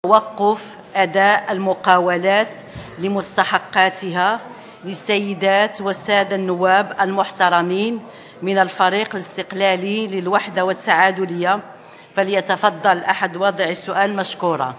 توقف أداء المقاولات لمستحقاتها للسيدات والسادة النواب المحترمين من الفريق الاستقلالي للوحدة والتعادلية، فليتفضل أحد وضع السؤال مشكورا.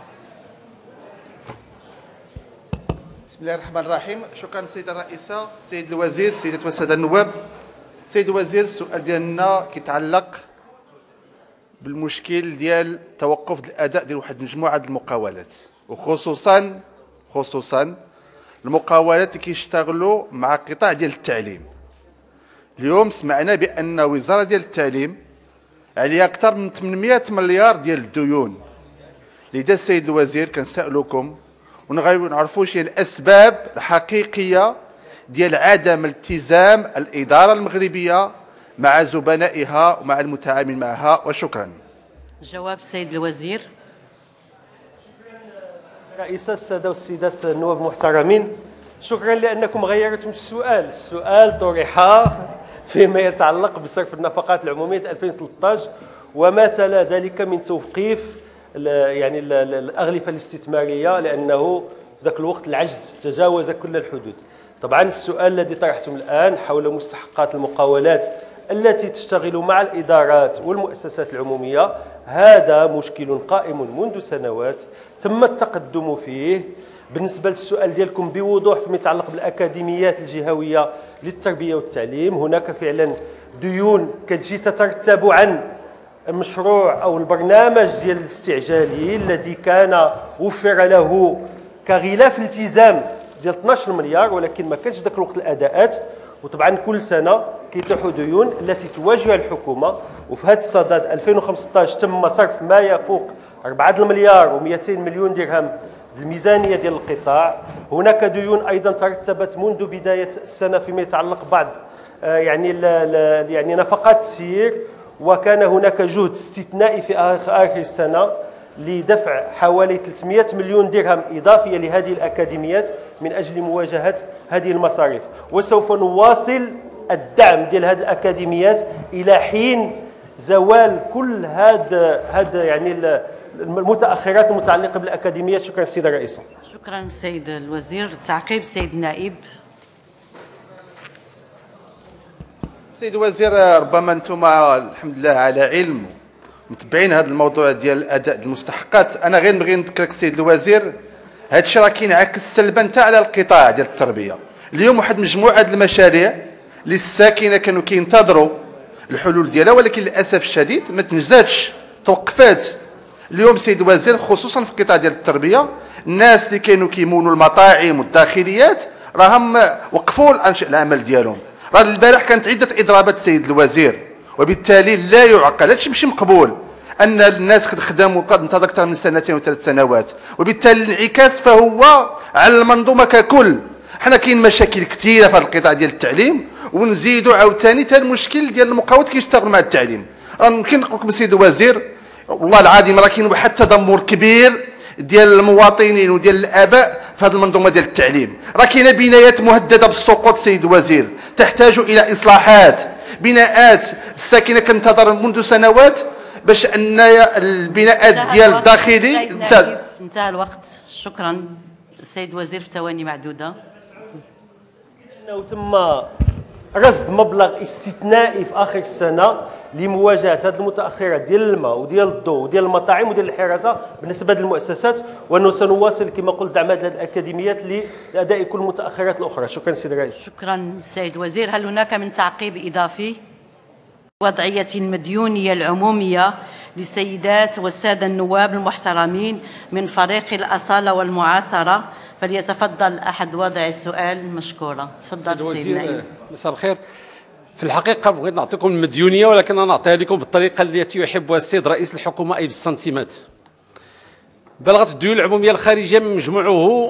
بسم الله الرحمن الرحيم. شكرا سيدة الرئيسة. سيد الوزير، سيدات والسادة النواب، سيد الوزير، السؤال ديالنا كيتعلق بالمشكل ديال توقف الاداء ديال واحد المجموعه ديال المقاولات، وخصوصا المقاولات اللي كيشتغلوا مع قطاع ديال التعليم. اليوم سمعنا بان وزاره ديال التعليم عليها اكثر من 800 مليار ديال الديون. لذا السيد الوزير كنسالكم ونغيبوا نعرفوا شي الاسباب الحقيقيه ديال عدم التزام الاداره المغربيه مع زبنائها ومع المتعامل معها، وشكرا. جواب السيد الوزير. رئيس السادة والسيدات النواب المحترمين، شكرا لأنكم غيرتم السؤال طرح فيما يتعلق بصرف النفقات العمومية 2013 وما تلا ذلك من توقيف يعني الأغلفة الاستثمارية، لأنه في ذاك الوقت العجز تجاوز كل الحدود. طبعا السؤال الذي طرحتم الآن حول مستحقات المقاولات التي تشتغل مع الإدارات والمؤسسات العمومية، هذا مشكل قائم منذ سنوات تم التقدم فيه. بالنسبة للسؤال ديالكم بوضوح فيما يتعلق بالأكاديميات الجهوية للتربية والتعليم، هناك فعلا ديون كتجي تترتب عن المشروع أو البرنامج ديال الاستعجالي الذي كان وفر له كغلاف التزام ديال 12 مليار، ولكن ما كانش ذاك الوقت الأداءات. وطبعا كل سنه كيطيحوا ديون التي تواجهها الحكومه، وفي هذا الصدد 2015 تم صرف ما يفوق 4 مليار و200 مليون درهم الميزانيه ديال القطاع. هناك ديون ايضا ترتبت منذ بدايه السنه فيما يتعلق بعض يعني نفقات السير، وكان هناك جهد استثنائي في اخر السنه لدفع حوالي 300 مليون درهم إضافية لهذه الأكاديميات من أجل مواجهة هذه المصاريف. وسوف نواصل الدعم ديال هذه الأكاديميات إلى حين زوال كل هذا يعني المتأخرات المتعلقة بالأكاديميات. شكرا السيدة الرئيسة. شكرا السيد الوزير. تعقيب السيد النائب. سيد الوزير، ربما انتم الحمد لله على علم متبعين هذا الموضوع ديال الاداء المستحقات. انا غير نبغي نذكرك السيد الوزير، هذا الشيء راه كينعكس سلبا حتى على القطاع ديال التربيه. اليوم واحد مجموعه ديال المشاريع اللي الساكنه كانوا كينتظروا الحلول ديالها، ولكن للاسف الشديد ما تنجزاتش، توقفات. اليوم سيد الوزير خصوصا في القطاع ديال التربيه، الناس اللي كانوا كيمونوا المطاعم والداخليات راهم وقفوا العمل ديالهم. راه البارح كانت عده اضرابات سيد الوزير، وبالتالي لا يعقل، هادشي ماشي مقبول ان الناس قد خدموا قد انتظر اكثر من سنتين و3 سنوات، وبالتالي الانعكاس فهو على المنظومه ككل. حنا كاين مشاكل كثيره في القطاع ديال التعليم، ونزيدوا عاوتاني حتى المشكل ديال المقاولات كيشتغلوا مع التعليم. راه يمكن نقول لكم سيد الوزير والله العظيم راه كاين واحد التذمر كبير ديال المواطنين وديال الاباء في هذه المنظومه ديال التعليم. راه كاينه بنايات مهدده بالسقوط سيد الوزير، تحتاج الى اصلاحات. بناءات الساكنه كنتظر منذ سنوات باش ان البناءات ديال الداخلي انتهى الوقت. شكرا السيد الوزير في ثواني معدوده. انه تم رصد مبلغ استثنائي في اخر السنه لمواجهه هذه المتاخرات ديال الماء وديال الضوء وديال المطاعم وديال الحراسه بالنسبه للمؤسسات، وانه سنواصل كما قلت دعم هذه الاكاديميات لاداء كل المتاخرات الاخرى. شكرا سيد الرئيس. شكرا السيد الوزير. هل هناك من تعقيب اضافي؟ وضعيه المديونيه العموميه للسيدات والساده النواب المحترمين من فريق الاصاله والمعاصره، فليتفضل احد وضع السؤال مشكورا. تفضل السيد النائب. مساء الخير. في الحقيقه بغيت نعطيكم المديونيه، ولكن انا نعطيها لكم بالطريقه التي يحبها السيد رئيس الحكومه، اي بالسنتيمات. بلغت الديون العموميه الخارجيه من مجموعه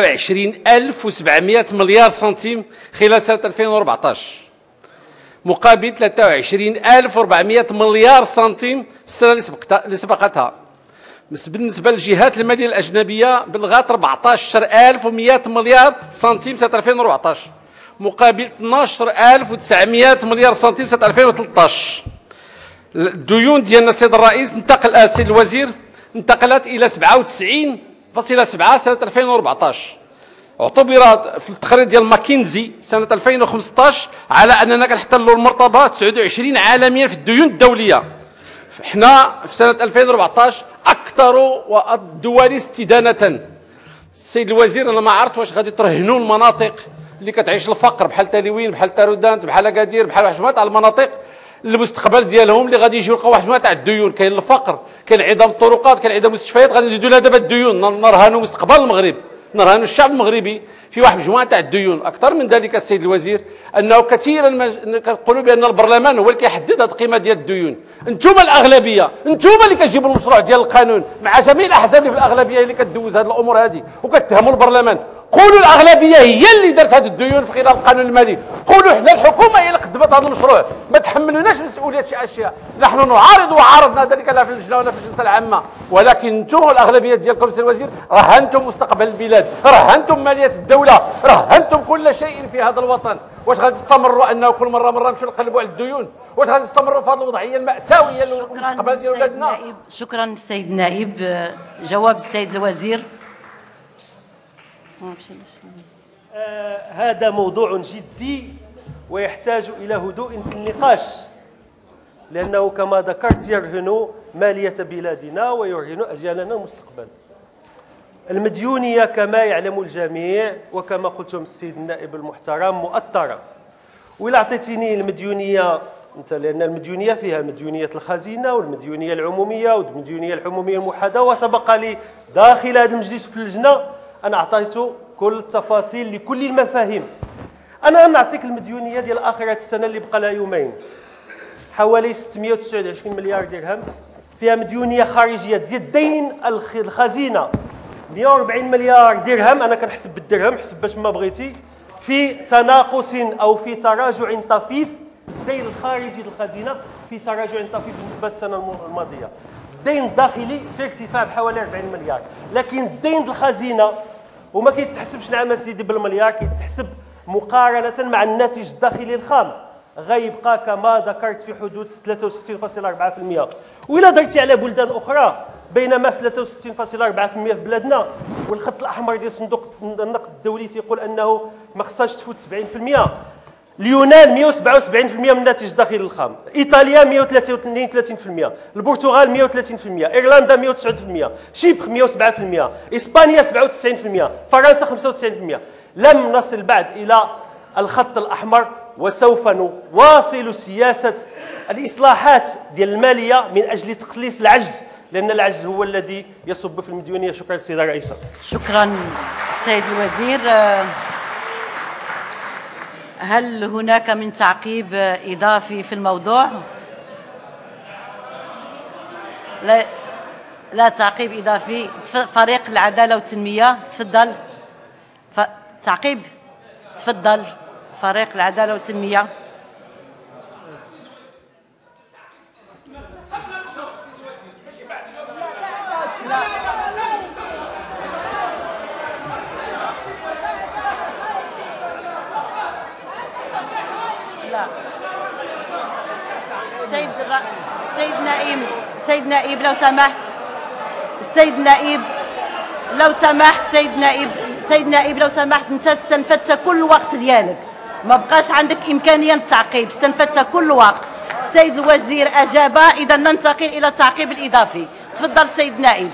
27700 مليار سنتيم خلال سنه 2014، مقابل 23400 مليار سنتيم في السنه اللي سبقتها. بالنسبه للجهات الماليه الاجنبيه بلغت 14100 مليار سنتيم سنه 2014، مقابل 12900 مليار سنتيم سنه 2013. الديون ديالنا السيد الرئيس، ننتقل السيد الوزير، انتقلت إلى 97.7 سنة 2014. اعتبرت في التقرير ديال ماكنزي سنة 2015 على أننا كنحتلوا المرتبة 29 عالميا في الديون الدولية. حنا في سنة 2014 أكثر الدول استدانة. السيد الوزير، أنا ما عرفت واش غادي ترهنوا المناطق اللي كتعيش الفقر بحال تاليوين، بحال تارودانت، بحال اكادير، بحال واحد مجموعه تاع المناطق المستقبل ديالهم اللي غادي يجيو يلقاو واحد مجموعه تاع الديون. كاين الفقر، كاين انعدام الطرقات، كاين انعدام المستشفيات، غادي نزيدوا لها دابا الديون، نرهنوا مستقبل المغرب، نرهنوا الشعب المغربي في واحد مجموعه تاع الديون. اكثر من ذلك السيد الوزير، انه كثيرا ما كنقولوا بان البرلمان هو اللي كيحدد هذه القيمه ديال الديون. انتم الاغلبيه، انتم اللي كتجيبوا المشروع ديال القانون مع جميع الاحزاب اللي في الاغلبيه اللي كتدوز هذه الامور هذه وكتهموا البرلمان. قولوا الاغلبيه هي اللي دارت هذه الديون في خلال القانون المالي، قولوا حنا الحكومه هي اللي قدمت هذا المشروع، ما تحملوناش مسؤوليه شي اشياء. نحن نعارض وعارضنا ذلك لا في اللجنه ولا في الجلسه العامه، ولكن انتم الاغلبيه ديالكم سي الوزير رهنتم مستقبل البلاد، رهنتم ماليه الدوله، رهنتم كل شيء في هذا الوطن. واش غادي تستمروا انه كل مره نمشيو نقلبوا على الديون؟ واش غادي تستمروا في هذه الوضعيه الماساويه للمستقبل ديال ولادنا؟ شكرا السيد النائب. جواب السيد الوزير. هذا موضوع جدي ويحتاج إلى هدوء في النقاش، لأنه كما ذكرت يرهن مالية بلادنا ويرهن أجيالنا المستقبل. المديونية كما يعلم الجميع وكما قلتم السيد النائب المحترم مؤطرة، وإلا أعطيتيني المديونية أنت، لأن المديونية فيها مديونية الخزينة والمديونية العمومية والمديونية العمومية الموحدة، وسبق لي داخل هذا المجلس في اللجنة أنا أعطيت كل التفاصيل لكل المفاهيم. أنا نعطيك المديونية ديال آخرة السنة اللي بقى لها يومين، حوالي 629 مليار درهم، فيها مديونية خارجية ديال الدين الخزينة 140 مليار درهم، أنا كنحسب بالدرهم حسب باش ما بغيتي، في تناقص أو في تراجع طفيف. الدين الخارجي للخزينة في تراجع طفيف بالنسبة للسنة الماضية. الدين الداخلي في ارتفاع بحوالي 40 مليار، لكن الدين الخزينة وما كيتحسبش نعم سيدي بالمليار، كيتحسب مقارنة مع الناتج الداخلي الخام، غيبقى كما ذكرت في حدود 63.4%. وإلا درتي على بلدان أخرى، بينما في 63.4% في بلادنا، والخط الأحمر ديال صندوق النقد الدولي تيقول أنه ما خصهاش تفوت 70%. اليونان 177% من الناتج الداخلي الخام، ايطاليا 133%، البرتغال 130%، ايرلندا 109%، شيبر 107%، اسبانيا 97%، فرنسا 95%. لم نصل بعد الى الخط الاحمر، وسوف نواصل سياسه الاصلاحات ديال الماليه من اجل تقليص العجز، لان العجز هو الذي يصب في المديونيه. شكرا سيدة الرئيسة. شكرا سيد الوزير. هل هناك من تعقيب إضافي في الموضوع؟ لا تعقيب إضافي. فريق العدالة والتنمية تفضل. تعقيب تفضل فريق العدالة والتنمية. سيد نائب لو سمحت، السيد نائب لو سمحت، سيد نائب لو سمحت، انت استنفدت كل وقت ديالك، ما بقاش عندك امكانيه للتعقيب، استنفدت كل وقت. السيد الوزير اجاب، اذا ننتقل الى التعقيب الاضافي. تفضل سيد نائب.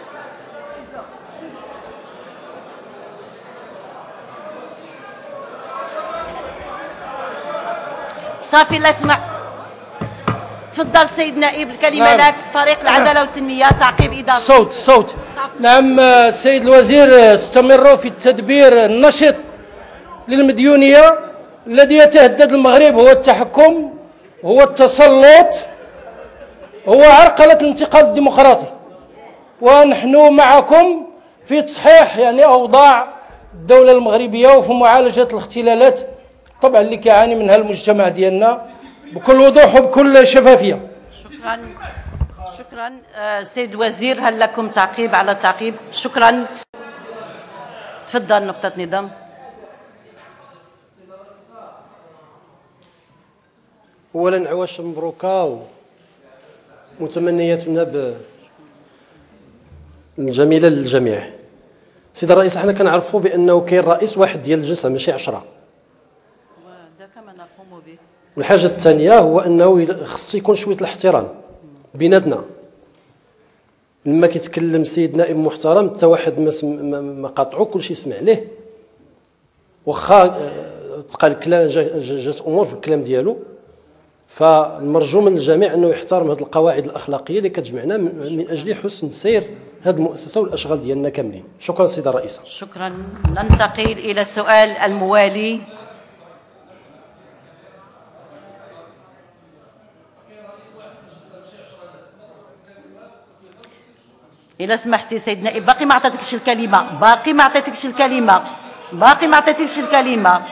صافي لا اسمع. تفضل سيد نائب، الكلمة لك. فريق العدالة والتنمية تعقيب إضافي. صوت. نعم سيد الوزير، استمروا في التدبير النشط للمديونية. الذي يتهدد المغرب هو التحكم، هو التسلط، هو عرقلة الانتقال الديمقراطي، ونحن معكم في تصحيح أوضاع الدولة المغربية وفي معالجة الاختلالات طبعا اللي كيعاني منها المجتمع ديالنا بكل وضوح وبكل شفافية. شكرا سيد الوزير. هل لكم تعقيب على تعقيب؟ شكرا. تفضل نقطة نظام. اولا عواش مبروكة ومتمنياتنا جميله للجميع. سيدي الرئيس، حنا كنعرفوا بانه كاين رئيس واحد ديال الجلسه ماشي 10. وهذا كما نقوم به. والحاجه الثانيه هو انه خص يكون شويه الاحترام بيناتنا. لما كيتكلم سيد نائب محترم حتى واحد ما قاطعو، كلشي يسمع ليه، واخا تقال كلام جات امور في الكلام ديالو. فالمرجو من الجميع انه يحترم هذه القواعد الاخلاقيه اللي كتجمعنا من اجل حسن سير هذه المؤسسه والاشغال ديالنا كاملين. شكرا سيده الرئيسه. شكرا. ننتقل الى السؤال الموالي. إلا سمحتي سيد نائب، باقي ما عطيتكش الكلمة،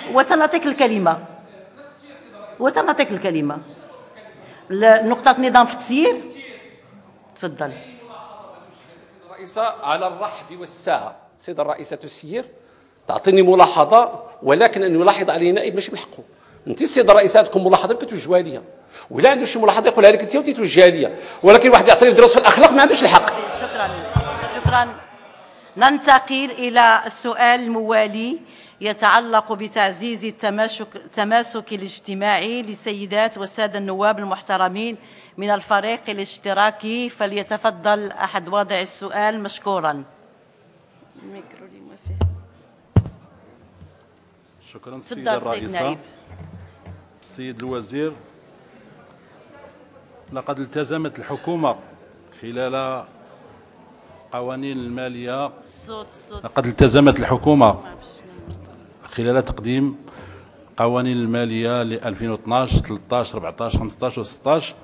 وتنعطيك الكلمة. نقطة نظام في التسيير، تفضل. الرئيسة على الرحب والسعة. السيدة الرئيسة تسير تعطيني ملاحظة، ولكن أن يلاحظ علي نائب ماشي من حقه. أنت السيدة الرئيسة عندكم ملاحظة كتوجهوها ليا، ولا عنده شي ملاحظة يقولها لك أنت وتتوجهها ليا، ولكن واحد يعطيني دروس في الأخلاق ما عندوش الحق. شكرا. ننتقل إلى السؤال الموالي، يتعلق بتعزيز التماسك الاجتماعي للسيدات والسادة النواب المحترمين من الفريق الاشتراكي. فليتفضل أحد واضع السؤال مشكورا. شكرا السيدة الرئيسة. السيد الوزير، لقد التزمت الحكومة خلال قوانين المالية خلال تقديم قوانين المالية ل 2012 13 14 15 و 16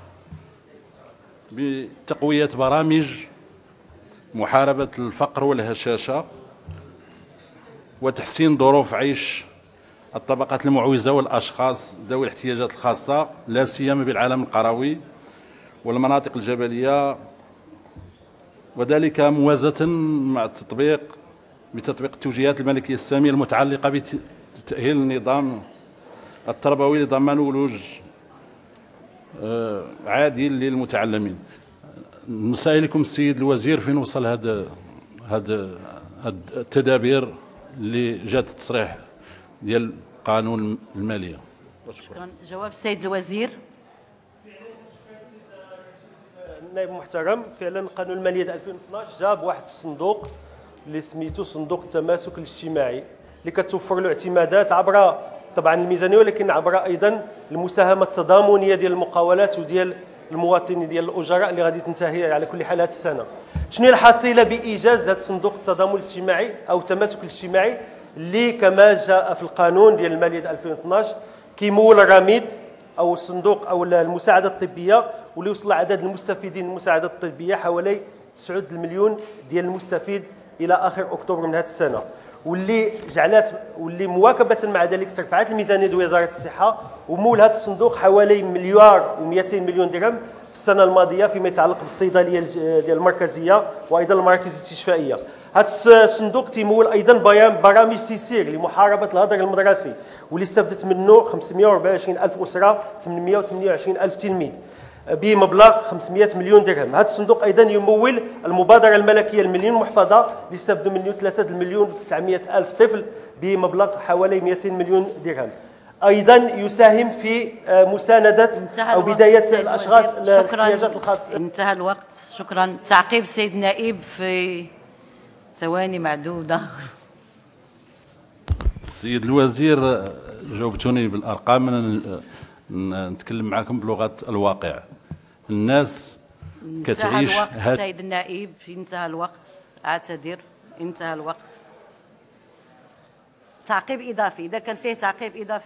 بتقوية برامج محاربة الفقر والهشاشة وتحسين ظروف عيش الطبقات المعوزة والأشخاص ذوي الاحتياجات الخاصة، لا سيما بالعالم القروي والمناطق الجبلية، وذلك موازاة مع بتطبيق التوجيهات الملكية السامية المتعلقة بتأهيل النظام التربوي لضمان ولوج عادل للمتعلمين. نسائلكم السيد الوزير فين وصل هذا التدابير اللي جات التصريح ديال قانون المالية؟ شكرا. جواب السيد الوزير. نائب محترم، فعلا قانون الماليه 2012 جاب واحد الصندوق اللي سميتو صندوق التماسك الاجتماعي، اللي كتوفر له اعتمادات عبر طبعا الميزانيه، ولكن عبر ايضا المساهمه التضامنيه ديال المقاولات وديال المواطنين ديال الاجراء اللي غادي تنتهي على كل حال هذه السنه. شنو هي الحصيله بايجاز هذا صندوق التضامن الاجتماعي او التماسك الاجتماعي اللي كما جاء في القانون ديال الماليه 2012 كيمول الرميد او الصندوق او المساعده الطبيه، واللي وصل عدد المستفيدين من المساعده الطبيه حوالي 9 مليون ديال المستفيد الى اخر اكتوبر من هذه السنه، واللي مواكبه مع ذلك ترفعت الميزانيه ديال وزاره الصحه، ومول هذا الصندوق حوالي مليار و200 مليون درهم في السنه الماضيه فيما يتعلق بالصيدليه ديال المركزيه وايضا المراكز الاستشفائيه. هذا الصندوق تيمول ايضا برامج تيسير لمحاربه الهدر المدرسي، واللي استفدت منه 524 الف اسره 828 الف تلميذ بمبلغ 500 مليون درهم. هذا الصندوق ايضا يمول المبادره الملكيه المليون محفظه اللي استفدوا منه 3 مليون و900 الف طفل بمبلغ حوالي 200 مليون درهم. ايضا يساهم في مسانده او بدايه الاشخاص الاحتياجات الخاصه. انتهى الوقت. شكرا. تعقيب سيد النائب في ثواني معدوده. السيد الوزير، جاوبتوني بالارقام، انا نتكلم معكم بلغه الواقع. الناس كتعيش. انتهى الوقت سيد النائب، انتهى الوقت. اعتذر، انتهى الوقت. تعقيب اضافي، اذا كان فيه تعقيب اضافي.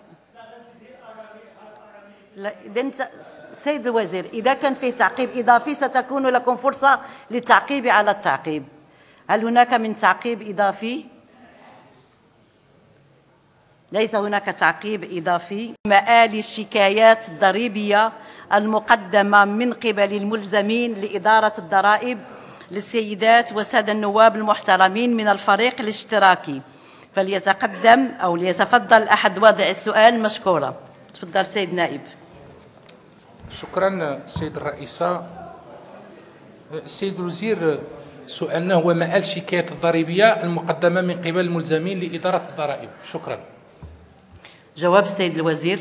لا، اذا انت سيد الوزير، اذا كان فيه تعقيب اضافي ستكون لكم فرصه للتعقيب على التعقيب. هل هناك من تعقيب اضافي؟ ليس هناك تعقيب إضافي. مآل الشكايات الضريبية المقدمة من قبل الملزمين لإدارة الضرائب للسيدات والسادة النواب المحترمين من الفريق الاشتراكي. فليتقدم أو ليتفضل أحد واضع السؤال مشكورا. تفضل سيد نائب. شكرا سيد الرئيسة. السيد الوزير، سؤالنا هو ما الشكايات الضريبية المقدمة من قبل الملزمين لإدارة الضرائب؟ شكرا. جواب السيد الوزير.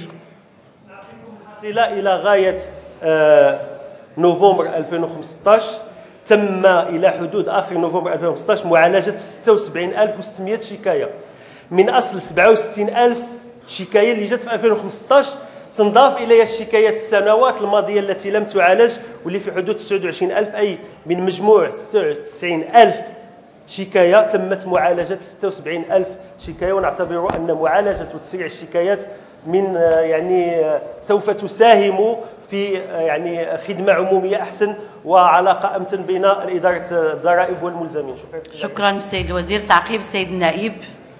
إلى غاية نوفمبر 2015 تم إلى حدود آخر نوفمبر 2015 معالجة 76600 شكاية من أصل 67000 شكاية اللي جات في 2015. تنضاف إليها الشكايات السنوات الماضية التي لم تعالج واللي في حدود 29000، أي من مجموع 96000 شكاية تمت معالجة 76000 شكاية. ونعتبر أن معالجة وتسريع الشكايات من سوف تساهم في خدمة عمومية أحسن وعلاقة أمتن بين إدارة الضرائب والملزمين. شكرا السيد الوزير. تعقيب السيد النائب.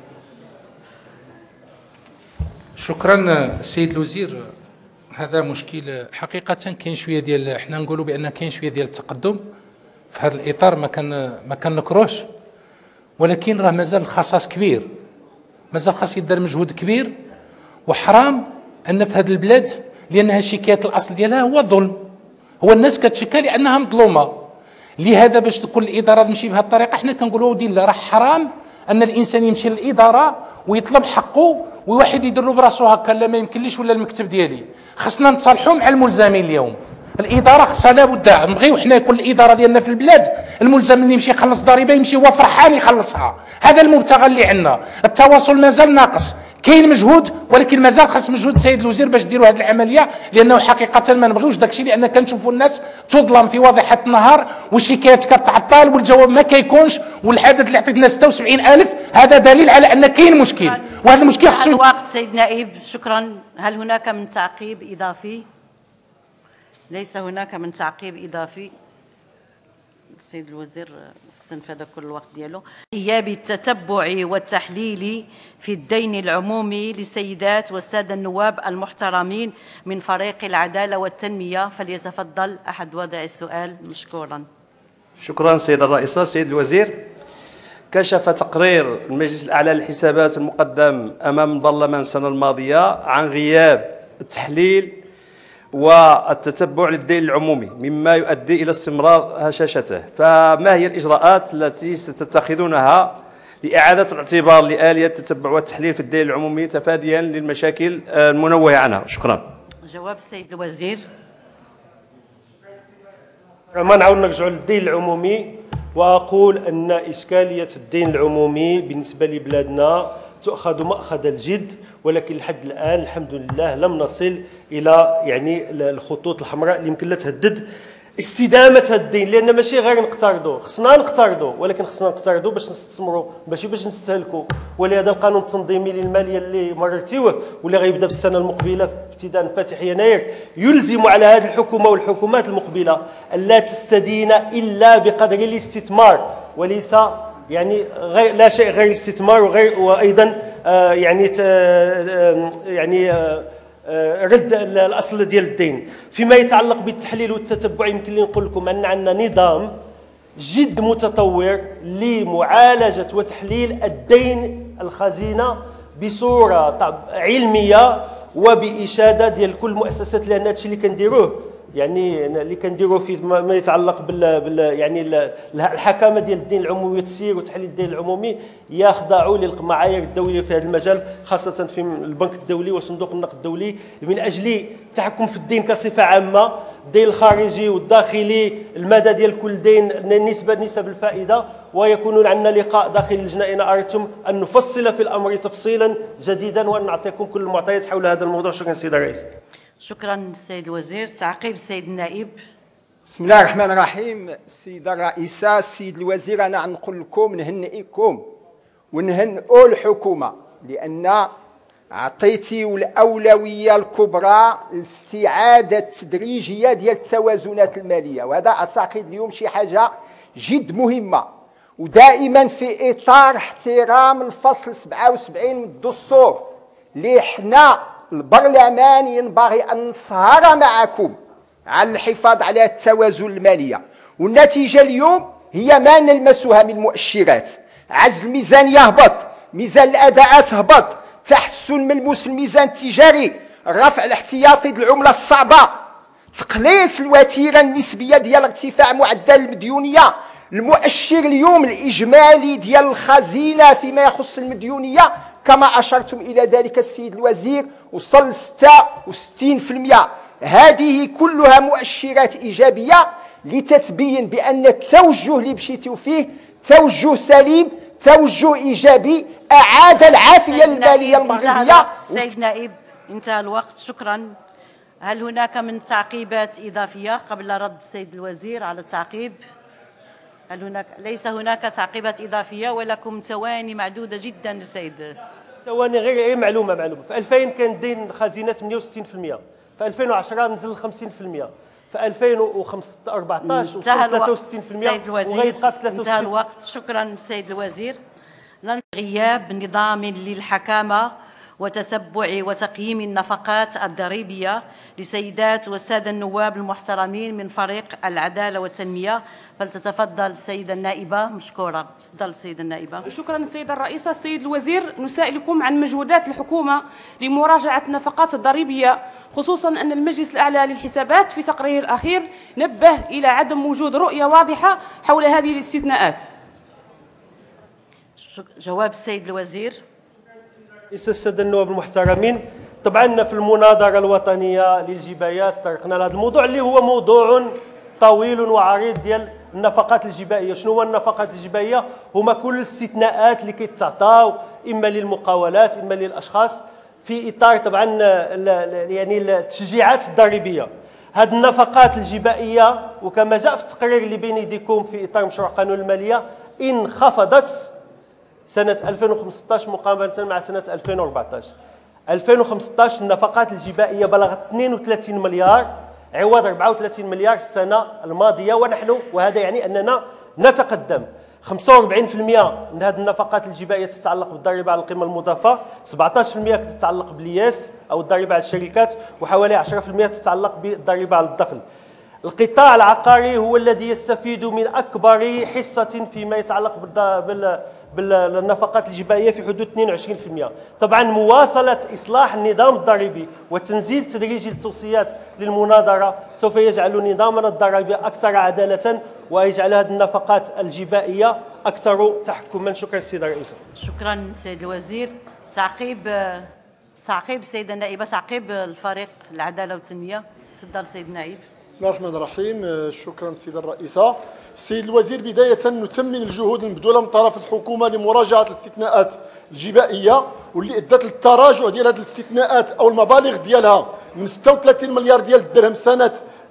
شكرا السيد الوزير. هذا مشكل حقيقة، كاين شوية ديال، حنا نقولوا بأن كاين شوية ديال التقدم في هذا الإطار، ما كنكروش، ولكن راه مازال الخصاص كبير، مازال خاص يدار مجهود كبير. وحرام أن في هذه البلاد، لأنها الشكايات الأصل ديالها هو الظلم، هو الناس كتشكى لأنها مظلومة. لهذا باش تكون الإدارة تمشي بهذه الطريقة، حنا كنقولوا ودي الله، راه حرام أن الإنسان يمشي للإدارة ويطلب حقه وواحد يدير له براسو هكا، لا ما يمكنليش ولا المكتب ديالي. خصنا نتصالحوا مع الملزمين اليوم. الاداره خصها لابد نبغيو حنا يكون الاداره ديالنا في البلاد، الملزم اللي يمشي يخلص ضريبه يمشي هو فرحان يخلصها. هذا المبتغى اللي عندنا. التواصل مازال ناقص، كاين مجهود، ولكن مازال خاص مجهود السيد الوزير باش ديروا هذه العمليه، لانه حقيقه ما نبغيوش داكشي، لان كنشوفوا الناس تظلم في واضحه النهار والشكايات كتعطل والجواب ما كيكونش. والعدد اللي عطيتنا 76000 هذا دليل على ان كاين مشكل، وهذا المشكل خصو الوقت. سيد نائب شكرا. هل هناك من تعقيب اضافي؟ ليس هناك من تعقيب اضافي. السيد الوزير استنفذ كل الوقت ديالو. غياب التتبع والتحليل في الدين العمومي للسيدات والسادة النواب المحترمين من فريق العدالة والتنمية، فليتفضل أحد وضع السؤال مشكورا. شكرا سيدة الرئيسة. سيد الوزير، كشف تقرير المجلس الأعلى للحسابات المقدم أمام البرلمان السنة الماضية عن غياب التحليل والتتبع للدين العمومي، مما يؤدي إلى استمرار هشاشته. فما هي الإجراءات التي ستتخذونها لإعادة الاعتبار لآلية التتبع والتحليل في الدين العمومي تفاديا للمشاكل المنوهة عنها؟ شكرا. جواب السيد الوزير. ما نعاود نرجعوا للدين العمومي، وأقول أن إشكالية الدين العمومي بالنسبة لبلادنا تؤخذ مأخذ الجد، ولكن لحد الآن الحمد لله لم نصل إلى الخطوط الحمراء اللي يمكن لا تهدد استدامة هذا الدين. لأن ماشي غير نقترضوا، خصنا نقترضوا، ولكن خصنا نقترضوا باش نستثمروا ماشي باش نستهلكوا. ولهذا القانون التنظيمي للمالية اللي مررتيوه واللي غيبدا في السنة المقبلة ابتداء فاتح يناير يلزم على هذه الحكومة والحكومات المقبلة ألا تستدين إلا بقدر الاستثمار، وليس لا شيء غير الاستثمار، وايضا رد الاصل ديال الدين. فيما يتعلق بالتحليل والتتبع، يمكن لي نقول لكم ان عندنا نظام جد متطور لمعالجه وتحليل الدين الخزينه بصوره علميه وباشاده ديال كل المؤسسات، لان هادشي اللي كنديروه اللي كنديروا في ما يتعلق الحكامه ديال الدين العمومي والتسيير وتحليل الدين العمومي يخضعوا للمعايير الدوليه في هذا المجال، خاصه في البنك الدولي وصندوق النقد الدولي، من اجل التحكم في الدين كصفه عامه، الدين الخارجي والداخلي، المدى ديال كل دين، نسب الفائده. ويكون عندنا لقاء داخل اللجنه ان اردتم ان نفصل في الامر تفصيلا جديدا وان نعطيكم كل المعطيات حول هذا الموضوع. شكرا سيد الرئيس. شكرا السيد الوزير. تعقيب السيد النائب. بسم الله الرحمن الرحيم. السيدة الرئيسة، السيد الوزير، أنا نقول لكم نهنئكم ونهنئوا الحكومة، لأن عطيتيو الأولوية الكبرى لاستعادة تدريجية ديال التوازنات المالية، وهذا أعتقد اليوم شي حاجة جد مهمة، ودائما في إطار احترام الفصل 77 من الدستور اللي حنا البرلمان ينبغي أن نسهر معكم على الحفاظ على التوازن المالية. والنتيجة اليوم هي ما نلمسها من مؤشرات: عجز الميزانية هبط، ميزان الأداءات هبط، تحسن ملموس في الميزان التجاري، رفع الاحتياطي العملة الصعبة، تقليص الوتيرة النسبية ديال ارتفاع معدل المديونية، المؤشر اليوم الإجمالي ديال الخزينة فيما يخص المديونية كما أشرتم إلى ذلك السيد الوزير وصل 66%. هذه كلها مؤشرات إيجابية لتتبين بأن التوجه اللي مشيتوا فيه توجه سليم، توجه إيجابي، أعاد العافية المالية المغربية. سيد نائب انتهى الوقت، شكرا. هل هناك من تعقيبات إضافية قبل رد السيد الوزير على التعقيب؟ ليس هناك تعقيبات إضافية ولكم ثواني معدودة جدا للسيد. ثواني غير معلومة. في 2000 كان دين الخزينة 68%، في 2010 نزل 50%، في 2014 وصل 63%. سيد الوزير انتهى الوقت، شكرا سيد الوزير. غياب نظام للحكامة وتتبع وتقييم النفقات الضريبية لسيدات والسادة النواب المحترمين من فريق العدالة والتنمية، فلتتفضل السيدة النائبة مشكورة. تفضل السيدة النائبة. شكرا السيدة الرئيسة. السيد الوزير، نسائلكم عن مجهودات الحكومة لمراجعة النفقات الضريبية، خصوصا أن المجلس الأعلى للحسابات في تقريره الأخير نبه إلى عدم وجود رؤية واضحة حول هذه الاستثناءات. جواب السيد الوزير. السادة النواب المحترمين، طبعا في المناظرة الوطنية للجبايات طرقنا لهذا الموضوع اللي هو موضوع طويل وعريض ديال النفقات الجبائية. شنو هو النفقات الجبائية؟ هما كل الاستثناءات اللي كيتعطاو إما للمقاولات إما للأشخاص في إطار طبعا يعني التشجيعات الضريبية. هذه النفقات الجبائية وكما جاء في التقرير اللي بين يديكم في إطار مشروع قانون المالية انخفضت سنة 2015 مقارنة مع سنة 2014. 2015 النفقات الجبائية بلغت 32 مليار عوض 34 مليار السنة الماضية، وهذا يعني أننا نتقدم. 45% من هذه النفقات الجبائية تتعلق بالضريبة على القيمة المضافة، 17% تتعلق بالياس أو الضريبة على الشركات، وحوالي 10% تتعلق بالضريبة على الدخل. القطاع العقاري هو الذي يستفيد من أكبر حصة فيما يتعلق بالنفقات الجبائية في حدود 22%. طبعا مواصلة إصلاح النظام الضريبي والتنزيل التدريجي للتوصيات للمناظرة سوف يجعل نظامنا الضريبي أكثر عدالة ويجعل هذه النفقات الجبائية أكثر تحكما. شكرا السيدة الرئيسة. شكرا سيد الوزير. تعقيب السيدة النائبة، تعقيب الفريق العدالة والتنمية. تفضل سيد النائب. بسم الله الرحمن الرحيم. شكرا سيدة الرئيسة. السيد الوزير، بداية نثمن الجهود المبذولة من طرف الحكومة لمراجعة الاستثناءات الجبائية واللي ادت للتراجع ديال هذه الاستثناءات او المبالغ ديالها من 36 مليار ديال الدرهم سنة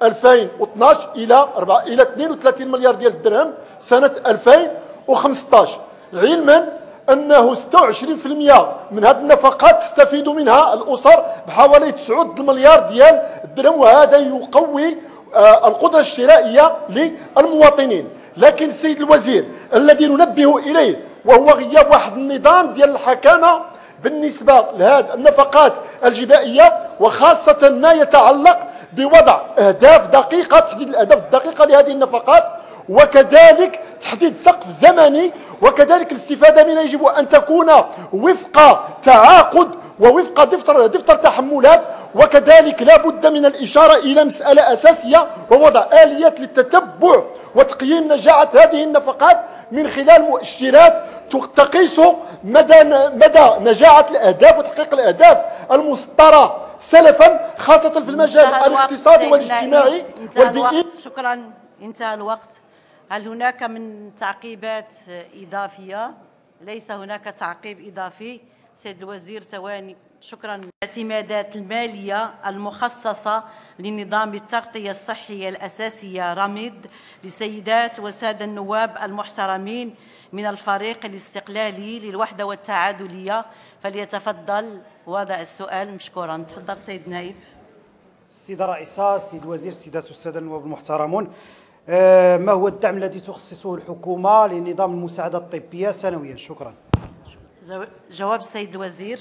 2012 الى 32 مليار ديال الدرهم سنة 2015، علما انه 26% من هذه النفقات تستفيد منها الاسر بحوالي 9 مليار ديال الدرهم، وهذا يقوي القدرة الشرائية للمواطنين. لكن السيد الوزير، الذي ننبه إليه وهو غياب واحد النظام ديال الحكامة بالنسبة لهذه النفقات الجبائية، وخاصة ما يتعلق بوضع أهداف دقيقة، تحديد الأهداف الدقيقة لهذه النفقات، وكذلك تحديد سقف زمني، وكذلك الاستفادة منها يجب أن تكون وفق تعاقد ووفق دفتر تحملات. وكذلك لا بد من الإشارة إلى مسألة أساسية ووضع آليات للتتبع وتقييم نجاعة هذه النفقات من خلال مؤشرات تقيس مدى نجاعة الأهداف وتحقيق الأهداف المسطرة سلفا، خاصة في المجال الاقتصادي والاجتماعي والبيئي. شكرا، انتهى الوقت. هل هناك من تعقيبات إضافية؟ ليس هناك تعقيب إضافي. سيد الوزير ثواني. شكرا. الاعتمادات المالية المخصصة لنظام التغطية الصحية الأساسية رميد لسيدات وسادة النواب المحترمين من الفريق الاستقلالي للوحدة والتعادلية، فليتفضل وضع السؤال مشكورا. تفضل سيد النائب. السيدة الرئيسة، السيد الوزير، السيدات والسادة النواب المحترمون، ما هو الدعم الذي تخصصه الحكومة لنظام المساعدة الطبية سنويا؟ شكرا. جواب السيد الوزير.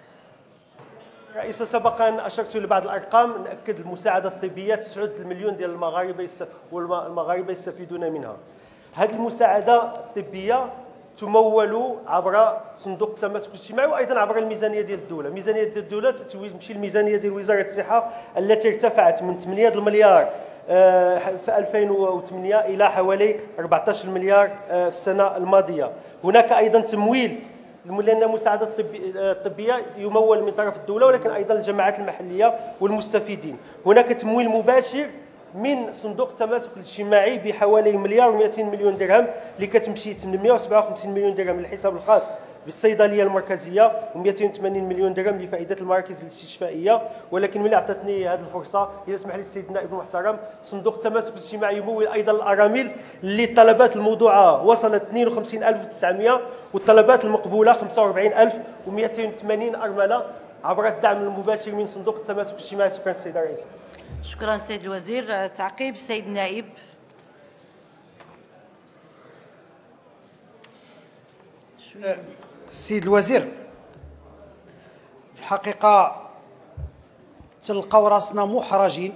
رئيس، سبقا أشرت لبعض الأرقام. نأكد المساعدة الطبية 9 مليون ديال المغاربة يستفيدون منها. هذه المساعدة الطبية تمول عبر صندوق التماسك الاجتماعي وأيضا عبر الميزانية ديال الدولة. ميزانية ديال الدولة تمشي الميزانية ديال وزارة الصحة التي ارتفعت من 8 مليار في 2008 إلى حوالي 14 مليار في السنة الماضية. هناك أيضا تمويل، لأن المساعدة الطبية يمول من طرف الدولة ولكن أيضا الجماعات المحلية والمستفيدين. هناك تمويل مباشر من صندوق التماسك الاجتماعي بحوالي مليار و200 مليون درهم، اللي كتمشي 857 مليون درهم للحساب الخاص بالصيدليه المركزيه و280 مليون درهم لفائده المراكز الاستشفائيه. ولكن ملي عطاتني هذه الفرصه، اذا سمح لي السيد النائب المحترم، صندوق التماسك الاجتماعي يمول ايضا الارامل اللي الطلبات الموضوعه وصلت 52900 والطلبات المقبوله 45280 ارمله عبر الدعم المباشر من صندوق التماسك الاجتماعي. شكرا السيد الرئيس. شكرا سيد الوزير. تعقيب السيد النائب. السيد الوزير، في الحقيقة تلقاو راسنا محرجين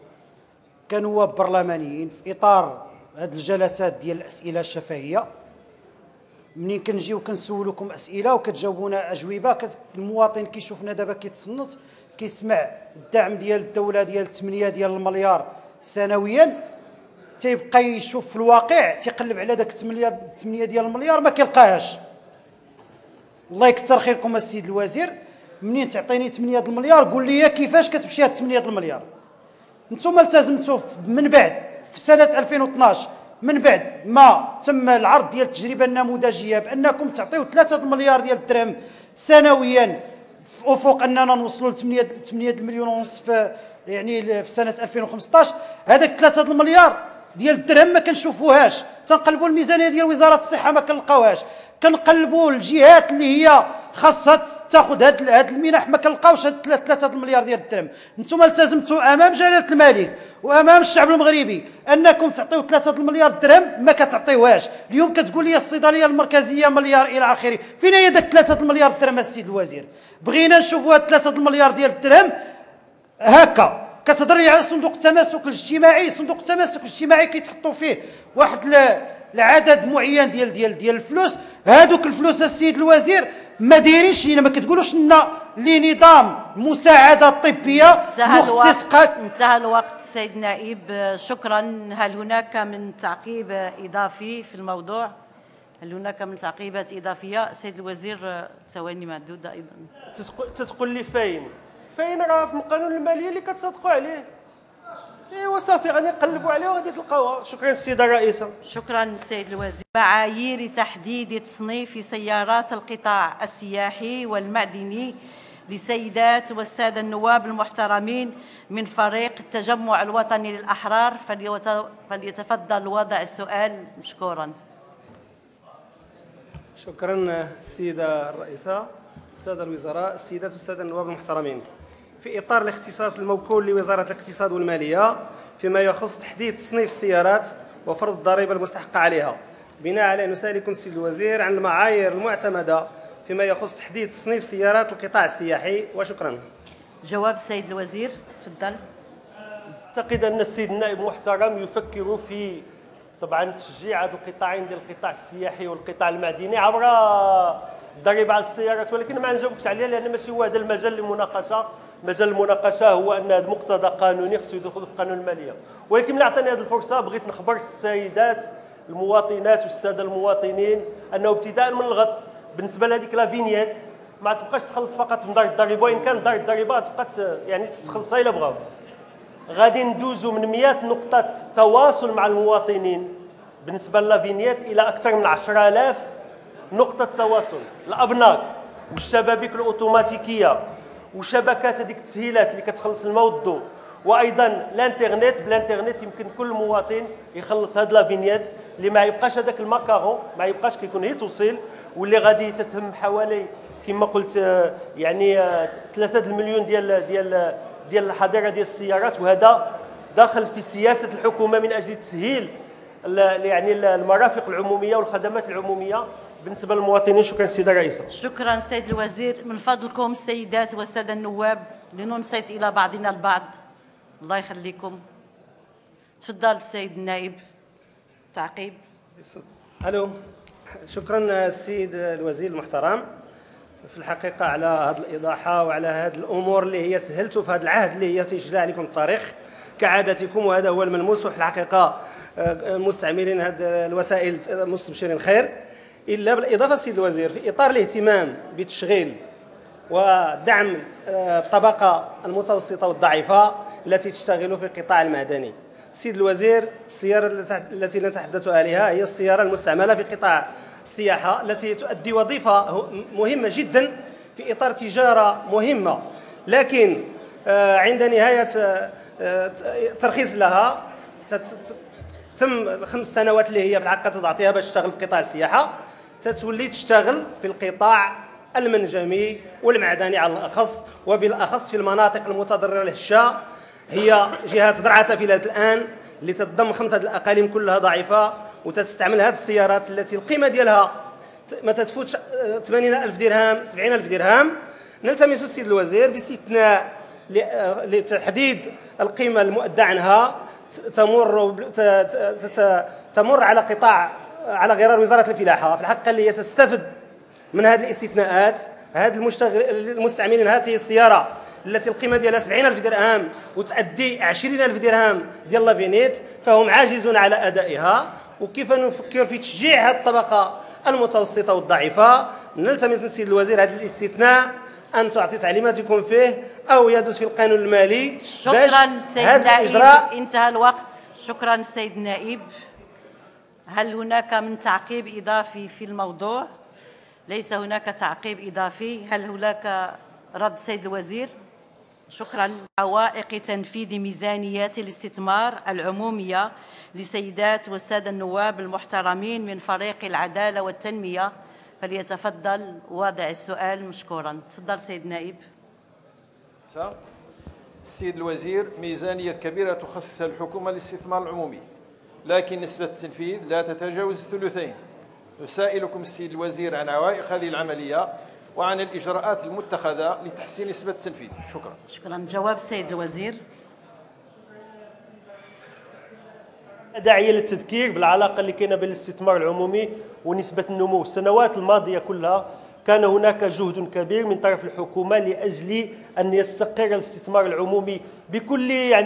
كنواب برلمانيين في إطار هذه الجلسات ديال الأسئلة الشفهية. منين كنجيو كنسولوكم أسئلة وكتجاوبونا أجوبة، المواطن كيشوفنا دابا كيتصنت، كيسمع الدعم ديال الدولة ديال 8 ديال المليار سنويا، تيبقى يشوف في الواقع تيقلب على داك 8 ديال المليار ما كيلقاهاش. الله يكثر خيركم السيد الوزير، منين تعطيني 8 المليار قول لي كيفاش كتمشي هاد 8 المليار. نتوما التزمتوا من بعد في سنه 2012 من بعد ما تم العرض ديال التجربه النموذجيه بانكم تعطيو 3 مليار ديال الدرهم سنويا في افق اننا نوصلوا ل 8 مليون ونص في يعني في سنه 2015. هذاك 3 المليار ديال الدرهم ما كنشوفوهاش. تنقلبوا الميزانيه ديال وزاره الصحه ما كنلقاوهاش، كنقلبوا الجهات اللي هي خاصها تاخذ هاد المنح ما كنلقاوش هاد 3 المليار ديال الدرهم. انتم التزمتوا امام جلاله الملك وامام الشعب المغربي انكم تعطيو 3 المليار درهم ما كتعطيوهاش. اليوم كتقول لي الصيدليه المركزيه مليار الى اخره. فين هي داك 3 المليار درهم السيد الوزير؟ بغينا نشوفوا هاد 3 المليار ديال الدرهم. هكا كتهضري على صندوق التماسك الاجتماعي. صندوق التماسك الاجتماعي كيتحطوا فيه واحد العدد معين ديال الفلوس. هادوك الفلوس السيد الوزير ما دايرينش لينا، ما كتقولوش لنا لنظام مساعده طبيه مخصص. انتهى الوقت السيد النائب. شكرا. هل هناك من تعقيب اضافي في الموضوع؟ هل هناك من تعقيبات اضافيه؟ سيد الوزير ثواني معدوده ايضا. تتقول لي فين راه في القانون الماليه اللي كتصدقوا عليه. ايوا صافي غادي نقلبوا عليه وغادي تلقاوها. شكرا السيده الرئيسه. شكرا السيد الوزير. معايير تحديد تصنيف سيارات القطاع السياحي والمعدني للسيدات والساده النواب المحترمين من فريق التجمع الوطني للاحرار، فليتفضل وضع السؤال مشكورا. شكرا السيده الرئيسه، الساده الوزراء، السيدات والساده النواب المحترمين. في اطار الاختصاص الموكول لوزاره الاقتصاد والماليه فيما يخص تحديد تصنيف السيارات وفرض الضريبه المستحقه عليها، بناء على نسالكم السيد الوزير عن المعايير المعتمده فيما يخص تحديد تصنيف سيارات القطاع السياحي. وشكرا. جواب السيد الوزير تفضل. اعتقد ان السيد النائب المحترم يفكر في طبعا تشجيع هذو القطاعين ديال القطاع السياحي والقطاع المعدني عبر الضريبه على السيارات، ولكن ما نجاوبكش عليها لان ماشي هو هذا المجال للمناقشه. مجال المناقشه هو ان هذا مقتضى قانوني خصو يدخل في قانون الماليه. ولكن ملي عطاني هذه الفرصه بغيت نخبر السيدات المواطنات والساده المواطنين انه ابتداء من الغد بالنسبه لهذيك لا فينييت ما تبقاش تخلص فقط من دار الضريبه، وان كان دار الضريبه تبقى يعني تستخلصها الا بغاو. غادي ندوزوا من 100 نقطه تواصل مع المواطنين بالنسبه لافينيت الى اكثر من 10,000 نقطه تواصل. الابناك والشبابيك الاوتوماتيكيه وشبكات هذيك التسهيلات اللي كتخلص الماء والضوء، وايضا الانترنت. بالانترنت يمكن كل مواطن يخلص هاد لافينيت اللي ما يبقاش هذاك الماكارون، ما يبقاش كيكون هي توصيل، واللي غادي تتهم حوالي كما قلت يعني 3 المليون ديال الحظيره ديال السيارات. وهذا داخل في سياسه الحكومه من اجل تسهيل يعني المرافق العموميه والخدمات العموميه بالنسبه للمواطنين. شكرا السيده الرئيسه. شكرا سيد الوزير. من فضلكم السيدات والساده النواب لننصت الى بعضنا البعض. الله يخليكم. تفضل السيد النائب. تعقيب. الو. شكرا السيد الوزير المحترم في الحقيقه على هذه الايضاحه وعلى هذه الامور اللي هي سهلتوا في هذا العهد اللي هي تيجري عليكم التاريخ. كعادتكم، وهذا هو الملموس. وفي الحقيقه مستعملين هذه الوسائل مستبشرين خير. الا بالاضافه السيد الوزير، في اطار الاهتمام بتشغيل ودعم الطبقه المتوسطه والضعيفه التي تشتغل في القطاع المعدني، سيد الوزير، السيارة التي نتحدث عليها هي السيارة المستعملة في قطاع السياحة التي تؤدي وظيفة مهمة جدا في إطار تجارة مهمة، لكن عند نهاية ترخيص لها تم 5 سنوات اللي هي في الحقيقة تعطيها باش تشتغل في قطاع السياحة، تتولي تشتغل في القطاع المنجمي والمعدني على الأخص، وبالأخص في المناطق المتضررة الهشة. هي جهات درعا في الآن اللي تتضم 5 الأقاليم كلها ضعيفة، وتستعمل هذه السيارات التي القيمة ديالها ما تتفوتش 80,000 درهم 70,000 درهم. نلتمس السيد الوزير باستثناء لتحديد القيمة المؤدى عنها تمر على قطاع على غرار وزارة الفلاحة، في الحقيقة اللي هي تستفد من هذه الاستثناءات. هاد المستعملين هذه السيارة التي القيمة ديالها 70,000 درهم وتأدي 20,000 درهم ديال لافينيت، فهم عاجزون على أدائها. وكيف نفكر في تشجيع هذه الطبقة المتوسطة والضعيفة؟ نلتمس من السيد الوزير هذا الاستثناء أن تعطي تعليماتكم فيه أو يدوس في القانون المالي. شكرا سيد النائب، انتهى الوقت. شكرا سيد النائب. هل هناك من تعقيب إضافي في الموضوع؟ ليس هناك تعقيب إضافي. هل هناك رد سيد الوزير؟ شكرا. عوائق تنفيذ ميزانيات الاستثمار العمومية لسيدات والسادة النواب المحترمين من فريق العدالة والتنمية، فليتفضل واضع السؤال مشكورا. تفضل سيد النائب. السيد الوزير، ميزانية كبيرة تخصصها الحكومة للاستثمار العمومي، لكن نسبة التنفيذ لا تتجاوز الثلثين. نسائلكم السيد الوزير عن عوائق هذه العملية وعن الإجراءات المتخذة لتحسين نسبة التنفيذ. شكرا. شكرا. جواب السيد الوزير. داعية للتذكير بالعلاقة اللي كاينة بين الاستثمار العمومي ونسبة النمو. السنوات الماضية كلها كان هناك جهد كبير من طرف الحكومة لأجل أن يستقر الاستثمار العمومي بكل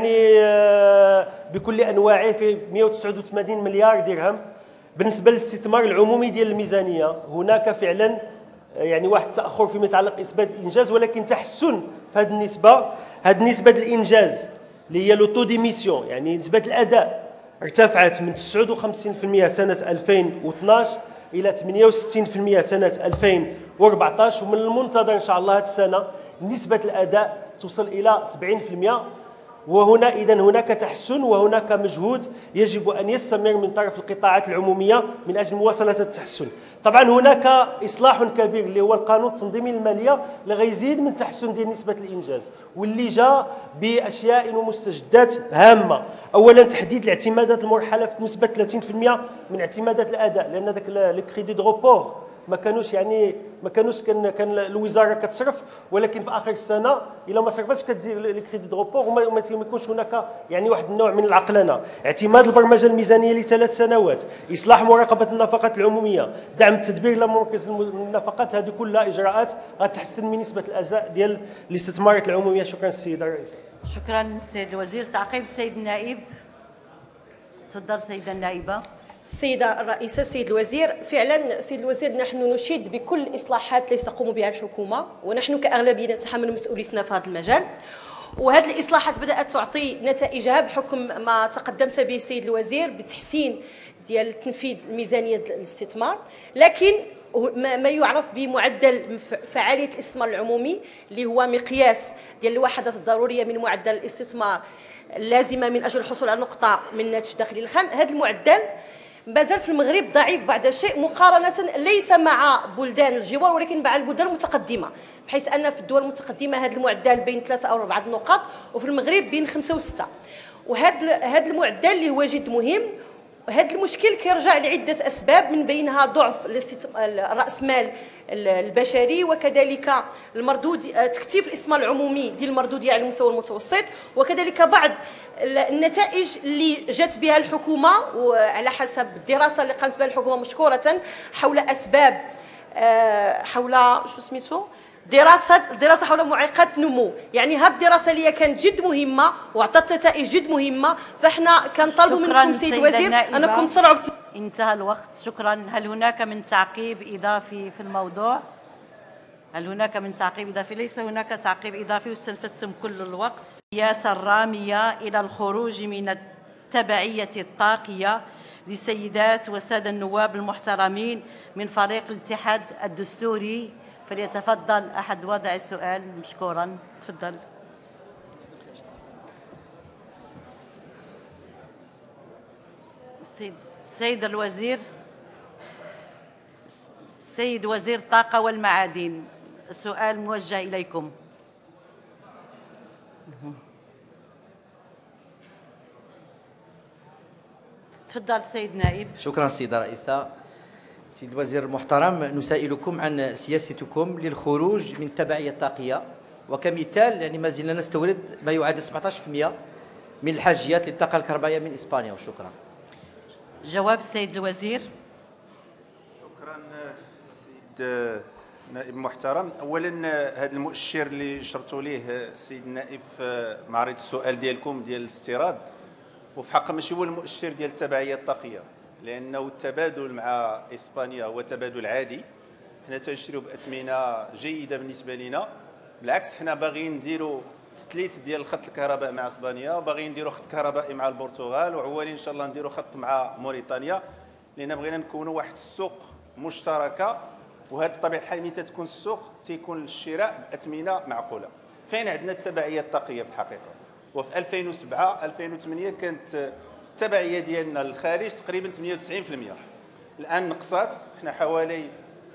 بكل أنواعه في 189 مليار درهم. بالنسبة للاستثمار العمومي ديال الميزانية هناك فعلا واحد التأخر فيما يتعلق بإثبات الإنجاز، ولكن تحسن في هذه النسبة. هذه نسبة الإنجاز اللي هي لو تو ديميسيون، نسبة الأداء ارتفعت من 59% سنة 2012 إلى 68% سنة 2014، ومن المنتظر إن شاء الله هذه السنة نسبة الأداء توصل إلى 70%. وهنا إذن هناك تحسن وهناك مجهود يجب أن يستمر من طرف القطاعات العمومية من أجل مواصلة التحسن. طبعا هناك إصلاح كبير اللي هو القانون التنظيمي المالية اللي غيزيد من تحسن ديال نسبة الإنجاز، واللي جاء بأشياء ومستجدات هامة. أولا تحديد الاعتمادات المرحلة في نسبة 30% من اعتمادات الأداء، لأن ذاك لو كريدي دو روبور ما كانوش كان الوزاره كتصرف، ولكن في اخر السنه الا ما صرفتش كدير لي كريدي دو روبور وما يكونش هناك واحد النوع من العقلنه. اعتماد البرمجه الميزانيه ل3 سنوات، اصلاح مراقبه النفقات العموميه، دعم التدبير الى مركز النفقات، هذه كلها اجراءات غتحسن من نسبه الاداء ديال الاستثمارات العموميه. شكرا السيده الرئيسه. شكرا سيد الوزير. تعقيب السيد النائب. تفضل سيده النائبه. السيدة الرئيسة، السيد الوزير، فعلا سيد الوزير نحن نشيد بكل الإصلاحات التي تقوم بها الحكومة، ونحن كأغلبية نتحمل مسؤوليتنا في هذا المجال، وهذه الإصلاحات بدأت تعطي نتائجها بحكم ما تقدمت به السيد الوزير بتحسين ديال تنفيذ ميزانية الاستثمار. لكن ما يعرف بمعدل فعالية الاستثمار العمومي اللي هو مقياس ديال الوحدات الضرورية من معدل الاستثمار اللازمة من أجل الحصول على نقطة من الناتج الداخلي الخام، هذا المعدل مازال في المغرب ضعيف بعض الشيء مقارنة ليس مع بلدان الجوار ولكن مع البلدان المتقدمة، بحيث أن في الدول المتقدمة هذا المعدل بين 3 أو 4 نقاط، وفي المغرب بين 5 و 6. وهذا المعدل اللي هو جد مهم. هذا المشكل كيرجع لعدة أسباب، من بينها ضعف رأس مال البشري، وكذلك المردود تكثيف الاستثمار العمومي ديال المردودية على المستوى المتوسط، وكذلك بعض النتائج اللي جات بها الحكومة وعلى حسب الدراسة اللي قامت بها الحكومة مشكورة حول أسباب حول دراسه حول معيقات النمو. يعني هذه الدراسه اللي كانت جد مهمه وعطت نتائج جد مهمه، فاحنا كنطالبوا منكم سيد الوزير انكم تسرعوا. انتهى الوقت. شكرا. هل هناك من تعقيب اضافي في الموضوع؟ هل هناك من تعقيب اضافي؟ ليس هناك تعقيب اضافي واستنفذتم كل الوقت. السياسه الراميه الى الخروج من التبعيه الطاغيه لسيدات والساده النواب المحترمين من فريق الاتحاد الدستوري، فليتفضل احد وضع السؤال مشكورا. تفضل. السيد الوزير، السيد وزير الطاقة والمعادن، السؤال موجه إليكم. تفضل السيد نائب. شكرا سيدة رئيسة. سيد الوزير المحترم، نسائلكم عن سياستكم للخروج من التبعية الطاقية، وكمثال يعني ما زلنا نستورد ما يعادل 17% من الحاجيات للطاقة الكهربائية من إسبانيا. وشكرا. جواب السيد الوزير. شكرا سيد نائب محترم. اولا هذا المؤشر اللي شرتوا ليه سيد النائب في معرض السؤال ديالكم ديال الاستيراد، وفي حق ماشي هو المؤشر ديال التبعيه الطاقيه، لانه التبادل مع اسبانيا هو تبادل عادي. حنا تنشريو باثمنه جيده بالنسبه لنا، بالعكس حنا باغيين نديروا تثليث ديال خط الكهرباء مع اسبانيا، وباغيين نديروا خط كهربائي مع البرتغال، وعوالي ان شاء الله نديروا خط مع موريتانيا، لان بغينا نكونوا واحد السوق مشتركه. وهذه بطبيعه الحال ملي تكون السوق تيكون الشراء باثمنه معقوله. فين عندنا التبعيه الطاقيه في الحقيقه؟ وفي 2007 2008 كانت التبعيه ديالنا للخارج تقريبا 98%. الان نقصات، حنا حوالي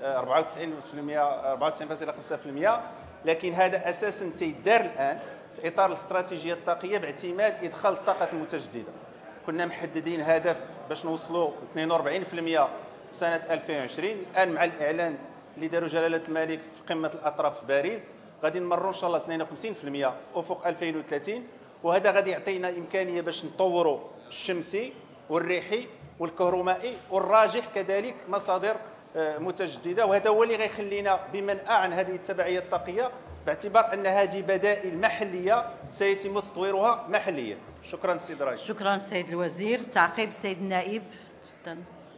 94.5%، لكن هذا اساسا تيدار الان في اطار الاستراتيجيه الطاقيه باعتماد ادخال الطاقه المتجدده. كنا محددين هدف باش نوصلوا 42% سنه 2020. الان مع الاعلان اللي داروا جلاله الملك في قمه الاطراف في باريس غادي نمروا ان شاء الله 52% في افق 2030، وهذا غادي يعطينا امكانيه باش نطوروا الشمسي والريحي والكهرومائي والراجح كذلك مصادر متجدده. وهذا هو اللي غيخلينا بمنأى عن هذه التبعيه الطاقيه، باعتبار ان هذه بدائل محليه سيتم تطويرها محليا. شكرا سيد الرئيس. شكرا سيد الوزير. تعقيب السيد النائب. تفضل.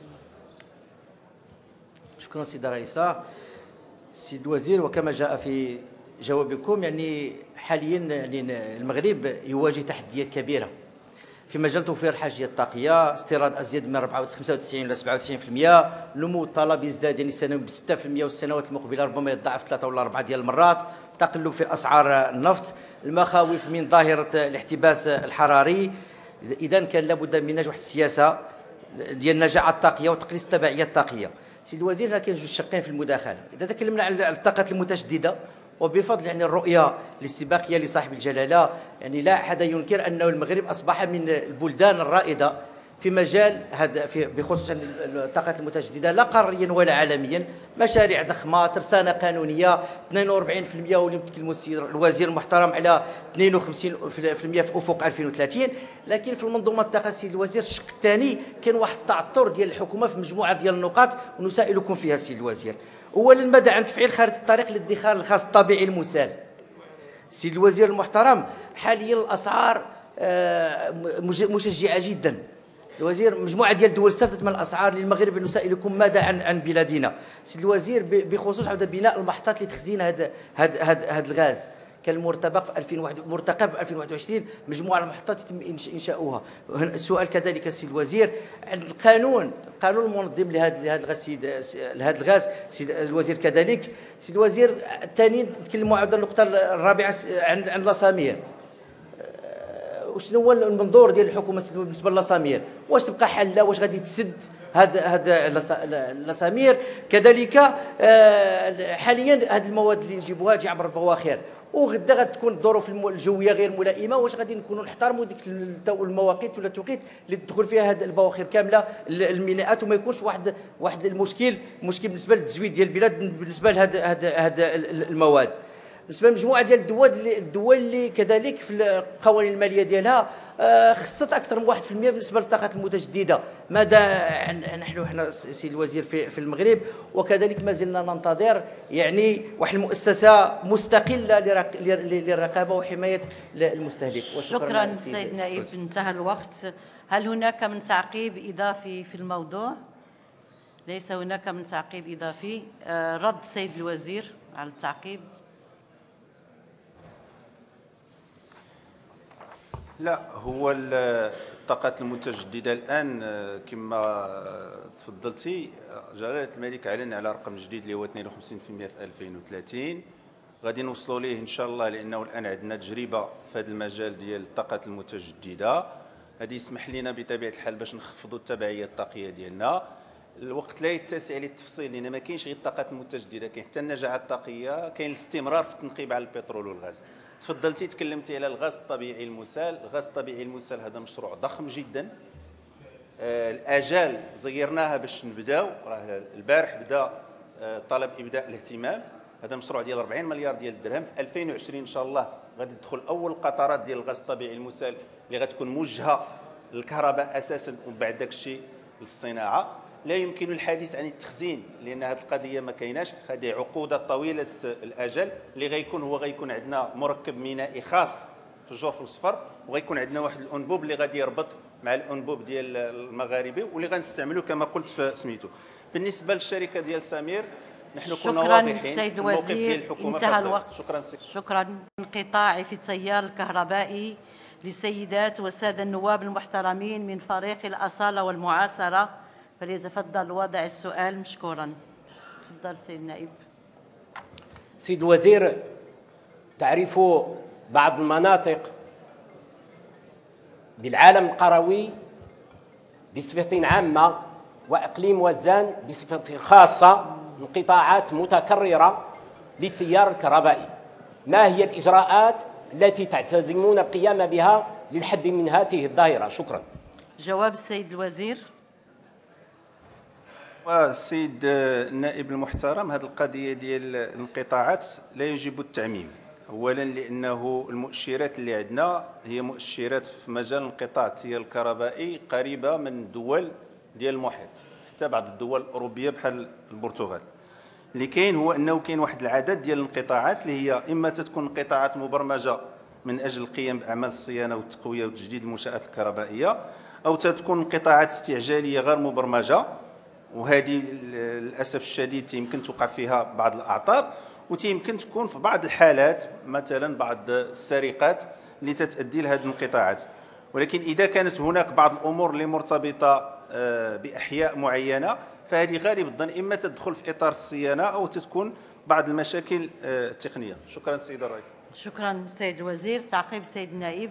شكرا سيدة رئيسة. سيد الوزير، وكما جاء في جوابكم يعني حاليا يعني المغرب يواجه تحديات كبيرة في مجال توفير الحاجيات الطاقية، استيراد أزيد من 95 إلى 97%، نمو الطلب يزداد يعني سنويا ب 6%، والسنوات المقبلة ربما يتضاعف 3 ولا 4 ديال المرات، تقلب في أسعار النفط، المخاوف من ظاهرة الاحتباس الحراري. إذا كان لابد من واحد السياسة ديال النجاعة الطاقية وتقليص التبعية الطاقية. سيد الوزير، هنا كاين جوج شقين في المداخلة. إذا تكلمنا عن الطاقات المتجددة، وبفضل يعني الرؤية الاستباقية لصاحب الجلالة، يعني لا أحد ينكر أن المغرب أصبح من البلدان الرائدة في مجال هذا بخصوص الطاقات المتجددة، لا قاريا ولا عالميا. مشاريع ضخمة، ترسانة قانونية 42%، واللي يتكلم الوزير المحترم على 52% في أفق 2030. لكن في المنظومة الطاقة سيد الوزير الشق الثاني كان واحد التعثر ديال الحكومة في مجموعة ديال النقاط، ونسائلكم فيها سيد الوزير. أولا، ماذا عن تفعيل خارطة الطريق للادخار الخاص الطبيعي المسال؟ سيد الوزير المحترم، حاليا الأسعار مشجعة جدا. الوزير، مجموعة ديال الدول استفدت من الأسعار للمغرب. نسائلكم ماذا عن بلادنا؟ سيد الوزير، بخصوص بناء المحطات لتخزين هذا الغاز، كان مرتقب في 2021 مجموعة المحطات يتم إنشاؤها. السؤال كذلك السيد الوزير عن القانون المنظم لهذا الغاز سيد الوزير كذلك. سيد الوزير الثاني، نتكلموا على النقطة الرابعة عن لاسامير. وشنو هو المنظور ديال الحكومه بالنسبه للاسامير؟ واش تبقى حله؟ واش غادي تسد هذا لاسامير؟ كذلك حاليا هذه المواد اللي نجيبوها تجي عبر البواخر، وغدا غتكون الظروف الجويه غير ملائمه، واش غادي نكونوا نحترموا ديك المواقيت ولا التوقيت اللي تدخل فيها هذه البواخر كامله الميناءات، وما يكونش واحد المشكل بالنسبه للتزويد ديال البلاد بالنسبه لهذا المواد. بالنسبه لمجموعه ديال الدول اللي كذلك في القوانين الماليه ديالها خصت اكثر من 1% بالنسبه للطاقات المتجدده. ماذا نحن حنا سيد الوزير في المغرب، وكذلك ما زلنا ننتظر يعني واحد المؤسسه مستقله للرقابه وحمايه المستهلك. شكرا سيد نائب، انتهى الوقت. هل هناك من تعقيب اضافي في الموضوع؟ ليس هناك من تعقيب اضافي. رد سيد الوزير على التعقيب. لا، هو الطاقات المتجدده الان كما تفضلتي جلاله الملك اعلن على رقم جديد اللي هو 52% في 2030. غادي نوصلوا ليه ان شاء الله، لانه الان عندنا تجربه في هذا المجال ديال الطاقات المتجدده. هذه يسمح لنا بطبيعه الحال باش نخفضوا التبعيه الطاقيه ديالنا. الوقت لا يتسع للتفصيل، لان ما كاينش غير الطاقات المتجدده، كاين حتى النجاعه الطاقيه، كاين الاستمرار في التنقيب على البترول والغاز. تفضلتي تكلمتي على الغاز الطبيعي المسال. الغاز الطبيعي المسال هذا مشروع ضخم جدا. الاجال زيرناها باش نبداو، راه البارح بدا طلب ابداء الاهتمام. هذا مشروع ديال 40 مليار ديال الدرهم. في 2020 ان شاء الله غادي تدخل اول قطرات ديال الغاز الطبيعي المسال اللي غتكون موجهه للكهرباء اساسا، ومن بعد داك الشيء للصناعه. لا يمكن الحديث عن التخزين، لان هذه القضيه ما كايناش. هذه عقودات طويله الاجل اللي غيكون عندنا مركب مينائي خاص في الجوف الصفر، وغيكون عندنا واحد الانبوب اللي غادي يربط مع الانبوب ديال المغاربي، واللي غنستعملوا كما قلت في سميتو. بالنسبه للشركه ديال سمير، نحن كنا واضحين سيد الموقف ديال الوزير. الحكومه. انتهى الوقت. شكرا. انقطاع في التيار الكهربائي للسيدات والساده النواب المحترمين من فريق الاصاله والمعاصره، فليتفضل وضع السؤال مشكورا. تفضل سيد النائب. سيد الوزير، تعرف بعض المناطق بالعالم القروي بصفة عامة وإقليم وزان بصفة خاصة انقطاعات متكررة للتيار الكهربائي. ما هي الإجراءات التي تعتزمون القيام بها للحد من هذه الظاهرة؟ شكرا. جواب السيد الوزير. والسيد النائب المحترم، هذه القضيه ديال الانقطاعات لا يجب التعميم. اولا لانه المؤشرات اللي عندنا هي مؤشرات في مجال انقطاع التيار الكهربائي قريبه من الدول ديال المحيط، حتى بعض الدول الاوروبيه بحال البرتغال. اللي كاين هو انه كاين واحد العدد ديال الانقطاعات اللي هي اما تتكون انقطاعات مبرمجه من اجل القيام باعمال الصيانه والتقويه وتجديد المنشات الكهربائيه، او تتكون انقطاعات استعجاليه غير مبرمجه، وهذه للاسف الشديد يمكن توقع فيها بعض الاعطاب، ويمكن تكون في بعض الحالات مثلا بعض السرقات اللي تتؤدي لهذه الانقطاعات. ولكن اذا كانت هناك بعض الامور اللي مرتبطه باحياء معينه، فهذه غالب الظن اما تدخل في اطار الصيانه او تتكون بعض المشاكل التقنيه. شكرا سيد الرئيس. شكرا سيد الوزير. تعقيب السيد النائب.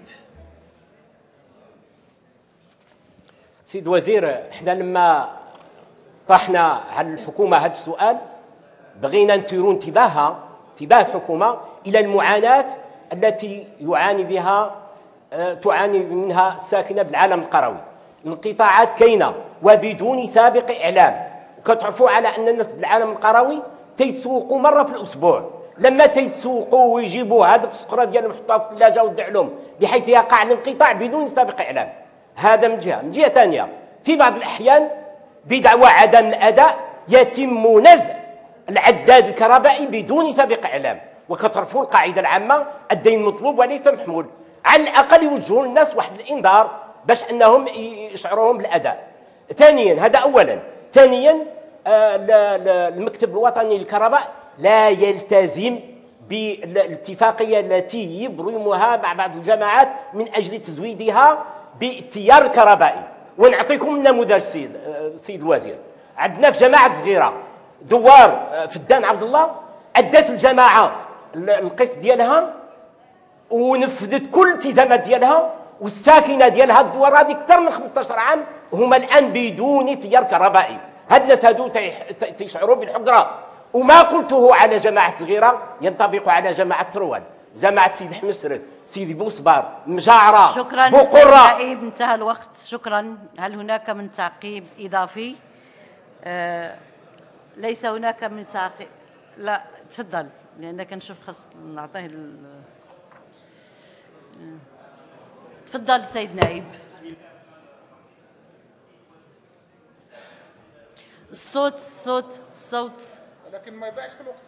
سيد الوزير، احنا لما طرحنا على الحكومه هذا السؤال بغينا نثيروا انتباه الحكومه الى المعاناه التي تعاني منها الساكنه بالعالم القروي. الانقطاعات كاينه وبدون سابق اعلام، وكتعرفوا على ان الناس بالعالم القروي تيتسوقوا مره في الاسبوع. لما تيتسوقوا ويجيبوا هذوك السكره ديالهم يحطوها في الثلاجه ويدعوا لهم، بحيث يقع الانقطاع بدون سابق اعلام. هذا من جهه. من جهه ثانيه، في بعض الاحيان بدعوى عدم الاداء يتم نزع العداد الكهربائي بدون سابق اعلام، وكتعرفوا القاعده العامه الدين مطلوب وليس محمول. على الاقل يوجهوا للناس واحد الانذار باش انهم يشعروهم بالاداء. ثانيا، هذا اولا. ثانيا، المكتب الوطني للكهرباء لا يلتزم بالاتفاقيه التي يبرمها مع بعض الجماعات من اجل تزويدها بالتيار الكهربائي. ونعطيكم نموذج سيد الوزير. عندنا في جماعه صغيره دوار فدان عبد الله، ادت الجماعه القسط ديالها ونفذت كل الالتزامات ديالها، والساكنه ديالها الدوار هذه اكثر من 15 عام هما الان بدون تيار كهربائي. هاد الناس هادو تيشعروا بالحقره. وما قلته على جماعه صغيره ينطبق على جماعه ترواد، جماعه سيدي حمسرت، سيدي بوصبار، مجاعره، شكرا بقره. سيد النائب، انتهى الوقت. شكرا. هل هناك من تعقيب اضافي؟ ليس هناك من تعقيب. لا تفضل، لان كنشوف خاص نعطيه تفضل سيد نائب. الصوت ولكن ما يباعش في الوقت.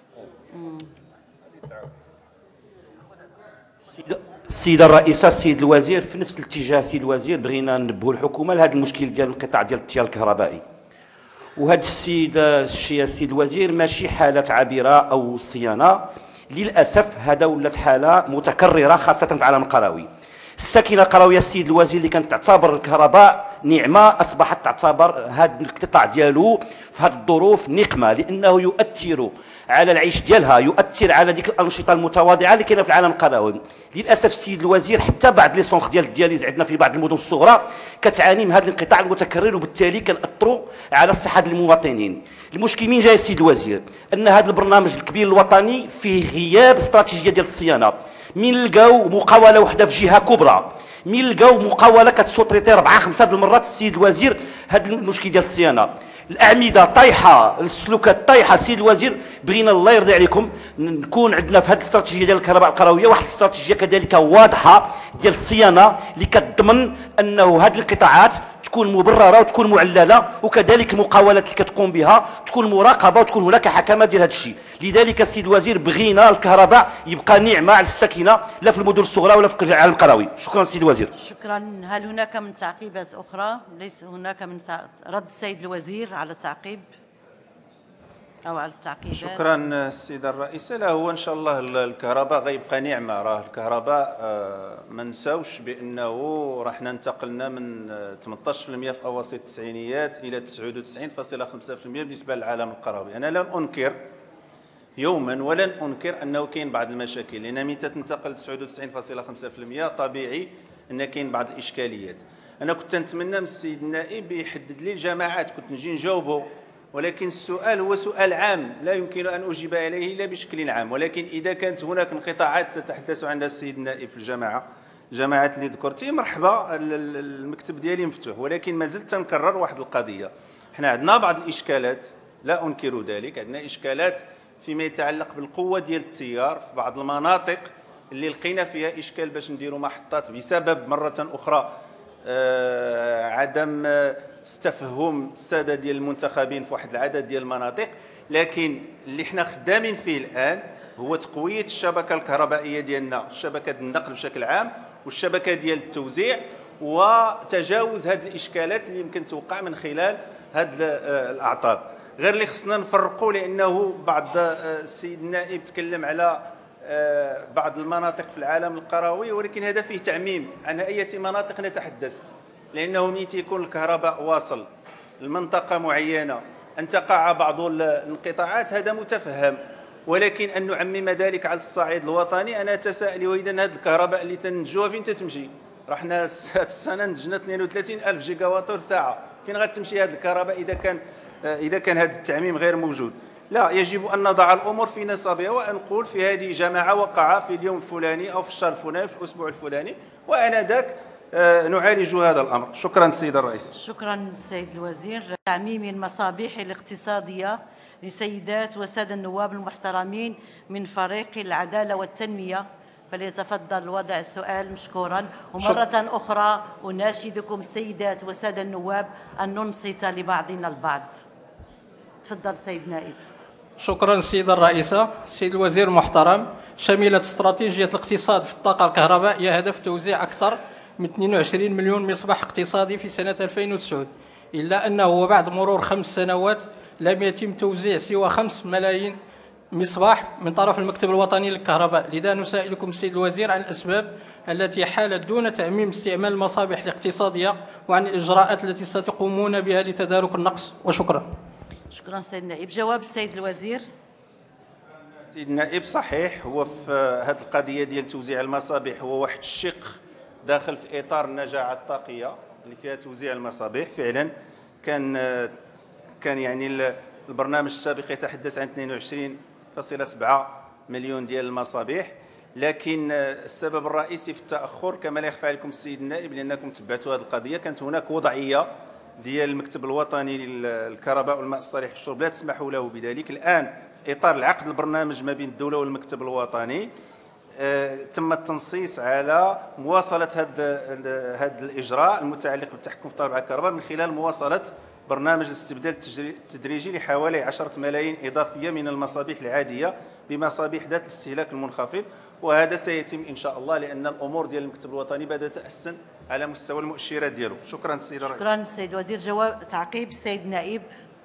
السيدة الرئيسة، السيد الوزير، في نفس الاتجاه السيد الوزير بغينا ننبهوا الحكومة لهذا المشكل ديال الانقطاع ديال التيار الكهربائي. وهذا الشيء السيد الوزير ماشي حالة عابرة أو صيانة، للأسف هذا ولات حالة متكررة خاصة في العالم القروي. الساكنة القروية السيد الوزير اللي كانت تعتبر الكهرباء نعمة أصبحت تعتبر هذا الانقطاع ديالو في هذه الظروف نقمة، لأنه يؤثر على العيش ديالها، يؤثر على ديك الأنشطة المتواضعة اللي كاينة في العالم القروي. للأسف السيد الوزير حتى بعض لي سونتر ديال الدياليز عندنا في بعض المدن الصغرى كتعاني من هذا الانقطاع المتكرر، وبالتالي كنأثروا على صحة المواطنين. المشكل من جاي السيد الوزير؟ أن هذا البرنامج الكبير الوطني فيه غياب استراتيجية ديال الصيانة. من لقاو مقاولة وحدة في جهة كبرى، من لقاو مقاولة كتسوطريتي 4 5 المرات السيد الوزير هذا المشكل ديال الصيانة. الأعمدة طايحة، السلوكات طايحة. السيد الوزير بغينا الله يرضي عليكم نكون عندنا في هذه الاستراتيجية ديال الكهرباء القروية واحد الاستراتيجية كذلك واضحة ديال الصيانة اللي كتضمن أنه هذه القطاعات تكون مبررة وتكون معللة، وكذلك المقاولات اللي كتقوم بها تكون مراقبة وتكون هناك حكمة ديال هذا الشيء. لذلك السيد الوزير بغينا الكهرباء يبقى نعمة على الساكنة لا في المدن الصغرى ولا في العالم القروي. شكرا السيد الوزير. شكرا. هل هناك من تعقيبات أخرى؟ ليس هناك من رد السيد الوزير على التعقيب أو على التعقيبات. شكرا السيدة الرئيسة. لا هو إن شاء الله الكهرباء غيبقى نعمة. راه الكهرباء ما نساوش بأنه راح ننتقلنا من 18% في أواسط التسعينيات إلى 99.5% بالنسبة للعالم القروي. أنا لن أنكر يوما ولن أنكر أنه كاين بعض المشاكل، لأن متى تنتقل 99.5% طبيعي أن كاين بعض الإشكاليات. أنا كنت نتمنى من السيد النائب يحدد لي الجماعات، كنت نجي نجاوبه، ولكن السؤال هو سؤال عام لا يمكن أن أجيب عليه إلا بشكل عام. ولكن إذا كانت هناك انقطاعات تتحدث عنها السيد النائب في الجماعات اللي ذكرتي، مرحبا، المكتب ديالي مفتوح. ولكن ما زلت تنكرر واحد القضية، حنا عندنا بعض الإشكالات لا أنكر ذلك، عندنا إشكالات فيما يتعلق بالقوة ديال التيار في بعض المناطق اللي لقينا فيها إشكال باش نديروا محطات بسبب مرة أخرى عدم استفهام السادة ديال المنتخبين في واحد العدد ديال المناطق. لكن اللي حنا خدامين فيه الآن هو تقوية الشبكة الكهربائية ديالنا، شبكة النقل بشكل عام والشبكة ديال التوزيع، وتجاوز هذه الإشكالات اللي يمكن توقع من خلال هذه الأعطاب. غير اللي خصنا نفرقوا، لأنه بعض السيد النائب تكلم على بعض المناطق في العالم القروي، ولكن هذا فيه تعميم. عن أي مناطق نتحدث؟ لأنه متى يكون الكهرباء واصل لمنطقة معينة أن تقع بعض الانقطاعات هذا متفهم، ولكن أن نعمم ذلك على الصعيد الوطني أنا أتساءل، وإذا هذه الكهرباء اللي تنتجوها فين تتمشي؟ رحنا هذه السنة نتجنا 32,000 جيجا واتور ساعة، فين غتمشي هذه الكهرباء إذا كان هذا التعميم غير موجود؟ لا، يجب أن نضع الأمور في نصابها وأن نقول في هذه جماعة وقع في اليوم الفلاني أو في الشهر الفلاني في الأسبوع الفلاني، وآنذاك نعالج هذا الأمر. شكرا سيد الرئيس. شكرا سيد الوزير. تعميم المصابيح الاقتصادية لسيدات وسادة النواب المحترمين من فريق العدالة والتنمية، فليتفضل وضع السؤال مشكورا. ومرة أخرى أناشدكم سيدات وسادة النواب أن ننصت لبعضنا البعض. تفضل سيد نائب. شكرا سيدة الرئيسة. سيد الوزير المحترم، شملت استراتيجية الاقتصاد في الطاقة الكهربائية هدف توزيع أكثر من 22 مليون مصباح اقتصادي في سنة 2009، إلا أنه وبعد مرور 5 سنوات لم يتم توزيع سوى 5 ملايين مصباح من طرف المكتب الوطني للكهرباء. لذا نسائلكم السيد الوزير عن الأسباب التي حالت دون تعميم استعمال المصابيح الاقتصادية، وعن الإجراءات التي ستقومون بها لتدارك النقص، وشكرا. شكرا سيد النائب. جواب السيد الوزير. سيد النائب، صحيح، هو في هذه القضية ديال توزيع المصابيح هو واحد الشق داخل في إطار النجاعة الطاقية اللي فيها توزيع المصابيح. فعلا كان يعني البرنامج السابق يتحدث عن 22.7 مليون ديال المصابيح، لكن السبب الرئيسي في التأخر كما لا يخفى عليكم السيد النائب، لأنكم تبعتوا هذه القضية، كانت هناك وضعية ديال المكتب الوطني للكهرباء والماء الصالح للشرب لا تسمح له بذلك. الآن في اطار العقد البرنامج ما بين الدوله والمكتب الوطني تم التنصيص على مواصله هذا الاجراء المتعلق بالتحكم في طلب الكهرباء من خلال مواصله برنامج الاستبدال التدريجي لحوالي 10 ملايين اضافيه من المصابيح العاديه بمصابيح ذات الاستهلاك المنخفض، وهذا سيتم ان شاء الله لان الامور ديال المكتب الوطني بدات تحسن على مستوى المؤشرات ديالو. شكرا السيد الرئيس. شكرا السيد الوزير. جواب تعقيب السيد النائب.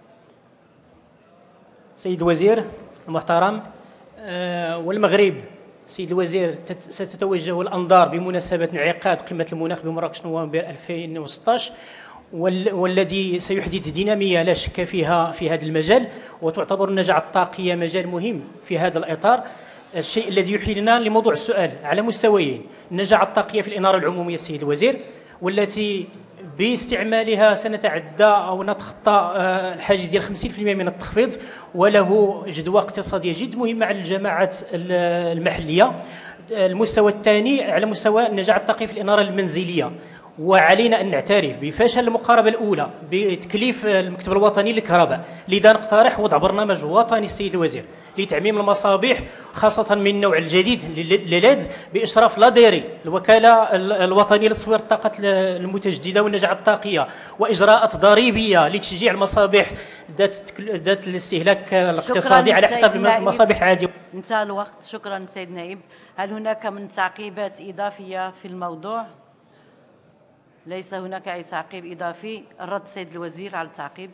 سيد الوزير المحترم، والمغرب سيد الوزير ستتوجه الأنظار بمناسبة انعقاد قمة المناخ بمراكش نوفمبر 2016 والذي سيحدث دينامية لا شك فيها في هذا المجال، وتعتبر النجاعة الطاقية مجال مهم في هذا الإطار. الشيء الذي يحيلنا لموضوع السؤال على مستويين: النجاعة الطاقية في الإنارة العمومية السيد الوزير، والتي باستعمالها سنتعدى أو نتخطى الحاجز ديال 50% من التخفيض، وله جدوى اقتصادية جد مهمة على الجماعات المحلية. المستوى الثاني على مستوى النجاعة الطاقية في الإنارة المنزلية، وعلينا أن نعترف بفشل المقاربة الأولى بتكليف المكتب الوطني للكهرباء، لذا نقترح وضع برنامج وطني السيد الوزير لتعميم المصابيح خاصة من النوع الجديد لليد بإشراف لاديري الوكالة الوطنية لتطوير الطاقة المتجددة والنجاعة الطاقية، وإجراءات ضريبية لتشجيع المصابيح ذات الاستهلاك الاقتصادي على حساب المصابيح العادية. انتهى الوقت. شكرا سيد النائب. هل هناك من تعقيبات إضافية في الموضوع؟ ليس هناك أي تعقيب إضافي. الرد سيد الوزير على التعقيب.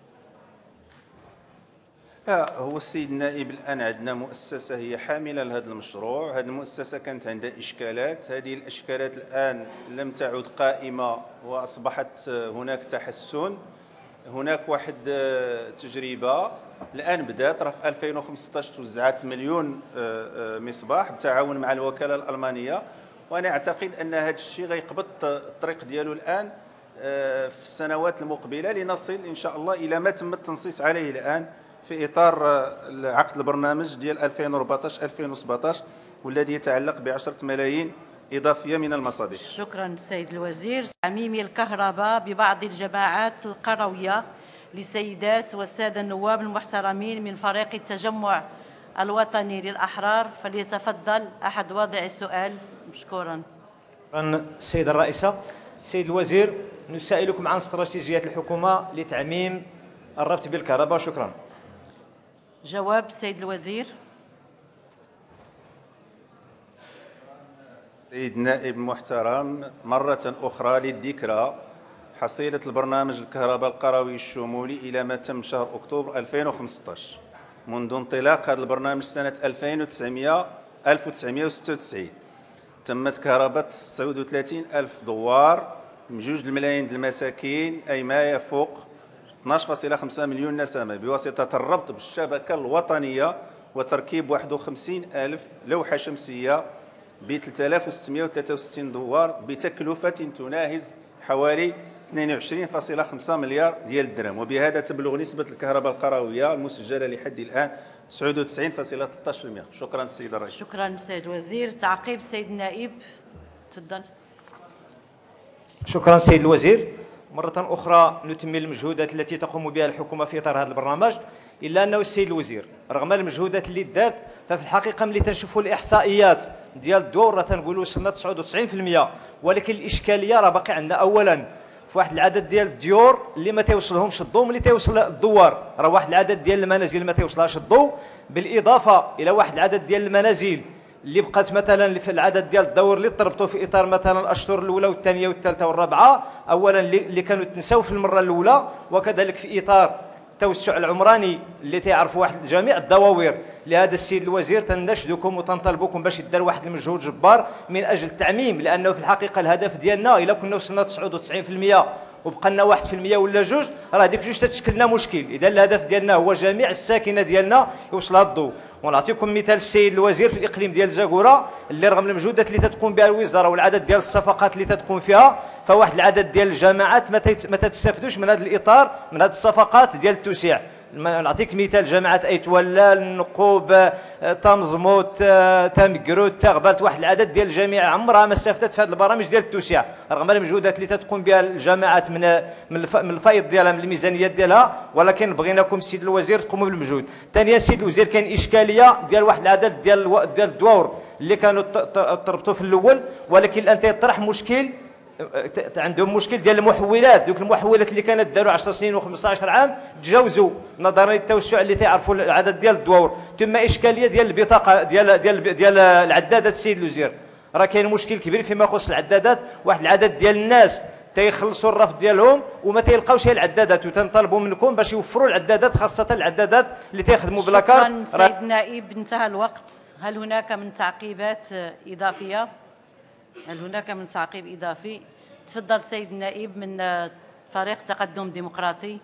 هو السيد النائب الآن عندنا مؤسسة هي حاملة لهذا المشروع. هذه المؤسسة كانت عندها إشكالات، هذه الإشكالات الآن لم تعد قائمة وأصبحت هناك تحسن. هناك واحد تجربة الآن بدأت، في 2015 توزعت مليون مصباح بالتعاون مع الوكالة الألمانية، وأنا أعتقد أن هذا الشيء غيقبض الطريق ديالو الآن في السنوات المقبلة لنصل إن شاء الله إلى ما تم التنصيص عليه الآن في إطار عقد البرنامج ديال 2014-2017 والذي يتعلق ب10 ملايين إضافية من المصابيح. شكرا سيد الوزير. تعميم الكهرباء ببعض الجماعات القروية للسيدات والسادة النواب المحترمين من فريق التجمع الوطني للأحرار، فليتفضل أحد واضع السؤال مشكورا. شكرا السيدة الرئيسة. سيد الوزير، نسائلكم عن استراتيجيات الحكومة لتعميم الربط بالكهرباء. شكرا. جواب سيد الوزير. سيد النائب المحترم، مرة أخرى للذكرى حصيلة البرنامج الكهرباء القروي الشمولي إلى ما تم شهر أكتوبر 2015 منذ انطلاق هذا البرنامج سنة 1996 تمت كهرباء 39 ألف دوار من 2 ملايين المساكين، أي ما يفوق 12.5 مليون نسمة بواسطة الربط بالشبكة الوطنية وتركيب 51 ألف لوحة شمسية ب 3663 دوار بتكلفة تناهز حوالي 22.5 مليار ديال الدرهم، وبهذا تبلغ نسبة الكهرباء القروية المسجلة لحد الآن 99.13%. شكرا السيد الرئيس. شكرا سيد الوزير. تعقيب سيد النائب، تفضل. شكرا سيد الوزير. مرة أخرى نتمم المجهودات التي تقوم بها الحكومة في إطار هذا البرنامج، إلا أنه السيد الوزير رغم المجهودات اللي دارت ففي الحقيقة ملي تنشوفوا الإحصائيات ديال الدور راه تنقولوا وصلنا 99%، ولكن الإشكالية راه باقي عندنا أولا في واحد العدد ديال الديور اللي ما تيوصلهمش الضوء ملي تيوصل الدوار، راه واحد العدد ديال المنازل اللي ما تيوصلهاش الضوء، بالإضافة إلى واحد العدد ديال المنازل اللي بقات مثلا في العدد ديال الدور اللي طربطوا في اطار مثلا الاشهر الاولى والثانيه والثالثه والرابعه، اولا اللي كانوا تنساو في المره الاولى، وكذلك في اطار التوسع العمراني اللي تعرفوا واحد جميع الدواوير. لهذا السيد الوزير تنشدكم وتنطلبكم باش يدار واحد المجهود جبار من اجل التعميم، لانه في الحقيقه الهدف ديالنا الا كنا وصلنا 99% وبقى لنا 1% ولا 2، راه ديك 2 تتشكل لنا مشكل. اذا الهدف ديالنا هو جميع الساكنه ديالنا يوصلها الضوء. ونعطيكم مثال السيد الوزير في الاقليم ديال زاكوره اللي رغم المجهودات اللي تتقوم بها الوزاره والعدد ديال الصفقات اللي تتقوم فيها، فواحد العدد ديال الجماعات ما تستافدوش من هذا الاطار، من هذه الصفقات ديال التوسيع. نعطيك مثال جامعه ايتولا، النقوب، تمزموت، تامكروت، تغبلت، واحد العدد ديال الجامعات عمرها ما استفدت في هذه البرامج ديال التوسيع رغم المجهودات اللي تتقوم بها الجامعات من الفائض ديالها، من الميزانيات ديالها، ولكن بغيناكم السيد الوزير تقوموا بالمجهود. ثانيا السيد الوزير كاين اشكاليه ديال واحد العدد ديال الدواور اللي كانوا تربطوا في الاول، ولكن الان تيطرح مشكل، عندهم مشكل ديال المحولات. دوك المحولات اللي كانت داروا 10 سنين و15 عام تجاوزوا نظرا للتوسع اللي تعرفوا العدد ديال الدواور. ثم اشكاليه ديال البطاقه ديال العدادات السيد الوزير، راه كاين مشكل كبير فيما يخص العدادات. واحد العدد ديال الناس تيخلصوا الرفد ديالهم وما تيلقاوش العدادات، وتنطلبوا منكم باش يوفروا العدادات، خاصه العدادات اللي تيخدموا بلا كارت. شكرا سيد النائب، انتهى الوقت. هل هناك من تعقيبات اضافيه؟ هل هناك من تعقيب اضافي؟ تفضل سيد النائب من فريق تقدم ديمقراطي.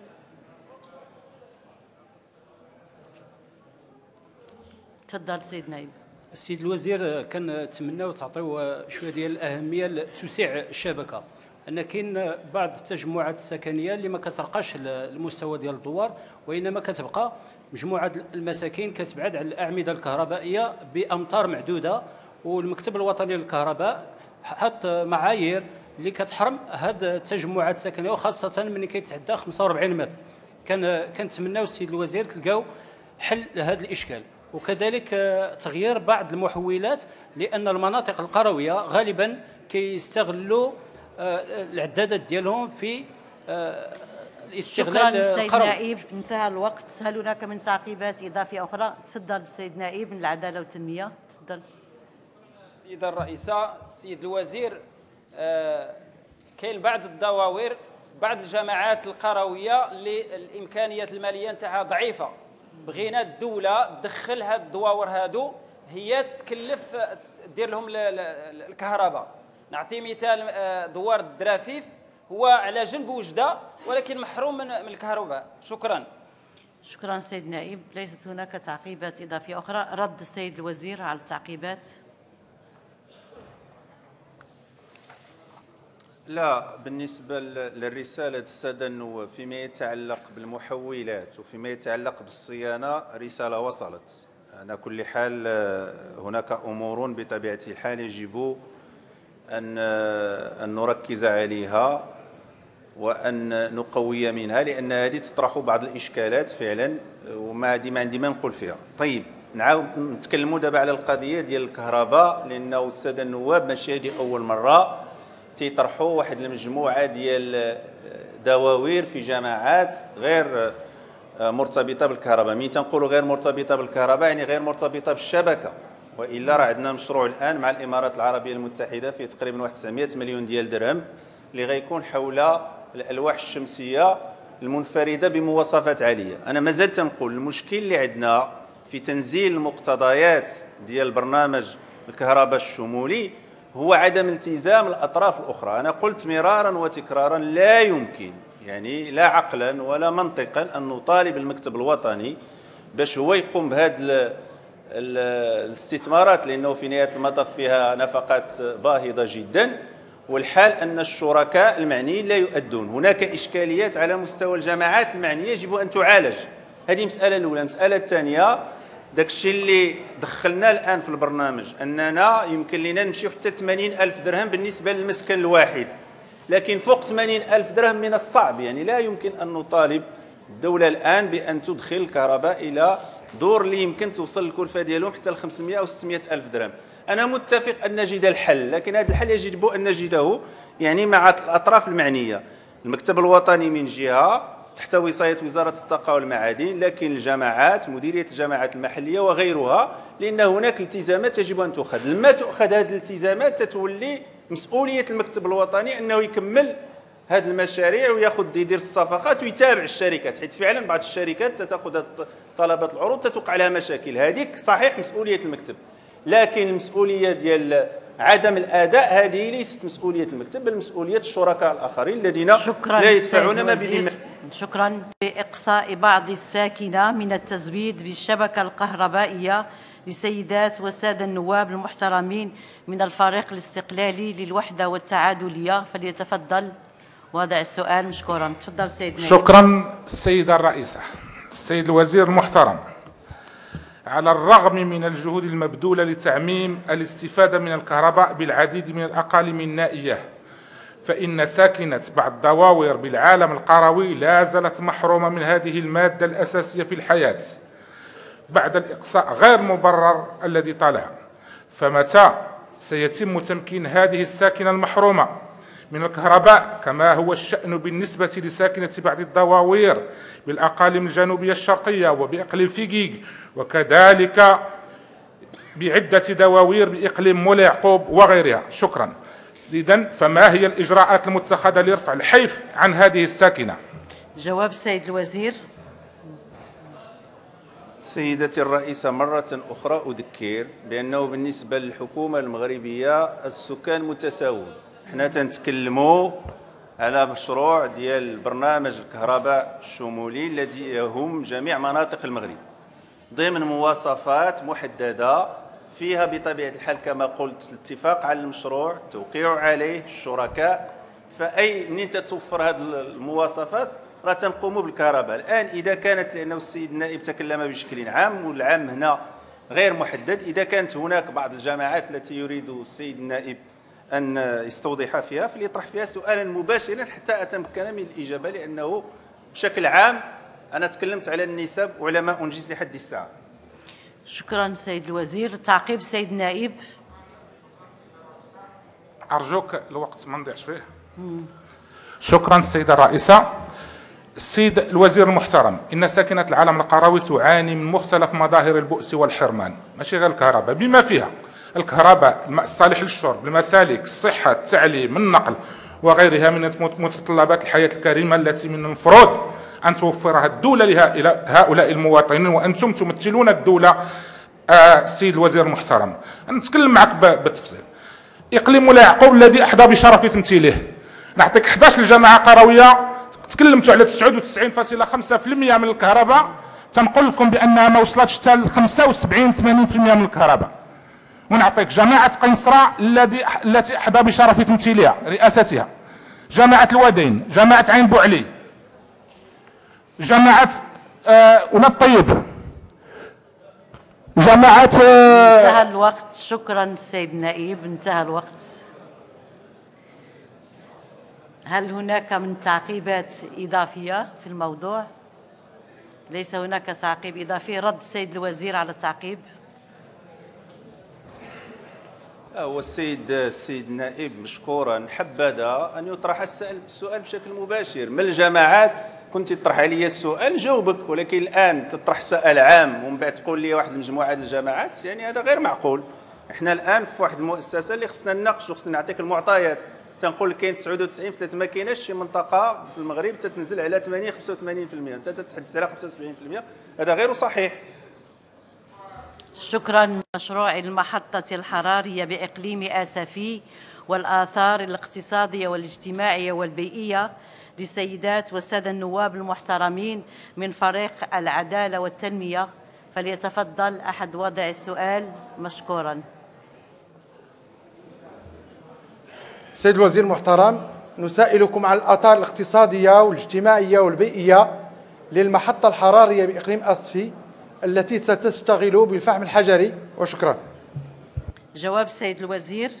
تفضل سيد النائب. السيد الوزير كنتمناو تعطيو شويه ديال الاهميه لتوسيع الشبكه، ان كاين بعض التجمعات السكنيه اللي ما كترقاش المستوى ديال الدوار، وانما كتبقى مجموعه المساكن كتبعد على الاعمده الكهربائيه بامتار معدوده، والمكتب الوطني للكهرباء حط معايير اللي كتحرم هاد التجمعات السكنيه، وخاصه ملي كيتعدى 45 متر. كنتمناو السيد الوزير تلقاو حل لهذا الاشكال، وكذلك تغيير بعض المحولات، لان المناطق القرويه غالبا كيستغلوا العدادات ديالهم في الاستغلال. شكرا سيد النائب، انتهى الوقت. هل هناك من تعقيبات اضافيه اخرى؟ تفضل السيد النائب من العداله والتنميه. تفضل. السيدة الرئيسة، السيد الوزير، كاين بعض الدواوير، بعض الجماعات القرويه اللي الامكانيات الماليه نتاعها ضعيفه، بغينا الدوله تدخل هاد الدواور هادو هي تكلف دير لهم الكهرباء. نعطي مثال، دوار الدرافيف هو على جنب وجده ولكن محروم من الكهرباء. شكرا. شكرا سيد النائب، ليست هناك تعقيبات اضافيه اخرى. رد السيد الوزير على التعقيبات. لا، بالنسبة للرسالة السادة النواب فيما يتعلق بالمحولات وفيما يتعلق بالصيانة، رسالة وصلت. على كل حال هناك أمور بطبيعة الحال يجب أن نركز عليها وأن نقوي منها، لأن هذه تطرح بعض الإشكالات فعلا وما عندي ما نقول فيها. طيب، نعاود نتكلموا دابا على القضية ديال الكهرباء، لأنه السادة النواب ماشي هذه أول مرة تيطرحوا واحد المجموعه ديال دواوير في جماعات غير مرتبطه بالكهرباء. ملي تنقولوا غير مرتبطه بالكهرباء يعني غير مرتبطه بالشبكه، والا راه عندنا مشروع الان مع الامارات العربيه المتحده فيه تقريبا واحد 900 مليون ديال درهم اللي غيكون حول الالواح الشمسيه المنفرده بمواصفات عاليه. انا مازال تنقول المشكل اللي عندنا في تنزيل المقتضيات ديال برنامج الكهرباء الشمولي هو عدم التزام الأطراف الأخرى. أنا قلت مرارا وتكرارا لا يمكن، يعني لا عقلا ولا منطقا أن نطالب المكتب الوطني باش هو يقوم بهذه الاستثمارات، لأنه في نهاية المطاف فيها نفقات باهظة جدا، والحال أن الشركاء المعنيين لا يؤدون. هناك إشكاليات على مستوى الجماعات المعنية يجب أن تعالج. هذه مسألة الأولى. المسألة الثانية، داك الشيء اللي دخلناه الان في البرنامج اننا يمكن لنا نمشيو حتى 80,000 درهم بالنسبه للمسكن الواحد، لكن فوق 80,000 درهم من الصعب، يعني لا يمكن ان نطالب الدوله الان بان تدخل الكهرباء الى دور اللي يمكن توصل الكلفه ديالهم حتى ل 500 او 600,000 درهم. انا متفق ان نجد الحل، لكن هذا الحل يجب ان نجده يعني مع الاطراف المعنيه. المكتب الوطني من جهه تحت وصاية وزارة الطاقة والمعادن، لكن الجماعات، مديرية الجماعات المحلية وغيرها، لأن هناك التزامات يجب أن تؤخذ. لما تؤخذ هذه الالتزامات تتولي مسؤولية المكتب الوطني أنه يكمل هذه المشاريع وياخذ يدير الصفقات ويتابع الشركات، حيث فعلا بعض الشركات تاخذ طلبات العروض تتوقع لها مشاكل. هذيك صحيح مسؤولية المكتب، لكن المسؤولية ديال عدم الأداء هذه ليست مسؤولية المكتب، بل مسؤولية الشركاء الآخرين الذين لا يدفعون ما بذمتهم. شكرا. بإقصاء بعض الساكنة من التزويد بالشبكة الكهربائية لسيدات والسادة النواب المحترمين من الفريق الاستقلالي للوحدة والتعادلية، فليتفضل وضع السؤال مشكورا. تفضل سيد نائب. شكرا السيدة الرئيسة. السيد الوزير المحترم، على الرغم من الجهود المبذولة لتعميم الاستفادة من الكهرباء بالعديد من الأقاليم النائية، فإن ساكنة بعض الدواوير بالعالم القروي لا زالت محرومة من هذه المادة الأساسية في الحياة بعد الإقصاء غير مبرر الذي طالها. فمتى سيتم تمكين هذه الساكنة المحرومة من الكهرباء كما هو الشأن بالنسبة لساكنة بعض الدواوير بالأقاليم الجنوبية الشرقية وبإقليم فيجيج، وكذلك بعدة دواوير بإقليم مولا يعقوب وغيرها؟ شكرا. إذن فما هي الإجراءات المتخذة لرفع الحيف عن هذه الساكنة؟ جواب السيد الوزير. سيدتي الرئيسة، مرة أخرى أذكر بأنه بالنسبة للحكومة المغربية السكان متساوون. حنا تنتكلموا على مشروع ديال برنامج الكهرباء الشمولي الذي يهم جميع مناطق المغرب ضمن مواصفات محددة فيها بطبيعة الحال كما قلت الاتفاق على المشروع، توقيع عليه الشركاء، فأي منين تتوفر هذه المواصفات راه تنقوموا بالكهرباء. الآن إذا كانت، لأنه السيد النائب تكلم بشكل عام والعام هنا غير محدد، إذا كانت هناك بعض الجماعات التي يريد السيد النائب أن يستوضح فيها فليطرح فيها سؤالا مباشرا حتى أتمكن من الإجابة، لأنه بشكل عام أنا تكلمت على النسب وعلى ما أنجز لحد الساعة. شكرا سيد الوزير. تعقيب سيد النائب. أرجوك الوقت ما نضيعش فيه. شكرا السيدة الرئيسة. السيد الوزير المحترم، إن ساكنة العالم القروي تعاني من مختلف مظاهر البؤس والحرمان، ماشي غير الكهرباء، بما فيها الكهرباء، الماء الصالح للشرب، المسالك، الصحة، التعليم، النقل وغيرها من متطلبات الحياة الكريمة التي من المفروض أن توفرها الدولة لهؤلاء المواطنين، وأنتم تمثلون الدولة. السيد الوزير المحترم، نتكلم معك بالتفصيل. إقليم مولا يعقوب الذي أحظى بشرف تمثيله، نعطيك 11 جماعة قروية تكلمتوا على 99.5% من الكهرباء، تنقول لكم بأنها ما وصلتش حتى ل 75-80% من الكهرباء. ونعطيك جماعة قينصرة التي أحظى بشرف تمثيلها رئاستها، جماعة الودين، جماعة عين بوعلي، جماعة ولاد الطيب، جماعة انتهى الوقت. شكرا السيد النائب، انتهى الوقت. هل هناك من تعقيبات إضافية في الموضوع؟ ليس هناك تعقيب إضافي. رد السيد الوزير على التعقيب. هو السيد النائب مشكورا حبذا أن يطرح السؤال بشكل مباشر. من الجماعات كنت تطرح علي السؤال جاوبك، ولكن الآن تطرح سؤال عام ومن بعد تقول لي واحد المجموعة ديال الجماعات، يعني هذا غير معقول. احنا الآن في واحد المؤسسة اللي خصنا نناقش وخصنا نعطيك المعطيات. تنقول كاين 99 في ما كايناش شي منطقة في المغرب تتنزل على 85%، انت تتحدث على 75%، هذا غير صحيح. شكرا. مشروع المحطة الحرارية بإقليم آسفي والآثار الاقتصادية والاجتماعية والبيئية للسيدات والسادة النواب المحترمين من فريق العدالة والتنمية، فليتفضل أحد وضع السؤال مشكورا. سيد الوزير المحترم، نسائلكم عن الآثار الاقتصادية والاجتماعية والبيئية للمحطة الحرارية بإقليم آسفي التي ستشتغل بالفحم الحجري، وشكرا. جواب السيد الوزير.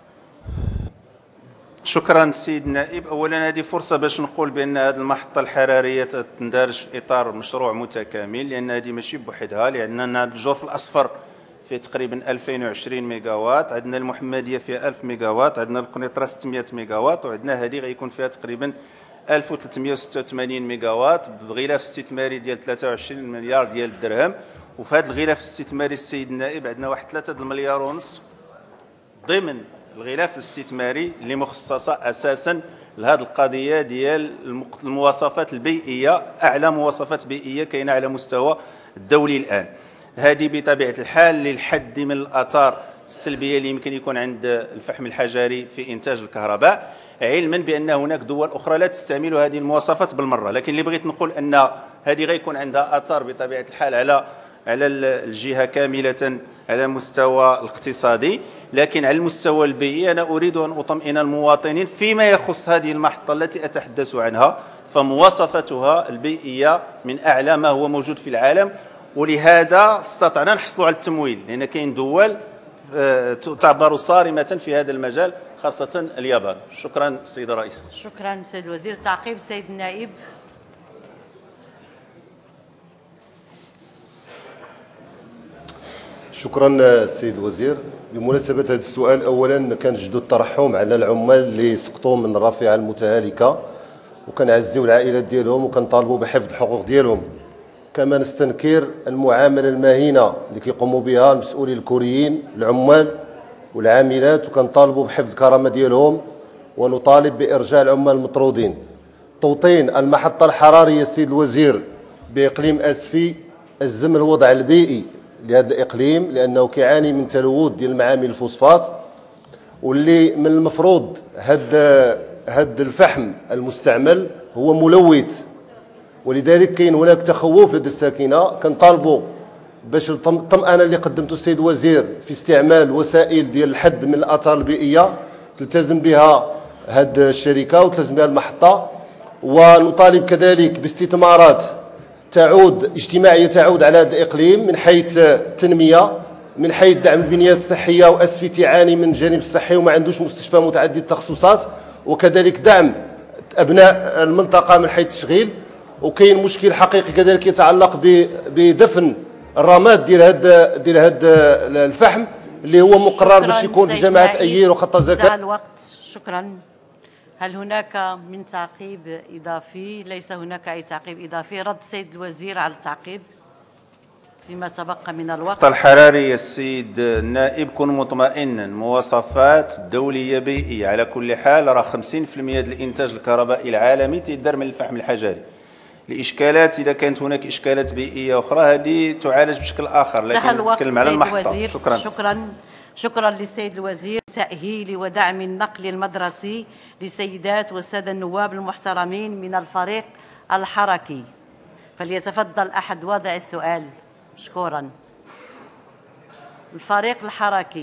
شكرا السيد النائب. اولا هذه فرصه باش نقول بان هذه المحطه الحراريه تندرج في اطار مشروع متكامل، لان هذه ماشي بوحدها، لان الجرف الاصفر فيه تقريبا 2020 ميجاوات، عندنا المحمديه فيها 1000 ميجاوات، عندنا القنيطره 600 ميجاوات، وعندنا هذه غيكون فيها تقريبا 1386 ميجاوات بغلاف استثماري ديال 23 مليار ديال الدرهم. وفي هذا الغلاف الاستثماري السيد النائب عندنا واحد 3 مليار ونص ضمن الغلاف الاستثماري اللي مخصصه اساسا لهذه القضيه ديال المواصفات البيئيه، اعلى مواصفات بيئيه كاينه على مستوى الدولي الان. هذه بطبيعه الحال للحد من الاثار السلبيه اللي يمكن يكون عند الفحم الحجري في انتاج الكهرباء، علما بان هناك دول اخرى لا تستعمل هذه المواصفات بالمره. لكن اللي بغيت نقول ان هذه غيكون عندها اثار بطبيعه الحال على الجهه كامله على المستوى الاقتصادي، لكن على المستوى البيئي انا اريد ان اطمئن المواطنين فيما يخص هذه المحطه التي اتحدث عنها، فمواصفاتها البيئية من أعلى ما هو موجود في العالم، ولهذا استطعنا نحصلوا على التمويل، لأن كاين دول تعتبر صارمة في هذا المجال خاصة اليابان. شكرا سيد الرئيس. شكرا سيد الوزير. تعقيب سيد النائب. شكرا سيد الوزير. بمناسبة هذا السؤال، أولا كنجدو الترحم على العمال اللي سقطوا من الرافعة المتهالكة، وكنعزيو العائلات ديالهم وكنطالبوا بحفظ الحقوق ديالهم. كما نستنكر المعاملة المهينة اللي كيقوموا بها المسؤولين الكوريين العمال والعاملات، وكنطالبوا بحفظ الكرامة ديالهم، ونطالب بإرجاع العمال المطرودين. توطين المحطة الحرارية السيد الوزير بإقليم أسفي أزم الوضع البيئي لهذا الإقليم، لأنه كيعاني من تلوث ديال المعامل الفوسفات، واللي من المفروض هاد الفحم المستعمل هو ملوث، ولذلك كاين هناك تخوف لدى الساكنه. كنطالبوا باش الطمأنة اللي قدمته السيد الوزير في استعمال وسائل ديال الحد من الآثار البيئية تلتزم بها هاد الشركة وتلتزم بها المحطة، ونطالب كذلك باستثمارات اجتماعية تعود على هذا الإقليم من حيث التنمية، من حيث دعم البنيات الصحية، وأسفي تعاني من الجانب الصحي وما عندوش مستشفى متعدد التخصصات، وكذلك دعم أبناء المنطقة من حيث التشغيل. وكاين مشكل حقيقي كذلك يتعلق بدفن الرماد ديال هاد الفحم اللي هو مقرر باش يكون في جامعة أيير وخط زكاة. الوقت. شكرا. هل هناك من تعقيب إضافي؟ ليس هناك أي تعقيب إضافي. رد السيد الوزير على التعقيب فيما تبقى من الوقت. الحرارية السيد النائب كن مطمئنا، مواصفات دولية بيئية على كل حال. راه 50% ديال الإنتاج الكهربائي العالمي تيدار من الفحم الحجري. الإشكالات إذا كانت هناك إشكالات بيئية أخرى هذه تعالج بشكل آخر، لكن نتكلم على المحطة. شكرا. شكرا للسيد الوزير. تأهيل ودعم النقل المدرسي لسيدات والسادة النواب المحترمين من الفريق الحركي. فليتفضل أحد وضع السؤال مشكورا. الفريق الحركي.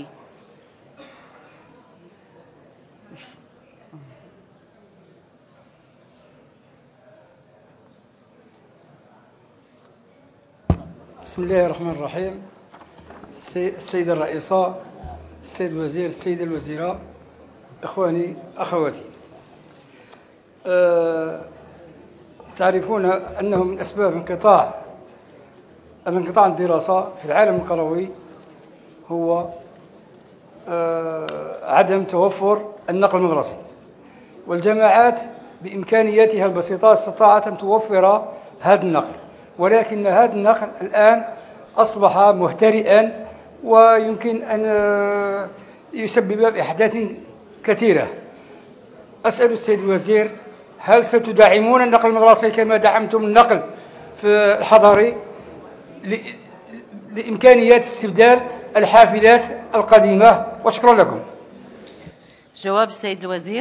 بسم الله الرحمن الرحيم. السيدة الرئيسة، السيد الوزير، السيدة الوزيرة، إخواني أخواتي، تعرفون أنه من أسباب انقطاع الدراسة في العالم القروي هو عدم توفر النقل المدرسي، والجامعات بإمكانياتها البسيطة استطاعت أن توفر هذا النقل، ولكن هذا النقل الآن أصبح مهترئا ويمكن أن يسبب بأحداث كثيرة. أسأل السيد الوزير، هل ستدعمون النقل المدرسي كما دعمتم النقل في الحضري لإمكانيات استبدال الحافلات القديمة؟ وشكرا لكم. جواب السيد الوزير.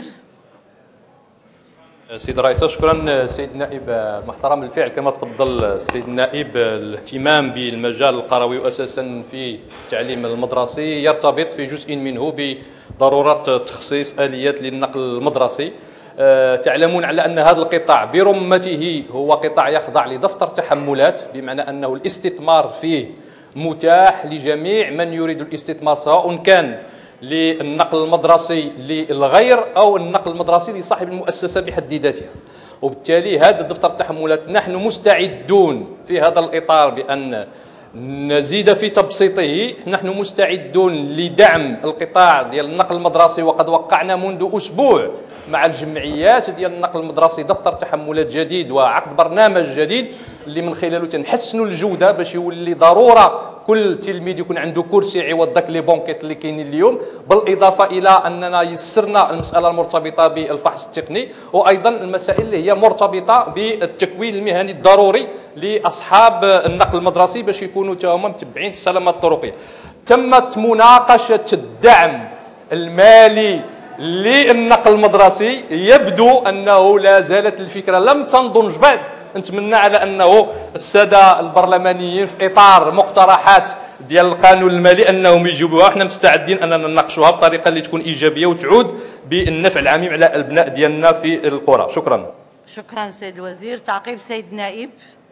سيد الرئيسة، شكرا سيد النائب المحترم. بالفعل كما تفضل السيد النائب، الاهتمام بالمجال القروي واساسا في التعليم المدرسي يرتبط في جزء منه بضروره تخصيص اليات للنقل المدرسي. تعلمون على ان هذا القطاع برمته هو قطاع يخضع لدفتر تحملات، بمعنى انه الاستثمار فيه متاح لجميع من يريد الاستثمار، سواء كان للنقل المدرسي للغير أو النقل المدرسي لصاحب المؤسسة بحد ذاتها. وبالتالي هذا دفتر التحملات نحن مستعدون في هذا الإطار بأن نزيد في تبسيطه. نحن مستعدون لدعم القطاع ديال النقل المدرسي، وقد وقعنا منذ أسبوع مع الجمعيات ديال النقل المدرسي دفتر تحملات جديد وعقد برنامج جديد اللي من خلاله تنحسنوا الجوده باش يولي ضروره كل تلميذ يكون عنده كرسي عوض ذاك لي بونكيت اللي كاينين اليوم، بالاضافه الى اننا يسرنا المساله المرتبطه بالفحص التقني، وايضا المسائل اللي هي مرتبطه بالتكوين المهني الضروري لاصحاب النقل المدرسي باش يكونوا تاهما متبعين السلامه الطرقيه. تمت مناقشه الدعم المالي للنقل المدرسي، يبدو انه لا زالت الفكره لم تنضج بعد. نتمنى على انه الساده البرلمانيين في اطار مقترحات ديال القانون المالي انهم يجيبوها، احنا مستعدين اننا نناقشوها بطريقه اللي تكون ايجابيه وتعود بالنفع العميم على الابناء ديالنا في القرى. شكرا. شكرا سيد الوزير. تعقيب سيد النائب.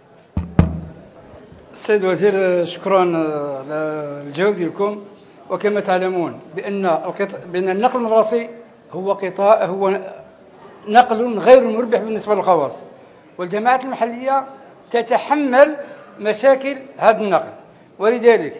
السيد الوزير شكرا على الجواب ديالكم. وكما تعلمون بأن النقل المدرسي هو نقل غير مربح بالنسبة للخواص، والجماعات المحلية تتحمل مشاكل هذا النقل، ولذلك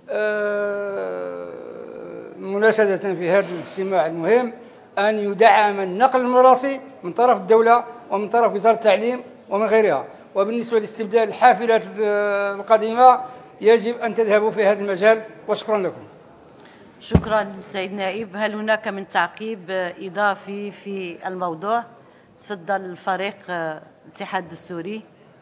مناشدة في هذا الاجتماع المهم أن يدعم النقل المدرسي من طرف الدولة ومن طرف وزارة التعليم ومن غيرها. وبالنسبة لاستبدال الحافلات القديمة يجب أن تذهبوا في هذا المجال، وشكرا لكم. شكرا سيد النائب. هل هناك من تعقيب إضافي في الموضوع؟ تفضل الفريق الاتحاد السوري.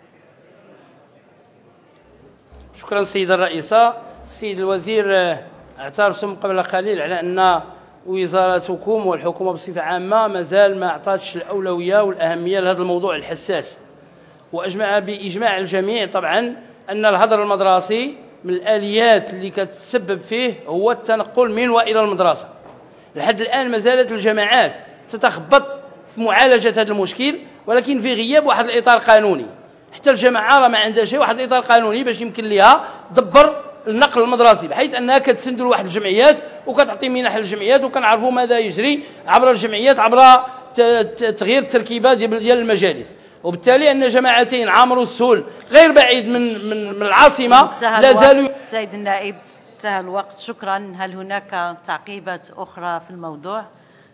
شكرا سيدة الرئيسة. السيد الوزير اعترفتم قبل قليل على أن وزارتكم والحكومة بصفة عامة مازال ما أعطتش الأولوية والأهمية لهذا الموضوع الحساس، وأجمع بإجماع الجميع طبعا أن الهدر المدرسي من الآليات اللي كتسبب فيه هو التنقل من وإلى المدرسة. لحد الآن ما زالت الجماعات تتخبط في معالجة هذا المشكل، ولكن في غياب واحد الإطار قانوني. حتى الجماعة راه ما عندها شيء واحد الإطار قانوني باش يمكن لها تدبر النقل المدرسي، بحيث أنها كتسند لواحد الجمعيات وكتعطي منح للجمعيات، وكنعرفوا ماذا يجري عبر الجمعيات عبر تغيير التركيبة ديال المجالس. وبالتالي أن جماعتين عامر والسهول غير بعيد من العاصمة لا زالوا. سيد النائب انتهى الوقت. شكرا. هل هناك تعقيبات أخرى في الموضوع؟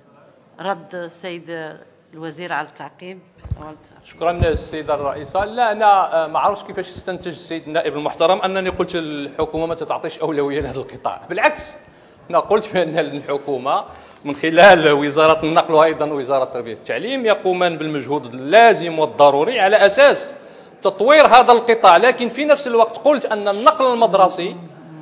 رد السيد الوزير على التعقيب. شكرا السيدة الرئيسة. لا أنا ما عرفتش كيفاش استنتج السيد النائب المحترم أنني قلت الحكومة ما تعطيش أولوية لهذا القطاع. بالعكس، أنا قلت بأن الحكومة من خلال وزارة النقل وأيضا وزارة التربية والتعليم يقومان بالمجهود اللازم والضروري على أساس تطوير هذا القطاع، لكن في نفس الوقت قلت أن النقل المدرسي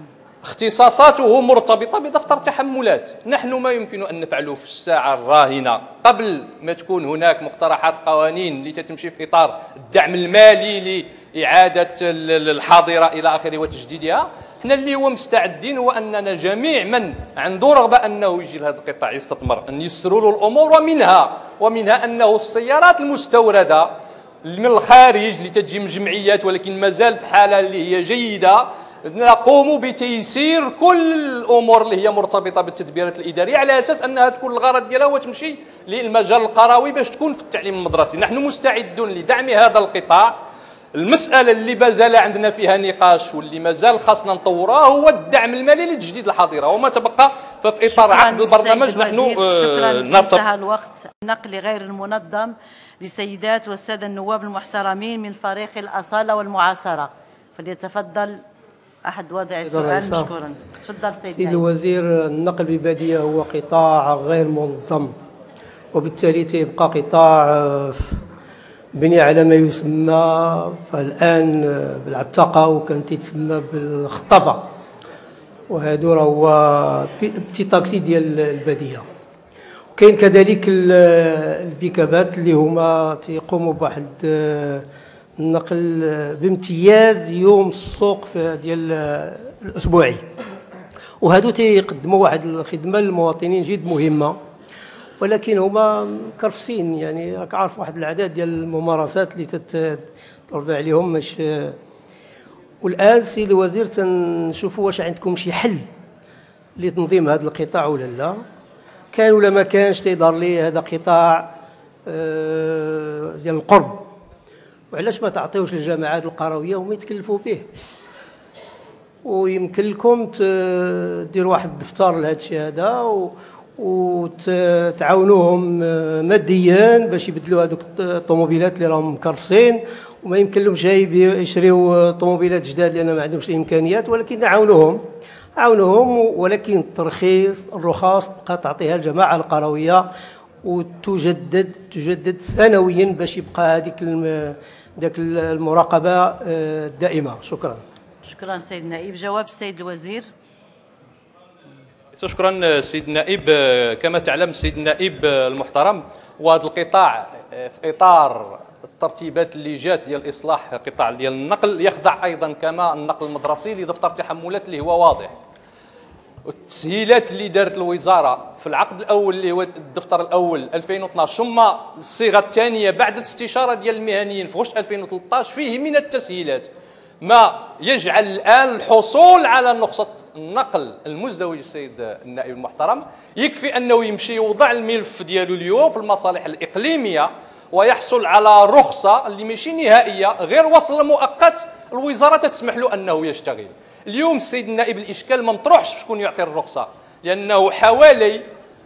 اختصاصاته مرتبطة بدفتر تحملات. نحن ما يمكن أن نفعله في الساعة الراهنة قبل ما تكون هناك مقترحات قوانين لتمشي في إطار الدعم المالي لإعادة الحاضرة إلى آخره وتجديدها. احنا اللي هو مستعدين هو أننا جميع من عنده رغبة أنه يجي لهذا القطاع يستثمر أن يسروا له الأمور، ومنها أنه السيارات المستوردة من الخارج اللي تجي من جمعيات ولكن مازال في حالة اللي هي جيدة، نقوم بتيسير كل الامور اللي هي مرتبطه بالتدبيرات الاداريه على اساس انها تكون الغرض ديالها هو تمشي للمجال القروي باش تكون في التعليم المدرسي. نحن مستعدون لدعم هذا القطاع. المساله اللي مازال عندنا فيها نقاش واللي مازال خاصنا نطورها هو الدعم المالي لتجديد الحاضره، وما تبقى ففي اطار عقد البرنامج نحن نرتبط. انتهى الوقت. النقل غير المنظم لسيدات والساده النواب المحترمين من فريق الاصاله والمعاصره، فليتفضل أحد وضع السؤال مشكورا. تفضل سيد الوزير. النقل ببادية هو قطاع غير منظم، وبالتالي تيبقى قطاع بني على ما يسمى فالآن بالعتاقة وكان تيتسمى بالخطافة، وهادو راه هو بتي تاكسي ديال البادية. كاين كذلك البيكابات اللي هما تيقوموا بواحد النقل بامتياز يوم السوق ديال الاسبوعي، وهادو تيقدموا واحد الخدمه للمواطنين جد مهمه، ولكن هما مكرفسين. يعني راك عارف واحد العدد ديال الممارسات اللي ترفع عليهم مش. والان سيدي الوزير تنشوفوا واش عندكم شي حل لتنظيم هذا القطاع ولا لا، كان ولا ما كانش. تيظهر لي هذا قطاع ديال القرب، وعلاش ما تعطيوش للجماعات القرويه وما يتكلفوا به؟ ويمكن لكم ديروا واحد الدفتر لهذا الشيء هذا وتعاونوهم ماديا باش يبدلوا هذوك الطوموبيلات اللي راهم مكرفسين، وما يمكن لهمش يشريوا طوموبيلات جداد لان ما عندهمش الامكانيات، ولكن عاونوهم ولكن الترخيص الرخص تبقى تعطيها الجماعه القرويه وتجدد سنويا باش يبقى هذيك ذاك المراقبه الدائمه. شكرا. شكرا سيد النائب. جواب السيد الوزير. شكرا سيد النائب. كما تعلم سيد النائب المحترم، وهذا القطاع في اطار الترتيبات اللي جات ديال اصلاح قطاع ديال النقل يخضع ايضا كما النقل المدرسي لدفتر تحملات اللي هو واضح. والتسهيلات اللي دارت الوزاره في العقد الاول اللي هو الدفتر الاول 2012 ثم الصيغه الثانيه بعد الاستشاره ديال المهنيين في غشت 2013 فيه من التسهيلات ما يجعل الان الحصول على رخصه النقل المزدوج السيد النائب المحترم يكفي انه يمشي يوضع الملف ديالو اليوم في المصالح الاقليميه ويحصل على رخصه اللي ماشي نهائيه غير وصل مؤقت الوزاره تسمح له انه يشتغل. اليوم السيد النائب الاشكال ما نطرحش شكون يعطي الرخصه لانه حوالي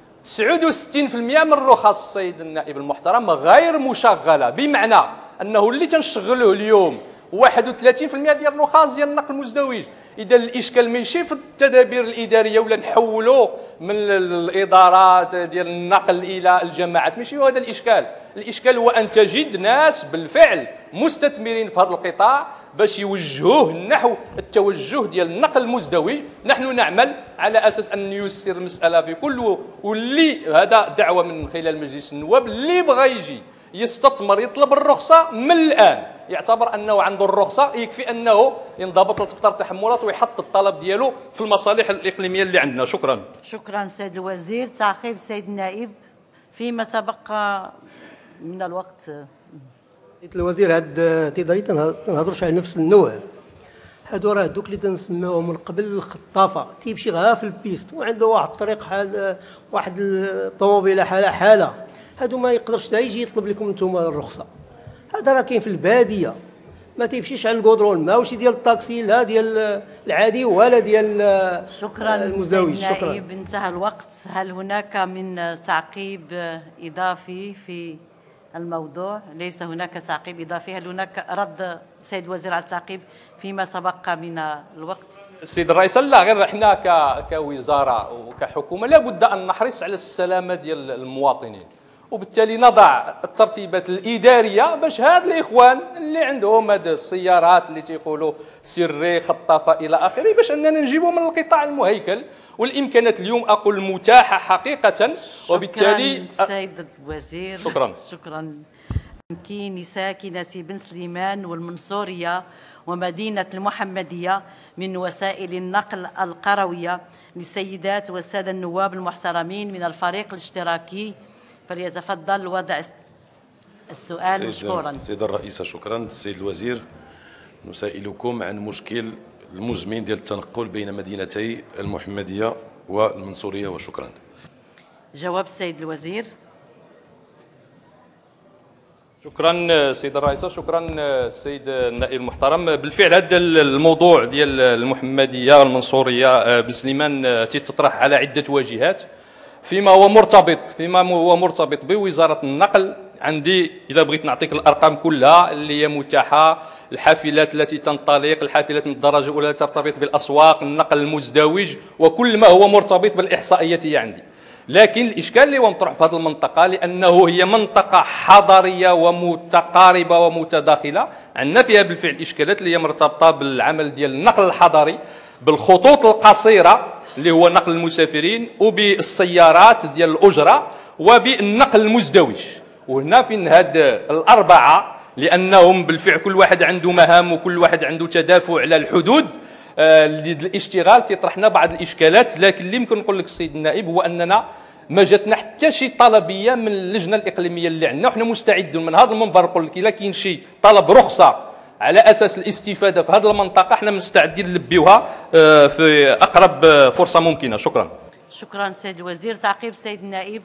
69% من الرخص السيد النائب المحترم غير مشغله، بمعنى انه اللي تنشغلوه اليوم 31% ديال الرخص ديال النقل المزدوج. اذا الاشكال ماشي في التدابير الاداريه ولا نحولوا من الادارات ديال النقل الى الجماعات، ماشي هو هذا الاشكال. الاشكال هو ان تجد ناس بالفعل مستثمرين في هذا القطاع باش يوجهوه نحو التوجه ديال النقل المزدوج. نحن نعمل على اساس ان نيسر المساله بكل، واللي هذا دعوه من خلال مجلس النواب اللي بغى يجي يستثمر يطلب الرخصه من الان يعتبر انه عنده الرخصه، يكفي انه ينضبط لدفتر التحملات ويحط الطلب ديالو في المصالح الاقليميه اللي عندنا. شكرا. شكرا سيد الوزير. تعقيب السيد النائب فيما تبقى من الوقت. سيد الوزير هاد تيضري تنهضروش على نفس النوع، هادو راه دوك اللي تنسميوهم من قبل الخطافه تيمشي غير في البيست وعنده واحد الطريق حال واحد الطوموبيله حاله هادو ما يقدرش يجي يطلب لكم نتوما الرخصه. هذا راه كاين في الباديه ما تيمشيش على الكودرون ماهوش ديال الطاكسي لا ديال العادي ولا ديال المزدوج. شكرا. انتهى الوقت. هل هناك من تعقيب اضافي في الموضوع؟ ليس هناك تعقيب اضافي. هل هناك رد سيد الوزير على التعقيب فيما تبقى من الوقت؟ السيد الرئيس، لا غير احنا كوزاره وكحكومه لابد ان نحرص على السلامه ديال المواطنين، وبالتالي نضع الترتيبات الاداريه باش هاد الاخوان اللي عندهم هاد السيارات اللي تيقولوا سري خطافه الى اخره باش اننا نجيبهم من القطاع المهيكل والامكانات اليوم اقول متاحه حقيقه. وبالتالي شكرا سيد الوزير. شكرا. شكرا. تمكين ساكنه بن سليمان والمنصوريه ومدينه المحمديه من وسائل النقل القرويه للسيدات والساده النواب المحترمين من الفريق الاشتراكي، فليتفضل وضع السؤال مشكورا. سيدة الرئيسة شكرا. السيد الوزير، نسائلكم عن مشكل المزمن ديال التنقل بين مدينتي المحمدية والمنصورية وشكرا. جواب السيد الوزير. شكرا سيدة الرئيسة. شكرا السيد النائب المحترم. بالفعل هذا الموضوع ديال المحمدية والمنصورية بن سليمان تطرح على عدة واجهات فيما هو مرتبط بوزارة النقل. عندي إذا بغيت نعطيك الأرقام كلها اللي هي متاحة، الحافلات التي تنطلق، الحافلات من الدرجة الأولى ترتبط بالأسواق، النقل المزدوج وكل ما هو مرتبط بالإحصائيات هي عندي. لكن الإشكال اللي هو مطروح في هذه المنطقة لأنه هي منطقة حضرية ومتقاربة ومتداخلة، عندنا فيها بالفعل إشكالات اللي هي مرتبطة بالعمل ديال النقل الحضري بالخطوط القصيرة اللي هو نقل المسافرين وبالسيارات ديال الأجرة وبالنقل المزدوج. وهنا فين هاد الأربعة لأنهم بالفعل كل واحد عنده مهام وكل واحد عنده تدافع على الحدود الاشتغال تطرحنا بعض الإشكالات. لكن اللي يمكن نقول لك السيد النائب هو أننا ما جاتنا حتى شي طلبية من اللجنة الإقليمية اللي عندنا، وحنا مستعدون من هذا المنبر نقول لك إلا كاين شي طلب رخصة على اساس الاستفاده في هذه المنطقه احنا مستعدين نلبيوها في اقرب فرصه ممكنه. شكرا. شكرا سيد الوزير. تعقيب سيد النائب.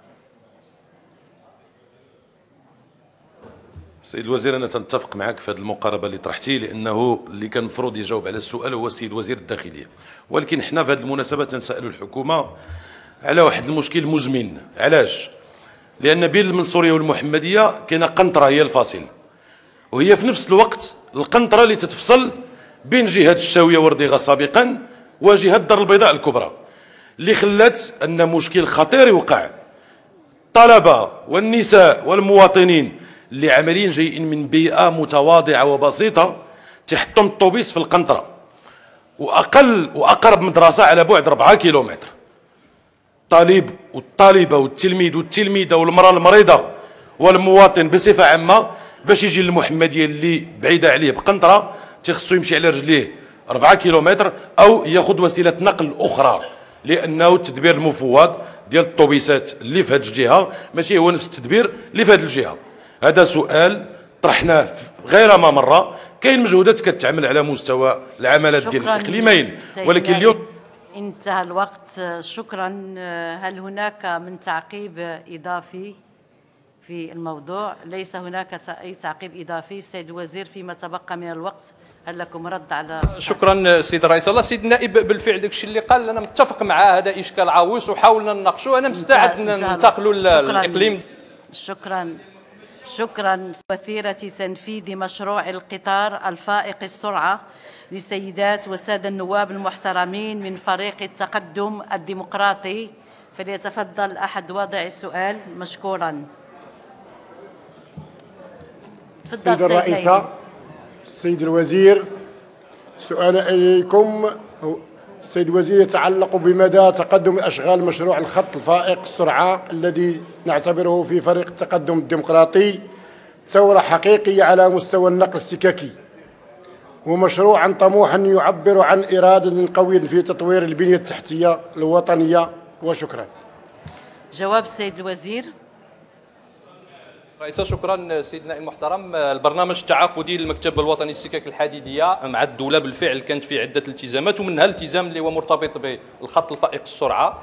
سيد الوزير، انا تنتفق معك في هذه المقاربه اللي طرحتي، لانه اللي كان المفروض يجاوب على السؤال هو السيد وزير الداخليه، ولكن حنا في هذه المناسبه تنسالوا الحكومه على واحد المشكل مزمن. علاش؟ لان بين المنصوريه والمحمديه كاينه قنطره هي الفاصل، وهي في نفس الوقت القنطرة اللي تتفصل بين جهة الشاوية ورديغة سابقا وجهة الدار البيضاء الكبرى، اللي خلات أن مشكل خطير يوقع. الطلبة والنساء والمواطنين اللي عمليا جايين من بيئة متواضعة وبسيطة تحطهم الطوبيس في القنطرة، وأقل وأقرب مدرسة على بعد 4 كيلومتر. الطالب والطالبة والتلميذ والتلميذة والمرأة المريضة والمواطن بصفة عامة باش يجي للمحمديه اللي بعيده عليه بقنطره تيخصو يمشي على رجليه 4 كيلومتر او ياخذ وسيله نقل اخرى، لانه التدبير المفوض ديال الطوبيسات اللي في هذه الجهه ماشي هو نفس التدبير اللي في هذه الجهه. هذا سؤال طرحناه غير ما مره. كاين مجهودات كتعمل على مستوى العملات ديال الاقليمين، ولكن اليوم انتهى الوقت. شكرا. هل هناك من تعقيب اضافي في الموضوع؟ ليس هناك اي تعقيب اضافي. السيد الوزير فيما تبقى من الوقت هل لكم رد على؟ شكرا سيد الرئيس. الله سيد النائب بالفعل داك الشيء اللي قال انا متفق معاه، هذا اشكال عويص وحاولنا نناقشوه. انا مستعد ننتقلوا للاقليم. شكرا. وثيرة تنفيذ مشروع القطار الفائق السرعة للسيدات والسادة النواب المحترمين من فريق التقدم الديمقراطي، فليتفضل أحد وضع السؤال مشكورا. السيد الرئيسة، السيد الوزير، سؤال إليكم السيد الوزير يتعلق بمدى تقدم أشغال مشروع الخط الفائق السرعة الذي نعتبره في فريق التقدم الديمقراطي ثورة حقيقية على مستوى النقل السككي، ومشروعا طموحا يعبر عن إرادة قوية في تطوير البنية التحتية الوطنية. وشكرا. جواب السيد الوزير. رئيس، شكرا سيدنا المحترم. البرنامج التعاقدي للمكتب الوطني للسكك الحديديه مع الدوله بالفعل كانت فيه عده التزامات، ومنها الالتزام اللي هو مرتبط بالخط الفائق السرعه.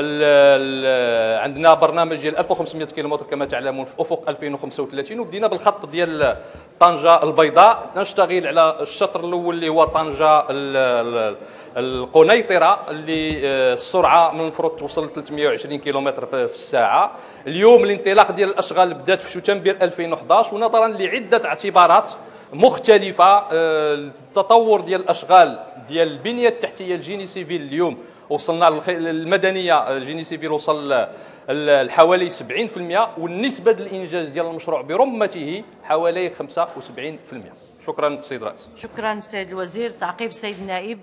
عندنا برنامج ديال 1500 كيلومتر كما تعلمون في افق 2035، وبدينا بالخط ديال طنجه البيضاء. نشتغل على الشطر الاول اللي هو طنجه القنيطره اللي السرعه من المفروض توصل 320 كيلومتر في الساعه. اليوم الانطلاق ديال الاشغال بدات في شتنبر 2011، ونظرا لعده اعتبارات مختلفه التطور ديال الاشغال ديال البنيه التحتيه الجيني سيفيل اليوم وصلنا المدنيه الجيني سيفيل وصل حوالي 70%، والنسبه ديال الانجاز ديال المشروع برمته حوالي 75%. شكرا سيد الرئيس. شكرا سيد الوزير. تعقيب السيد النائب.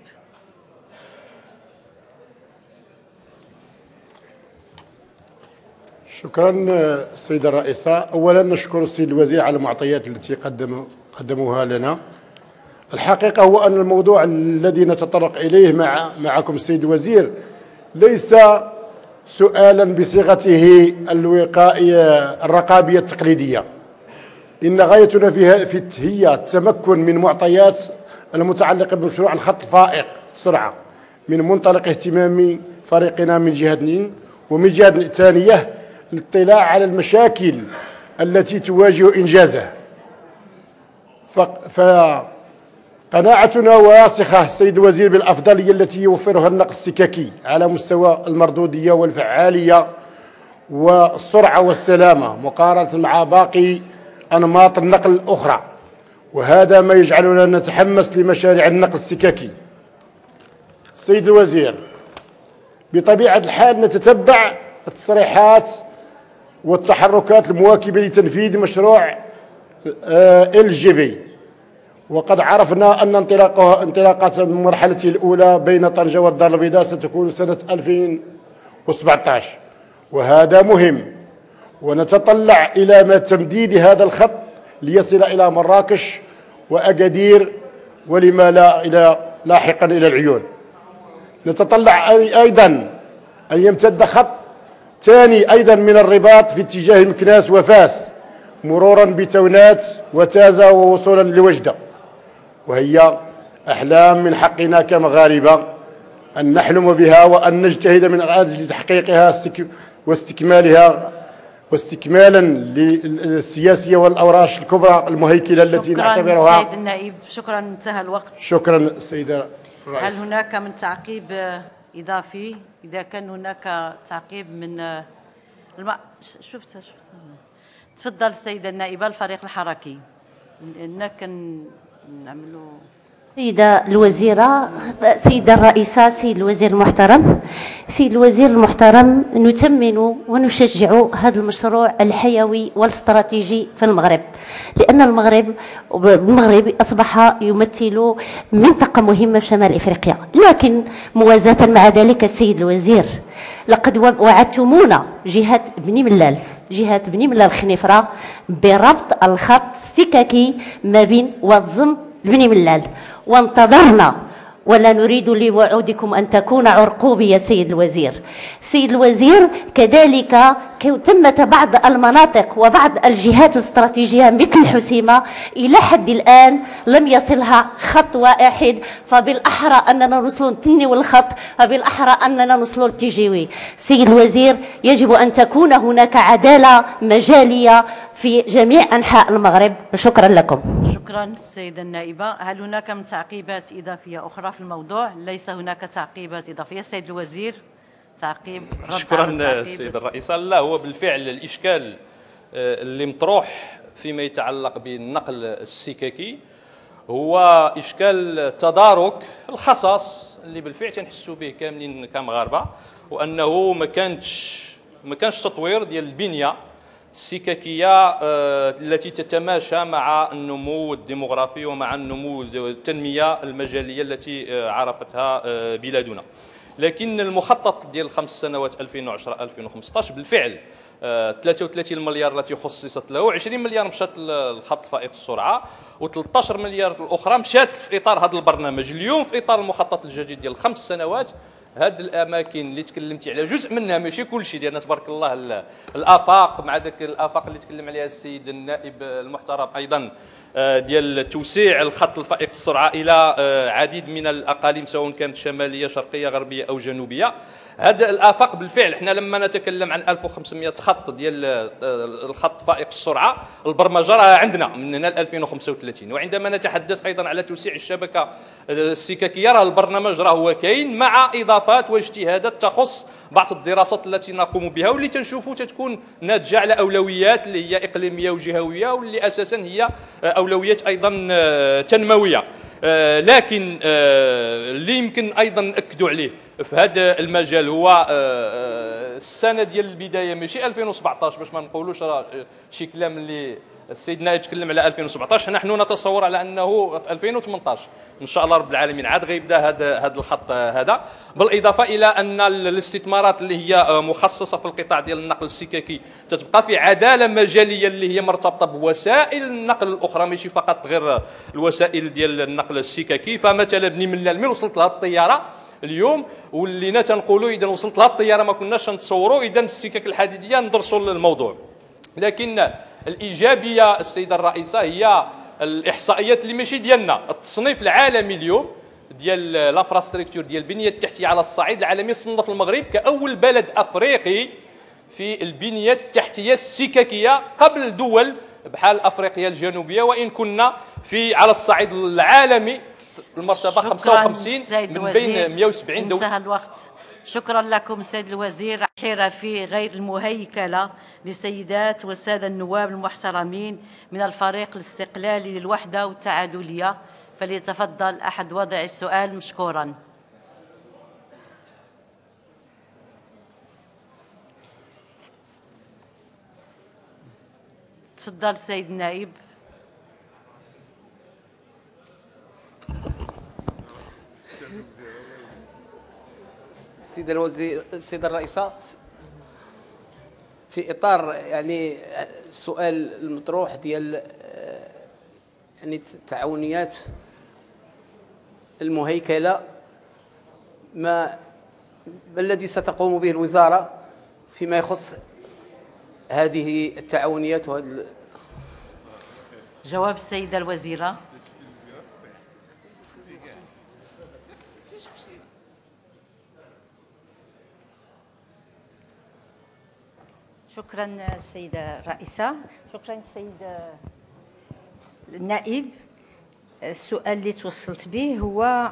شكرا السيدة الرئيسة. أولا نشكر السيد الوزير على المعطيات التي قدموها لنا. الحقيقة هو أن الموضوع الذي نتطرق إليه معكم السيد الوزير ليس سؤالا بصيغته الوقائية الرقابية التقليدية. إن غايتنا هي التمكن من معطيات المتعلقة بمشروع الخط الفائق السرعة من منطلق اهتمام فريقنا من جهة، ومن جهة ثانية الاطلاع على المشاكل التي تواجه إنجازه. فقناعتنا راسخة السيد الوزير بالأفضلية التي يوفرها النقل السككي على مستوى المردودية والفعالية والسرعة والسلامة مقارنة مع باقي أنماط النقل الأخرى، وهذا ما يجعلنا نتحمس لمشاريع النقل السككي. السيد الوزير، بطبيعة الحال نتتبع التصريحات والتحركات المواكبة لتنفيذ مشروع LGV، وقد عرفنا أن انطلاقات مرحلته الأولى بين طنجة والدار البيضاء ستكون سنة 2017، وهذا مهم، ونتطلع إلى تمديد هذا الخط ليصل إلى مراكش وأكادير، ولما لا لاحقا إلى العيون. نتطلع أيضا أن يمتد خط ثاني أيضا من الرباط في اتجاه مكناس وفاس مرورا بتونات وتازة ووصولا لوجدة، وهي أحلام من حقنا كمغاربة أن نحلم بها وأن نجتهد من أجل تحقيقها واستكمالا للسياسية والأوراش الكبرى المهيكلة التي نعتبرها. شكرا سيد النائب. شكرا. انتهى الوقت. شكرا سيدة الرئيس. هل هناك من تعقيب إضافي؟ إذا كان هناك تعقيب من شفتها تفضل السيدة النائبة الفريق الحركي. نعملوا سيدة الوزيرة، سيدة الرئيسة، سيد الوزير المحترم، سيد الوزير المحترم، نثمن ونشجع هذا المشروع الحيوي والاستراتيجي في المغرب، لأن المغرب أصبح يمثل منطقة مهمة في شمال إفريقيا. لكن موازاة مع ذلك السيد الوزير، لقد وعدتمونا جهة بني ملال خنيفرة بربط الخط السككي ما بين واتزم بني ملال، وانتظرنا ولا نريد لوعودكم أن تكون عرقوبية سيد الوزير. سيد الوزير، كذلك تمت بعض المناطق وبعض الجهات الاستراتيجية مثل حسيمة إلى حد الآن لم يصلها خط واحد، فبالأحرى أننا نوصل التني والخط، فبالأحرى أننا نوصل التجيوي. سيد الوزير، يجب أن تكون هناك عدالة مجالية في جميع أنحاء المغرب. شكرا لكم. شكرا السيدة النائبة. هل هناك من تعقيبات إضافية أخرى في الموضوع؟ ليس هناك تعقيبات إضافية. السيد الوزير، تعقيب. شكرا السيد الرئيس. لا، هو بالفعل الإشكال اللي مطروح فيما يتعلق بالنقل السككي هو إشكال تدارك الخصاص اللي بالفعل تنحسوا به كاملين كمغاربة، وأنه ما كانش تطوير ديال البنية السككية التي تتماشى مع النمو الديموغرافي ومع النمو التنمية المجالية التي عرفتها بلادنا. لكن المخطط ديال 5 سنوات 2010-2015 بالفعل 33 مليار التي خصصت له، 20 مليار مشات للخط فائق السرعة، و13 مليار الأخرى مشات في إطار هذا البرنامج. اليوم في إطار المخطط الجديد ديال 5 سنوات هاد الاماكن اللي تكلمتي على جزء منها ماشي كل شيء ديالنا تبارك الله، الافاق مع ذاك الافاق اللي تكلم عليها السيد النائب المحترم ايضا ديال توسيع الخط الفائق السرعه الى عديد من الاقاليم سواء كانت شماليه شرقيه غربيه او جنوبيه. هذا الافاق بالفعل احنا لما نتكلم عن 1500 خط ديال الخط فائق السرعه البرمجه راه عندنا من هنا ل 2035، وعندما نتحدث ايضا على توسيع الشبكه السككيه راه البرنامج راه هو كاين مع اضافات واجتهادات تخص بعض الدراسات التي نقوم بها واللي تنشوفوا تتكون ناتجه على اولويات اللي هي اقليميه وجهويه واللي اساسا هي اولويات ايضا تنمويه. لكن اللي يمكن ايضا ناكدوا عليه في هذا المجال هو السنه ديال البدايه ماشي 2017 باش ما نقولوش راه شي كلام اللي السيد النائب تكلم على 2017. نحن نتصور على انه في 2018 ان شاء الله رب العالمين عاد غيبدا هذا الخط هذا، بالاضافه الى ان الاستثمارات اللي هي مخصصه في القطاع ديال النقل السككي تتبقى في عداله مجاليه اللي هي مرتبطه بوسائل النقل الاخرى ماشي فقط غير الوسائل ديال النقل السككي. فمثلا بني من وصلت لها الطياره اليوم ولينا تنقولوا اذا وصلت لها الطياره ما كناش نتصوروا اذا السكك الحديديه ندرسوا الموضوع. لكن الايجابيه السيده الرئيسه هي الاحصائيات اللي ماشي ديالنا، التصنيف العالمي اليوم ديال لافراستركتور ديال البنيه التحتيه على الصعيد العالمي صنف المغرب كاول بلد افريقي في البنيه التحتيه السككيه قبل دول بحال افريقيا الجنوبيه، وان كنا في على الصعيد العالمي المرتبه 55 من بين 170 دوله. انتهى الوقت. شكرا لكم سيد الوزير. حرفي غير المهيكلة لسيدات والسادة النواب المحترمين من الفريق الاستقلالي للوحدة والتعادلية، فليتفضل أحد وضع السؤال مشكورا. تفضل سيد النائب. السيدة الوزير، السيدة الرئيسة، في إطار يعني السؤال المطروح ديال يعني التعاونيات المهيكلة، ما الذي ستقوم به الوزارة فيما يخص هذه التعاونيات وهذه جواب السيدة الوزيرة. شكرا السيدة الرئيسة. شكرا السيد النائب. السؤال اللي توصلت به هو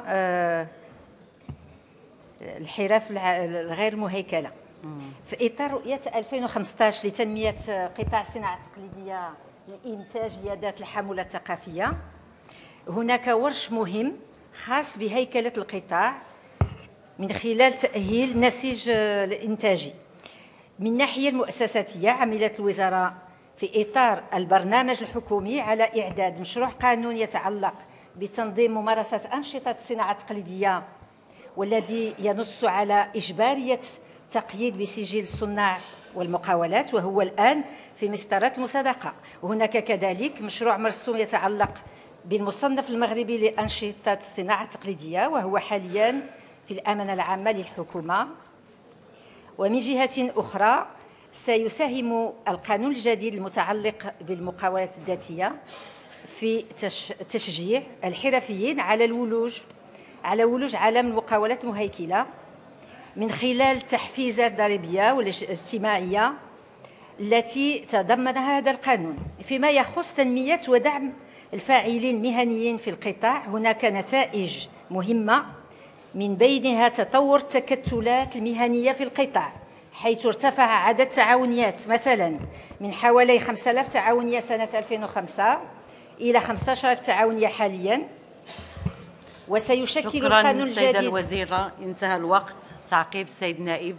الحرف الغير مهيكلة في إطار رؤية 2015 لتنمية قطاع الصناعة التقليدية لإنتاج اليدات الحمولة الثقافية. هناك ورش مهم خاص بهيكلة القطاع من خلال تأهيل النسيج الإنتاجي. من الناحية المؤسساتية عملت الوزارة في إطار البرنامج الحكومي على إعداد مشروع قانون يتعلق بتنظيم ممارسة أنشطة الصناعة التقليدية، والذي ينص على إجبارية تقييد بسجل الصناع والمقاولات، وهو الآن في مسطرة المصادقة. وهناك كذلك مشروع مرسوم يتعلق بالمصنف المغربي لأنشطة الصناعة التقليدية، وهو حاليا في الأمانة العامة للحكومة. ومن جهة أخرى سيساهم القانون الجديد المتعلق بالمقاولات الذاتية في تشجيع الحرفيين على ولوج عالم المقاولات المهيكلة من خلال تحفيزات ضريبية والاجتماعية التي تضمنها هذا القانون. فيما يخص تنمية ودعم الفاعلين المهنيين في القطاع، هناك نتائج مهمة من بينها تطور التكتلات المهنية في القطاع، حيث ارتفع عدد التعاونيات مثلا من حوالي 5000 تعاونية سنة 2005 إلى 15,000 تعاونية حاليا. وسيشكل القانون الجديد. شكرا السيدة الوزيرة، انتهى الوقت. تعقيب السيد النائب.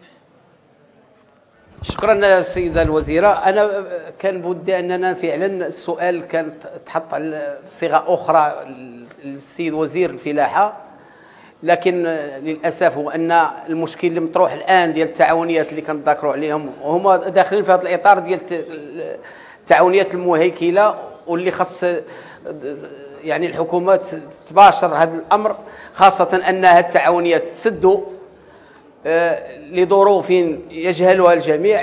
شكرا السيدة الوزيرة. أنا كان بودي أننا فعلا السؤال كان تحط بصيغة أخرى للسيد وزير الفلاحة، لكن للأسف هو أن المشكل اللي مطروح الآن ديال التعاونيات اللي كنذكروا عليهم وهما داخلين في هذا الإطار ديال التعاونيات المهيكلة، واللي خاص يعني الحكومات تباشر هذا الأمر، خاصة أن هذه التعاونيات تسدوا لظروف يجهلها الجميع.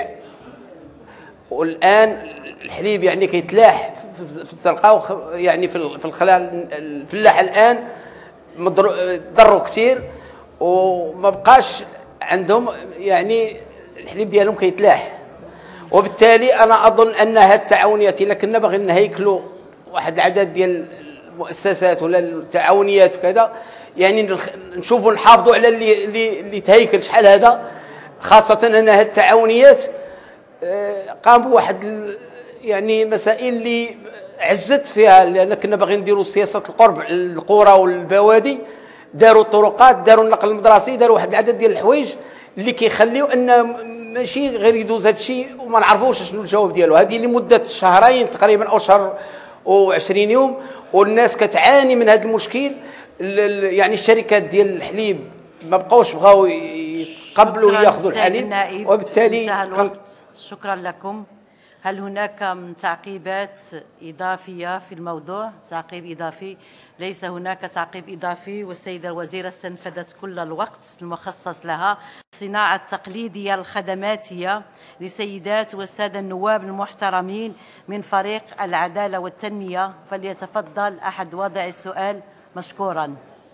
والآن الحليب يعني كيتلاح في الزرقاء، يعني في الخلال الفلاح الآن ضروا كثير وما بقاش عندهم يعني الحليب ديالهم كيتلاح. وبالتالي انا اظن ان هذه التعاونيات الا كنا باغيين نهيكلوا واحد العدد ديال المؤسسات ولا التعاونيات وكذا، يعني نشوفوا نحافظوا على اللي تهيكل شحال هذا، خاصه ان هذه التعاونيات قام بواحد يعني مسائل اللي عزت فيها، لان كنا باغيين نديروا سياسه القرب القرى والبوادي، داروا الطرقات، داروا النقل المدرسي، داروا واحد العدد ديال الحوايج اللي كيخليو ان ماشي غير يدوز هذا الشيء وما نعرفوش شنو الجواب ديالو. هذه لمده شهرين تقريبا او شهر و20 يوم، والناس كتعاني من هذا المشكل. يعني الشركات ديال الحليب ما بقاوش بغاو يقبلوا ياخذوا الحليب، وبالتالي شكرا لكم. هل هناك من تعقيبات إضافية في الموضوع؟ تعقيب إضافي؟ ليس هناك تعقيب إضافي، والسيدة الوزيرة استنفذت كل الوقت المخصص لها. الصناعة التقليدية الخدماتية لسيدات والسادة النواب المحترمين من فريق العدالة والتنمية، فليتفضل أحد وضع السؤال مشكورا.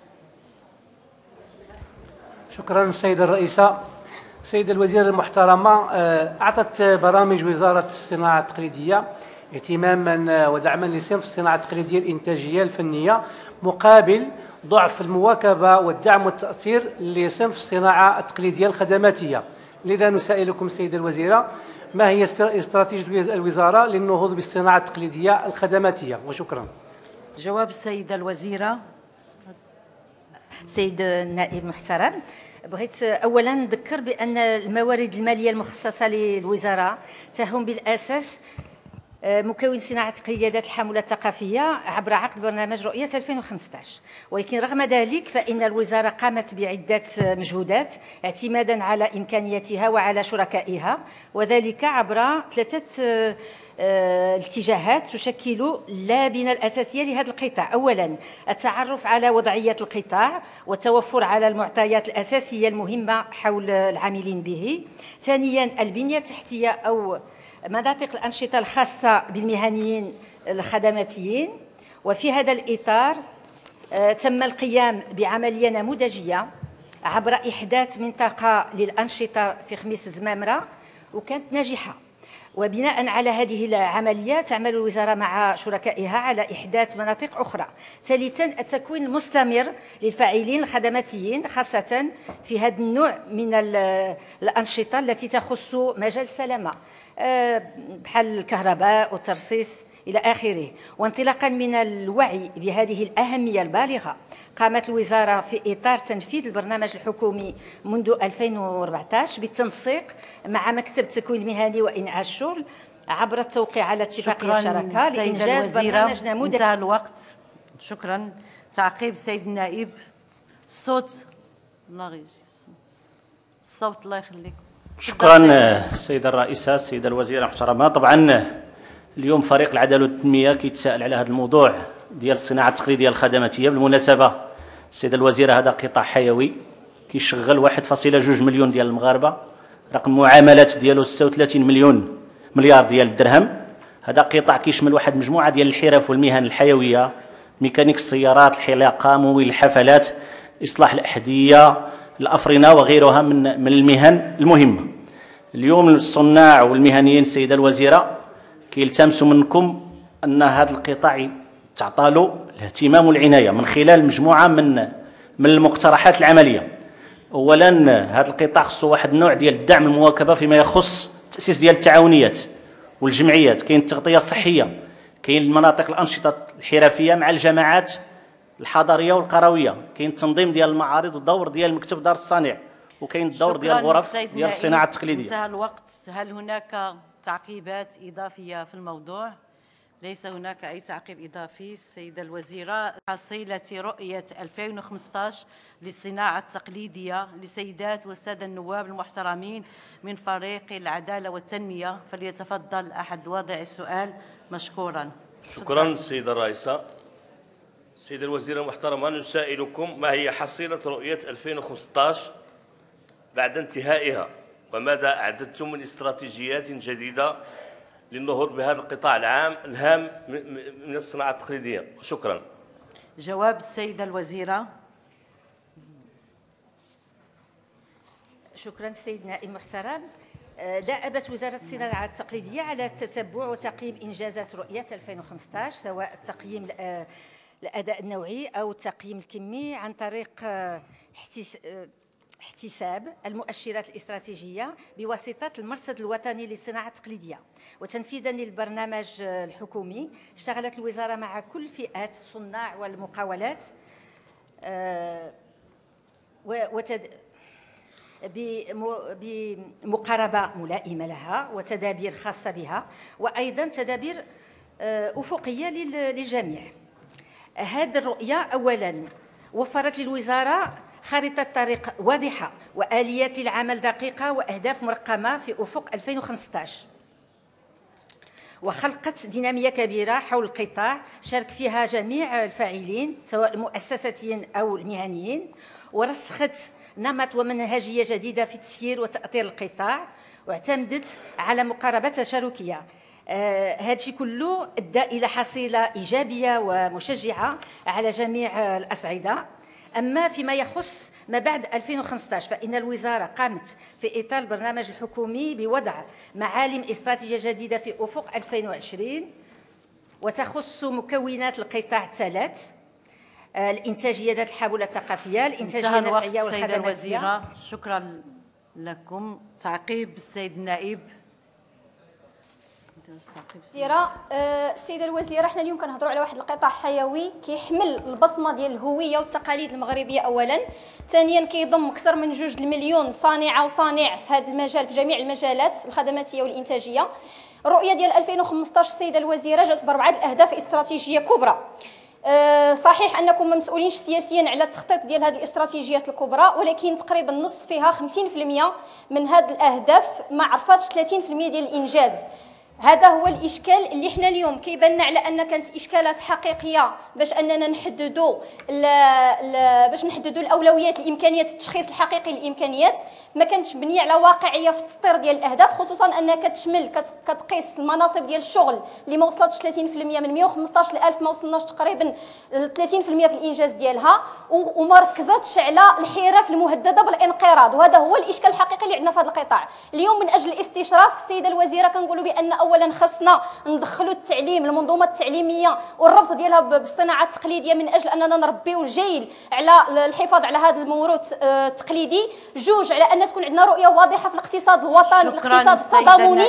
شكرا السيدة الرئيسة. سيدة الوزيرة المحترمة، أعطت برامج وزارة الصناعة التقليدية اهتماما ودعما لصنف الصناعة التقليدية الإنتاجية الفنية مقابل ضعف المواكبة والدعم والتأثير لصنف الصناعة التقليدية الخدماتية. لذا نسائلكم سيدة الوزيرة، ما هي استراتيجية الوزارة للنهوض بالصناعة التقليدية الخدماتية؟ وشكرا. جواب السيدة الوزيرة. سيد النائب المحترم، بغيت اولا نذكر بان الموارد الماليه المخصصه للوزاره تهم بالاساس مكون صناعه التقليديه ذات الحموله الثقافيه عبر عقد برنامج رؤيه 2015. ولكن رغم ذلك فان الوزاره قامت بعده مجهودات اعتمادا على امكانياتها وعلى شركائها، وذلك عبر ثلاثه الاتجاهات تشكل اللبنة الأساسية لهذا القطاع. أولا التعرف على وضعية القطاع والتوفر على المعطيات الأساسية المهمة حول العاملين به. ثانيا البنية التحتية أو مناطق الأنشطة الخاصة بالمهنيين الخدماتيين. وفي هذا الإطار تم القيام بعملية نموذجية عبر إحداث منطقة للأنشطة في خميس زمامرة وكانت ناجحة. وبناء على هذه العملية تعمل الوزارة مع شركائها على إحداث مناطق أخرى. ثالثا التكوين المستمر للفاعلين الخدماتيين خاصة في هذا النوع من الأنشطة التي تخص مجال السلامة بحال الكهرباء والترصيص إلى آخره. وانطلاقا من الوعي بهذه الأهمية البالغة قامت الوزارة في إطار تنفيذ البرنامج الحكومي منذ 2014 بالتنسيق مع مكتب التكوين المهني وإنعاش الشغل عبر التوقيع على اتفاقية شراكة لإنجاز برنامج نموذج. انتهى الوقت. شكرا. تعقيب السيد النائب. الصوت الله يجي الصوت الله يخليك. شكرا السيدة الرئيسة. السيدة الوزيرة المحترمة، طبعا اليوم فريق العدالة والتنمية كيتساءل على هذا الموضوع ديال الصناعه التقليديه الخدماتيه. بالمناسبه السيده الوزيره هذا قطاع حيوي كيشغل 1.2 مليون ديال المغاربه، رقم معاملات ديالو 36 مليار ديال الدرهم. هذا قطاع كيشمل واحد مجموعه ديال الحرف والمهن الحيويه، ميكانيك السيارات، الحلاقه، ممول الحفلات، اصلاح الاحذيه، الافرنه وغيرها من المهن المهمه. اليوم الصناع والمهنيين السيده الوزيره كيلتمسوا منكم ان هذا القطاع تعطى له الاهتمام والعنايه من خلال مجموعه من المقترحات العمليه. اولا هذا القطاع خصو واحد النوع ديال الدعم المواكبه فيما يخص التاسيس ديال التعاونيات والجمعيات، كاين التغطيه الصحيه، كاين المناطق الانشطه الحرفيه مع الجماعات الحضريه والقرويه، كاين التنظيم ديال المعارض والدور ديال مكتب دار الصانع، وكاين الدور ديال الغرف ديال الصناعه التقليديه. انتهى الوقت. هل هناك تعقيبات اضافيه في الموضوع؟ ليس هناك أي تعقيب إضافي. السيدة الوزيرة، حصيلة رؤية 2015 للصناعة التقليدية لسيدات والسادة النواب المحترمين من فريق العدالة والتنمية، فليتفضل أحد وضع السؤال مشكورا. شكرا السيدة الرئيسة. السيدة الوزيرة المحترمة، نسائلكم ما هي حصيلة رؤية 2015 بعد انتهائها، وماذا أعددتم من استراتيجيات جديدة للنهوض بهذا القطاع الهام من الصناعة التقليدية؟ شكرا. جواب السيدة الوزيرة. شكرا السيد النائب المحترم. دأبت وزارة الصناعة التقليدية على تتبع وتقييم إنجازات رؤية 2015، سواء التقييم الأداء النوعي أو التقييم الكمي عن طريق احتساب المؤشرات الاستراتيجية بواسطة المرصد الوطني للصناعة التقليدية. وتنفيذا للبرنامج الحكومي، اشتغلت الوزارة مع كل فئات الصناع والمقاولات بمقاربة ملائمة لها وتدابير خاصة بها، وأيضا تدابير أفقية للجميع. هذه الرؤية أولا وفرت للوزارة خارطة طريق واضحة وآليات للعمل دقيقة وأهداف مرقمة في أفق 2015، وخلقت دينامية كبيرة حول القطاع شارك فيها جميع الفاعلين سواء المؤسساتيين أو المهنيين، ورسخت نمط ومنهجية جديدة في تسيير وتأطير القطاع، واعتمدت على مقاربة تشاركية. هذا الشيء كله أدى إلى حصيلة إيجابية ومشجعة على جميع الأصعدة. أما فيما يخص ما بعد 2015 فإن الوزارة قامت في إطار البرنامج الحكومي بوضع معالم استراتيجية جديدة في أفق 2020، وتخص مكونات القطاع الثلاث: الإنتاجية ذات الحامولة الثقافية، الإنتاجية النفعية والخدماتية. شكرا لكم. تعقيب السيد النائب. السيده الوزيره، حنا اليوم كنهضروا على واحد القطاع حيوي كيحمل البصمه ديال الهويه والتقاليد المغربيه اولا، ثانيا كيضم اكثر من 2 مليون صانعه وصانع في هذا المجال في جميع المجالات الخدماتيه والانتاجيه. الرؤيه ديال 2015 السيده الوزيره جات ب4 الاهداف استراتيجيه كبرى. صحيح انكم ما مسؤولينش سياسيا على التخطيط ديال هذه الاستراتيجيات الكبرى، ولكن تقريبا نص فيها 50% من هذه الاهداف ما عرفاتش 30% ديال الانجاز. هذا هو الاشكال اللي حنا اليوم كيبان على ان كانت اشكالات حقيقيه باش اننا نحددوا الاولويات، الامكانيات، التشخيص الحقيقي للامكانيات، ما كانتش مبنيه على واقعيه في التسطير ديال الاهداف، خصوصا انها كتشمل كتقيس المناصب ديال الشغل اللي ما وصلتش 30% من 115,000 ما وصلناش تقريبا 30% في الانجاز ديالها، وما ركزتش على الحرف المهدده بالانقراض. وهذا هو الاشكال الحقيقي اللي عندنا في هذا القطاع اليوم. من اجل الاستشراف السيده الوزيره كنقولوا بان اولا خصنا ندخلوا التعليم، المنظومه التعليميه والربط ديالها بالصناعه التقليديه من اجل اننا نربيو الجيل على الحفاظ على هذا الموروث التقليدي. جوج، على ان تكون عندنا رؤيه واضحه في الاقتصاد الوطني، الاقتصاد التضامني.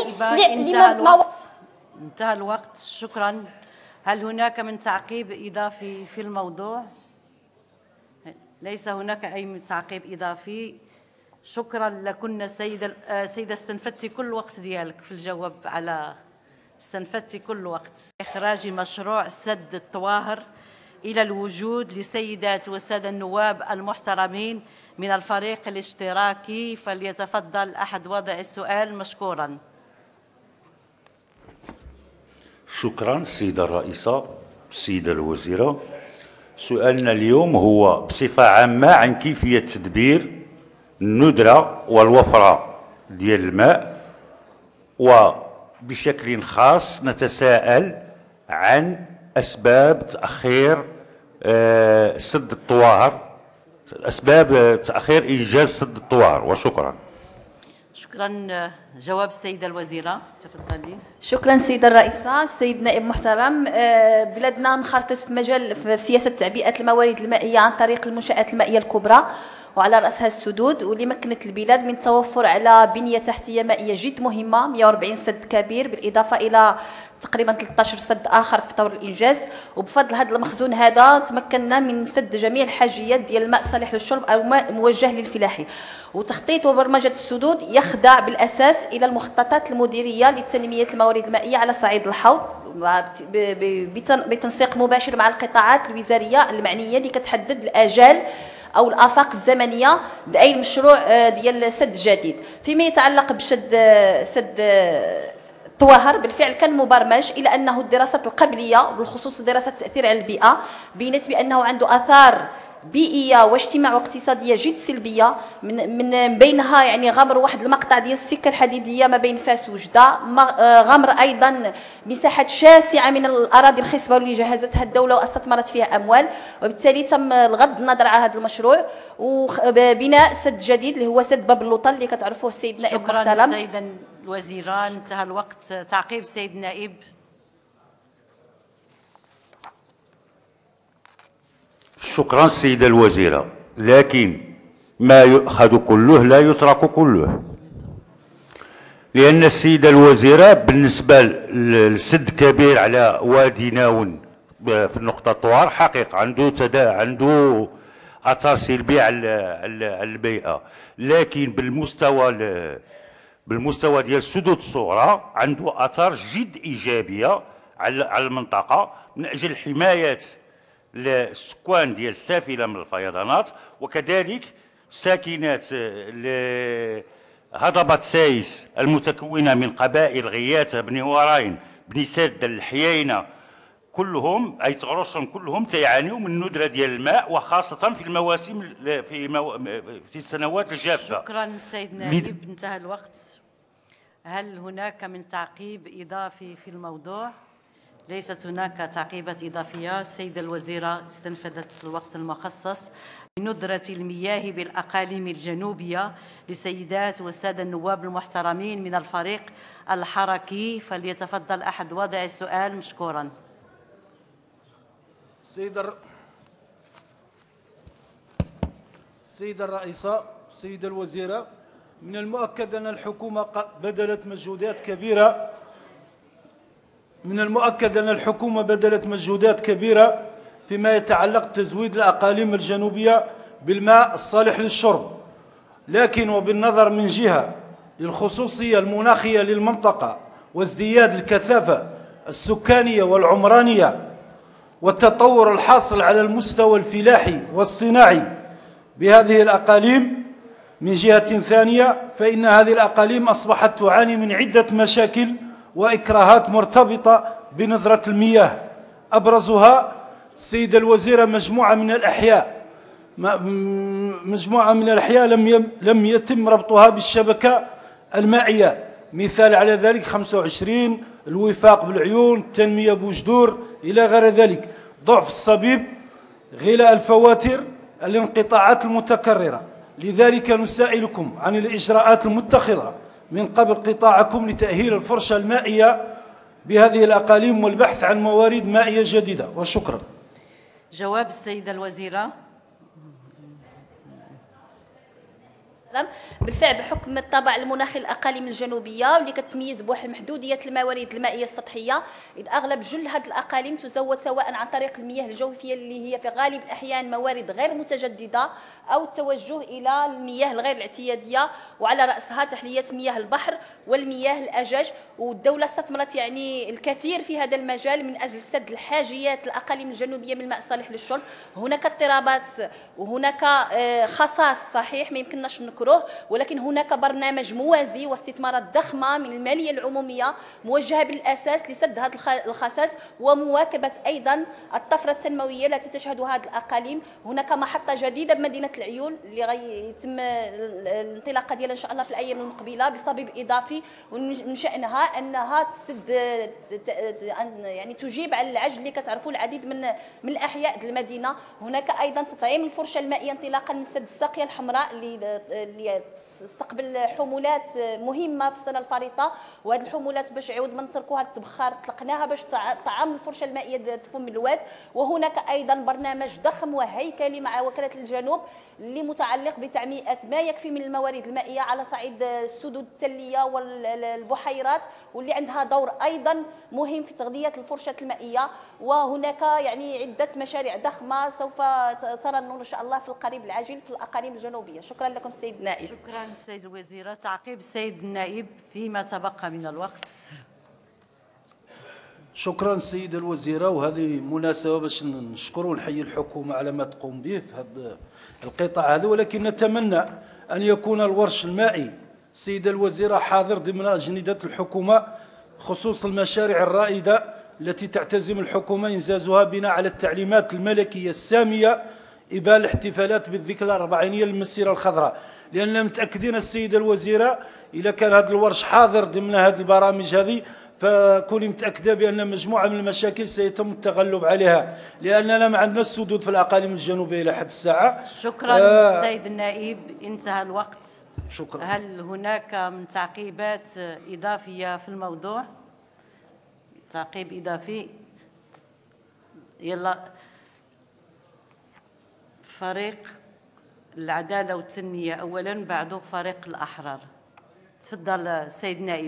انتهى الوقت. شكرا. هل هناك من تعقيب اضافي في الموضوع؟ ليس هناك اي تعقيب اضافي. شكرا لكن سيدة استنفدتي كل وقت ديالك في الجواب على استنفدتي كل وقت. إخراج مشروع سد الطواهر إلى الوجود لسيدات والسادة النواب المحترمين من الفريق الاشتراكي، فليتفضل أحد وضع السؤال مشكورا. شكرا السيدة الرئيسة. السيدة الوزيرة. سؤالنا اليوم هو بصفة عامة عن كيفية تدبير الندرة والوفرة ديال الماء، وبشكل خاص نتساءل عن أسباب تأخير سد الطوار، أسباب تأخير إنجاز سد الطوار، وشكرا. شكرا. جواب السيدة الوزيرة، تفضلي. شكرا سيدة الرئيسة. سيد نائب محترم، بلادنا انخرطت في مجال في سياسة تعبئة الموارد المائية عن طريق المنشآت المائية الكبرى وعلى رأسها السدود، واللي مكنت البلاد من التوفر على بنية تحتية مائية جد مهمة، 140 سد كبير بالإضافة إلى تقريبا 13 سد آخر في طور الإنجاز. وبفضل هذا المخزون هذا تمكنا من سد جميع الحاجيات ديال الماء الصالح للشرب أو ماء موجه للفلاحي. وتخطيط وبرمجة السدود يخضع بالأساس إلى المخططات المديرية لتنمية الموارد المائية علعلى صعيد الحوض بتنسيق مباشر مع القطاعات الوزارية المعنية اللي كتحدد الآجال أو الآفاق الزمنية لأي مشروع ديال سد جديد. فيما يتعلق بشد سد طواهر، بالفعل كان مبرمج، إلى أنه الدراسات القبلية وبالخصوص دراسة التأثير على البيئة بينت بأنه عنده آثار بيئية واجتماع واقتصادية جد سلبية، من بينها يعني غمر واحد المقطع ديال السكة الحديدية ما بين فاس وجدة، غمر أيضا مساحات شاسعة من الأراضي الخصبة اللي جهزتها الدولة واستثمرت فيها أموال، وبالتالي تم الغض النظر على هذا المشروع وبناء سد جديد اللي هو سد باب اللوطن اللي كتعرفوه السيد نائب محترم. شكرا سيدة الوزيرة، انتهى الوقت. تعقيب السيد النائب. شكرا السيدة الوزيرة، لكن ما يؤخذ كله لا يترك كله، لأن السيدة الوزيرة بالنسبة لسد كبير على وادي ناون في النقطة طوار حقيقة عنده أثار سلبية على البيئة، لكن بالمستوى ديال السدود الصغرى عنده آثار جد إيجابية على المنطقة من أجل حماية للسكان ديال السافلة من الفيضانات، وكذلك ساكنات هضبة سايس المتكونة من قبائل غياثة، بني وراين، بني سادة، الحيينة، كلهم أي تغرشهم كلهم تيعانيوا من ندرة ديال الماء، وخاصة في المواسم في السنوات الجافة. شكرا السيد نائب، انتهى الوقت. هل هناك من تعقيب إضافي في الموضوع؟ ليست هناك تعقيبات إضافية. السيدة الوزيرة استنفذت الوقت المخصص لندرة المياه بالأقاليم الجنوبية لسيدات والسادة النواب المحترمين من الفريق الحركي، فليتفضل أحد وضع السؤال مشكورا. سيدة الرئيسة، سيدة الوزيرة، من المؤكد أن الحكومة بذلت مجهودات كبيرة فيما يتعلق بتزويد الأقاليم الجنوبية بالماء الصالح للشرب، لكن وبالنظر من جهة للخصوصية المناخية للمنطقة وازدياد الكثافة السكانية والعمرانية والتطور الحاصل على المستوى الفلاحي والصناعي بهذه الأقاليم، من جهة ثانية فإن هذه الأقاليم أصبحت تعاني من عدة مشاكل وإكراهات مرتبطة بنظرة المياه، أبرزها السيدة الوزيرة مجموعة من الأحياء لم يتم ربطها بالشبكة المائية، مثال على ذلك 25 الوفاق بالعيون، التنمية بوجدور إلى غير ذلك، ضعف الصبيب، غلاء الفواتير، الانقطاعات المتكررة. لذلك نسائلكم عن الإجراءات المتخذة من قبل قطاعكم لتأهيل الفرشة المائية بهذه الأقاليم والبحث عن موارد مائية جديدة، وشكرا. جواب السيدة الوزيرة. بالفعل بحكم الطابع المناخي للاقاليم الجنوبيه واللي كتميز بواحد محدوديه الموارد المائيه السطحيه، اذ اغلب جل هذه الاقاليم تزود سواء عن طريق المياه الجوفيه اللي هي في غالب الاحيان موارد غير متجدده أو التوجه إلى المياه الغير الاعتيادية، وعلى رأسها تحلية مياه البحر والمياه الأجاج. والدولة استثمرت يعني الكثير في هذا المجال من أجل سد الحاجيات الأقاليم الجنوبية من الماء الصالح للشرب. هناك اضطرابات وهناك خصاص صحيح ما يمكنناش ننكروه، ولكن هناك برنامج موازي واستثمارات ضخمة من المالية العمومية موجهة بالأساس لسد هذا الخصاص ومواكبة أيضا الطفرة التنموية التي تشهدها هذه الأقاليم. هناك محطة جديدة بمدينة العيون اللي غيتم الانطلاقة ديالها إن شاء الله في الأيام المقبلة بصبيب إضافي، ومن شأنها أنها تسد يعني تجيب على العجز اللي كتعرفوا العديد من الأحياء المدينة. هناك أيضا تطعيم الفرشة المائية انطلاقا من سد الساقية الحمراء اللي تستقبل حمولات مهمة في السنة الفارطة، وهذه الحمولات باش عوض ما نتركوها تبخر طلقناها باش طعام الفرشة المائية تفم الواد. وهناك أيضا برنامج ضخم وهيكلي مع وكالة الجنوب اللي متعلق بتعميئة ما يكفي من الموارد المائية على صعيد السدود التلية والبحيرات، واللي عندها دور أيضا مهم في تغذية الفرشة المائية. وهناك يعني عدة مشاريع ضخمة سوف ترى النور إن شاء الله في القريب العاجل في الأقاليم الجنوبية. شكرا لكم السيد النائب. شكرا السيد الوزيرة. تعقيب السيد النائب فيما تبقى من الوقت. شكرا السيدة الوزيرة، وهذه مناسبة باش نشكروا ونحيي الحكومة على ما تقوم به في هذا القطاع هذا، ولكن نتمنى أن يكون الورش المائي السيدة الوزيرة حاضر ضمن أجندة الحكومة، خصوص المشاريع الرائدة التي تعتزم الحكومة إنجازها بناء على التعليمات الملكية السامية إبان الاحتفالات بالذكرى الأربعينية للمسيرة الخضراء، لأننا متأكدين السيدة الوزيرة إذا كان هذا الورش حاضر ضمن هذه البرامج هذه فكوني متأكدة بأن مجموعة من المشاكل سيتم التغلب عليها، لأننا ما عندنا السدود في الأقاليم الجنوبية إلى حد الساعة. شكرا السيد النائب، انتهى الوقت. شكرا. هل هناك من تعقيبات إضافية في الموضوع؟ تعقيب إضافي؟ يلا فريق العدالة والتنمية أولا، بعده فريق الأحرار. تفضل السيد النائب.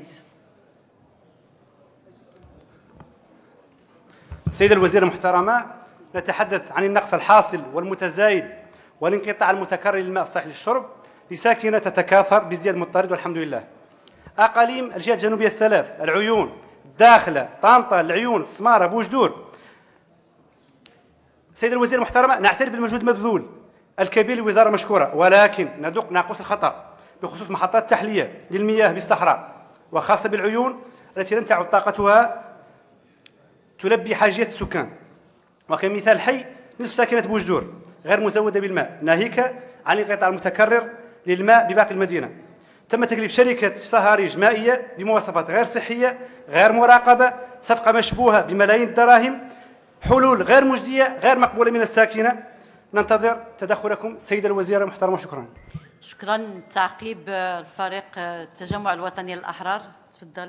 سيدة الوزيرة المحترمة، نتحدث عن النقص الحاصل والمتزايد والانقطاع المتكرر للماء الصالح للشرب لساكنة تتكاثر بازدياد مضطرد والحمد لله. أقاليم الجهات الجنوبية الثلاث، العيون، الداخلة، طنطا، العيون، السمارة، بوجدور. سيدة الوزيرة المحترمة، نعترف بالمجهود المبذول الكبير للوزارة مشكورة، ولكن ندق ناقوس الخطر بخصوص محطات التحلية للمياه بالصحراء، وخاصة بالعيون التي لم تعد طاقتها تلبي حاجيات السكان. وكمثال حي نصف ساكنة بوجدور غير مزودة بالماء، ناهيك عن الانقطاع المتكرر للماء بباقي المدينة. تم تكليف شركة صهاريج مائية بمواصفات غير صحية، غير مراقبة، صفقة مشبوهة بملايين الدراهم، حلول غير مجدية، غير مقبولة من الساكنة. ننتظر تدخلكم السيدة الوزيرة المحترمة. شكرا. شكرا. تعقيب الفريق التجمع الوطني للأحرار، تفضل.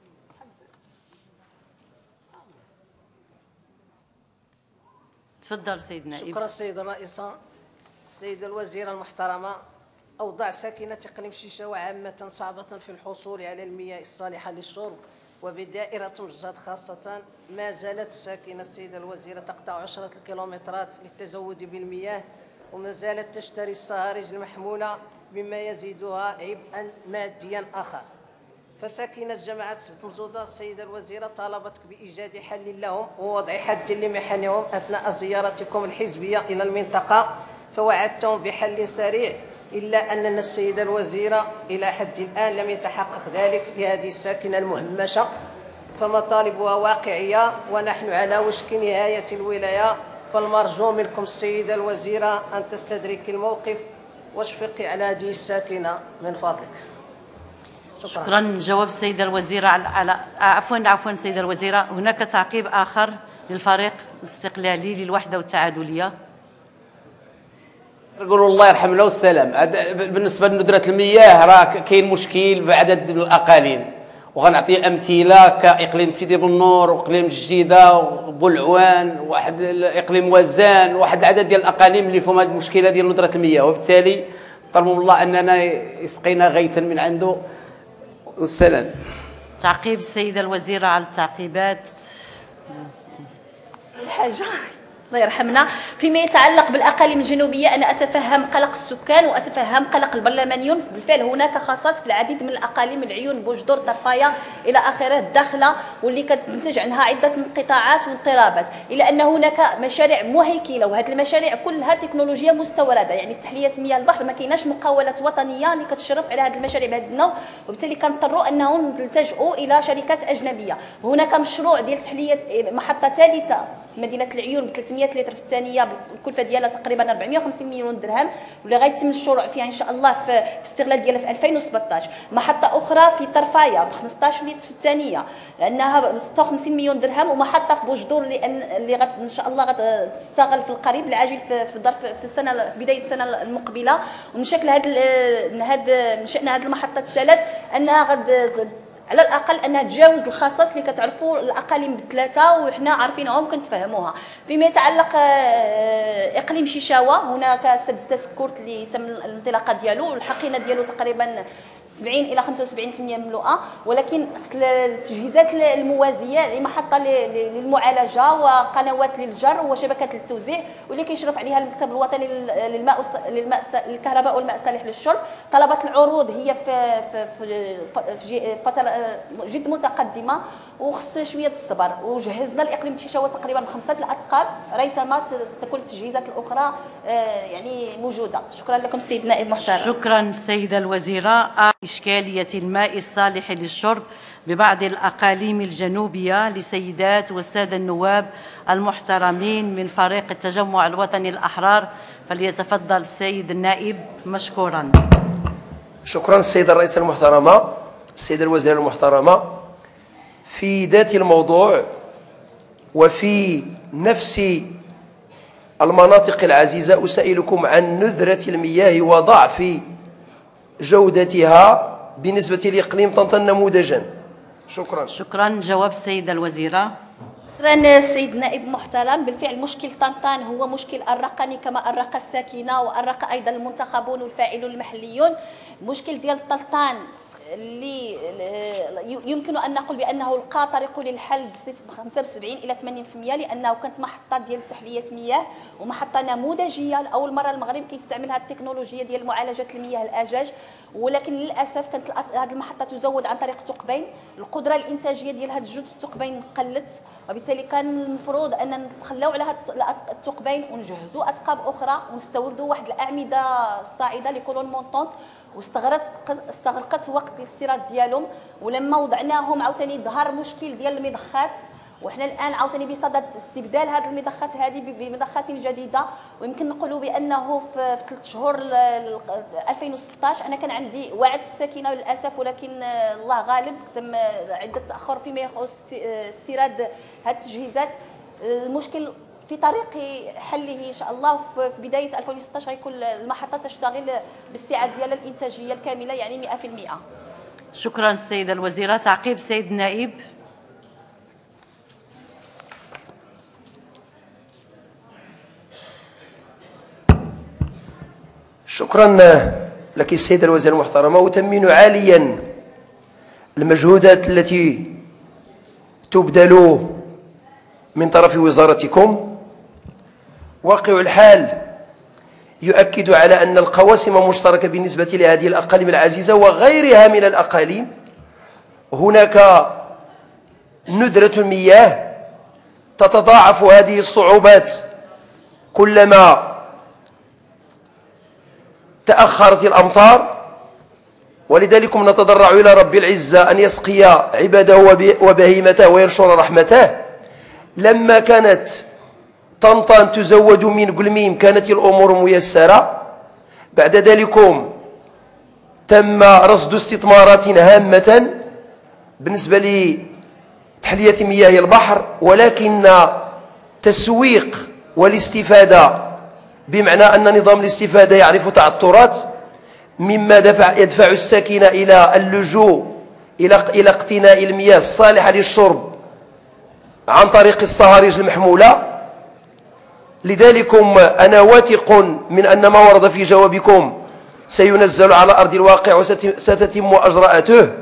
تفضل سيد نائب. شكرا السيدة الرئيسة. السيدة الوزيرة المحترمة، أوضاع ساكنة إقليم شيشاوة عامة صعبة في الحصول على المياه الصالحة للشرب، وبدائرة مجهد خاصة. ما زالت الساكنة السيدة الوزيرة تقطع عشرة الكيلومترات للتزود بالمياه، وما زالت تشتري الصهاريج المحمولة مما يزيدها عبئا ماديا آخر. فساكنة جماعة سبت مزودة السيدة الوزيرة طالبتك بإيجاد حل لهم ووضع حد لمحنهم أثناء زيارتكم الحزبية إلى المنطقة، فوعدتهم بحل سريع، إلا أننا السيدة الوزيرة إلى حد الآن لم يتحقق ذلك لهذه الساكنة المهمشة، فمطالبها واقعية ونحن على وشك نهاية الولاية. فالمرجو منكم السيدة الوزيرة أن تستدرك الموقف واشفقي على هذه الساكنة من فضلك. شكرا. جواب السيدة الوزيرة على عفوا السيدة الوزيرة، هناك تعقيب آخر للفريق الاستقلالي للوحدة والتعادلية. نقولوا الله يرحمنا والسلام. بالنسبة لندرة المياه راه كاين مشكل بعدد من الأقاليم، وغنعطي أمثلة كإقليم سيدي بنور وإقليم الجديدة وبولعوان، واحد إقليم وزان، واحد العدد ديال الأقاليم اللي فيهم هذه المشكلة ديال ندرة المياه، وبالتالي طلبوا من الله أننا يسقينا غيثا من عنده والسلام. تعقيب السيدة الوزيرة على التعقيبات. الحاجة الله يرحمنا. فيما يتعلق بالاقاليم الجنوبيه انا اتفهم قلق السكان واتفهم قلق البرلمانيون. بالفعل هناك خصائص في العديد من الاقاليم، العيون، بوجدور، طرفايه الى اخره، الداخله، واللي كتنتج عنها عده انقطاعات واضطرابات، الى ان هناك مشاريع مهيكله، وهذه المشاريع كلها تكنولوجيا مستورده، يعني تحليه مياه البحر ما كايناش مقاولات وطنيه اللي كتشرف على هذه المشاريع بهذا النوع، وبالتالي كنضطروا انهم نلتجئوا الى شركات اجنبيه. هناك مشروع ديال تحليه محطه ثالثه في مدينه العيون ب 300 لتر في الثانيه، الكلفه ديالها تقريبا 450 مليون درهم، واللي غيتم الشروع فيها ان شاء الله في الاستغلال ديالها في 2017. محطه اخرى في طرفايه ب 15 لتر في الثانيه لانها ب 56 مليون درهم، ومحطه في بوجدور اللي ان شاء الله غتستغل في القريب العاجل في ظرف في السنه في بدايه السنه المقبله. ومن شكل من شأن هذه المحطه الثلاث انها على الاقل انها تجاوز الخصائص اللي كتعرفوا الاقاليم بثلاثه وحنا عارفينهم كنتفهموها. فيما يتعلق اقليم شيشاوه هناك سد تسكورت اللي تم الانطلاقه ديالو، الحقينه ديالو تقريبا 70 الى 75% مملوءه، ولكن التجهيزات الموازيه يعني محطه للمعالجه وقنوات للجر وشبكات للتوزيع واللي كيشرف عليها المكتب الوطني للكهرباء والماء الصالح للشرب. طلبات العروض هي في فتره جد متقدمه وخص شويه الصبر، وجهزنا الاقليم شيشاوه تقريبا ب5 الاثقال ريثما تكون التجهيزات الاخرى يعني موجوده. شكرا لكم سيد النائب محترم. شكرا السيده الوزيره. إشكالية الماء الصالح للشرب ببعض الأقاليم الجنوبية لسيدات والسادة النواب المحترمين من فريق التجمع الوطني الأحرار، فليتفضل السيد النائب مشكورا. شكرا السيدة الرئيسة المحترمة، السيدة الوزيرة المحترمة. في ذات الموضوع وفي نفس المناطق العزيزة أسائلكم عن نذرة المياه وضعف جودتها بالنسبة لإقليم طنطا نموذجا. شكرا. شكرا. جواب السيدة الوزيرة. شكرا السيد النائب محترم. بالفعل مشكل طنطان هو مشكل أرقني كما أرق الساكنة وأرق أيضا المنتخبون والفاعلون المحليون. مشكل ديال طنطان اللي يمكن ان نقول بانه لقى طريقه للحل ب 75 الى 80%، لانه كانت محطه ديال تحليه مياه ومحطه نموذجيه لاول مره المغرب كيستعمل هذه التكنولوجيا ديال معالجه المياه الاجاج، ولكن للاسف كانت هذه المحطه تزود عن طريق الثقبين. القدره الانتاجيه ديال هذه الجزء الثقبين قلت، وبالتالي كان المفروض ان نتخلاو على هذه الثقبين ونجهزوا اثقاب اخرى ونستوردوا واحد الاعمده الصاعده لكولون مونطونت، واستغرقت وقت الاستيراد ديالهم. ولما وضعناهم عاوتاني ظهر مشكل ديال المضخات، وحنا الان عاوتاني بصدد استبدال هذه المضخات هذه بمضخات جديده. ويمكن نقولوا بانه في 3 شهور 2016 انا كان عندي وعد الساكنه للاسف، ولكن الله غالب تم عده تاخر فيما يخص استيراد هذه التجهيزات. المشكل في طريق حله ان شاء الله في بدايه 2016 غيكون المحطه تشتغل بالسعه ديالها الانتاجيه الكامله يعني 100%. شكرا السيده الوزيره. تعقيب السيد النائب. شكرا لك السيده الوزيره المحترمه، أثمن عاليا المجهودات التي تبذل من طرف وزارتكم. واقع الحال يؤكد على أن القواسم مشتركة بالنسبة لهذه الأقاليم العزيزة وغيرها من الأقاليم. هناك ندرة المياه، تتضاعف هذه الصعوبات كلما تأخرت الأمطار، ولذلك نتضرع إلى رب العزة أن يسقي عباده وبهيمته وينشر رحمته. لما كانت طنطا تزود من قلميم كانت الأمور ميسرة. بعد ذلك تم رصد استثمارات هامة بالنسبة لتحلية مياه البحر، ولكن تسويق والاستفادة بمعنى أن نظام الاستفادة يعرف تعثرات، مما يدفع الساكنة إلى اللجوء إلى اقتناء المياه الصالحة للشرب عن طريق الصهاريج المحمولة. لذلك أنا واثق من أن ما ورد في جوابكم سينزل على أرض الواقع وستتم أجراءاته.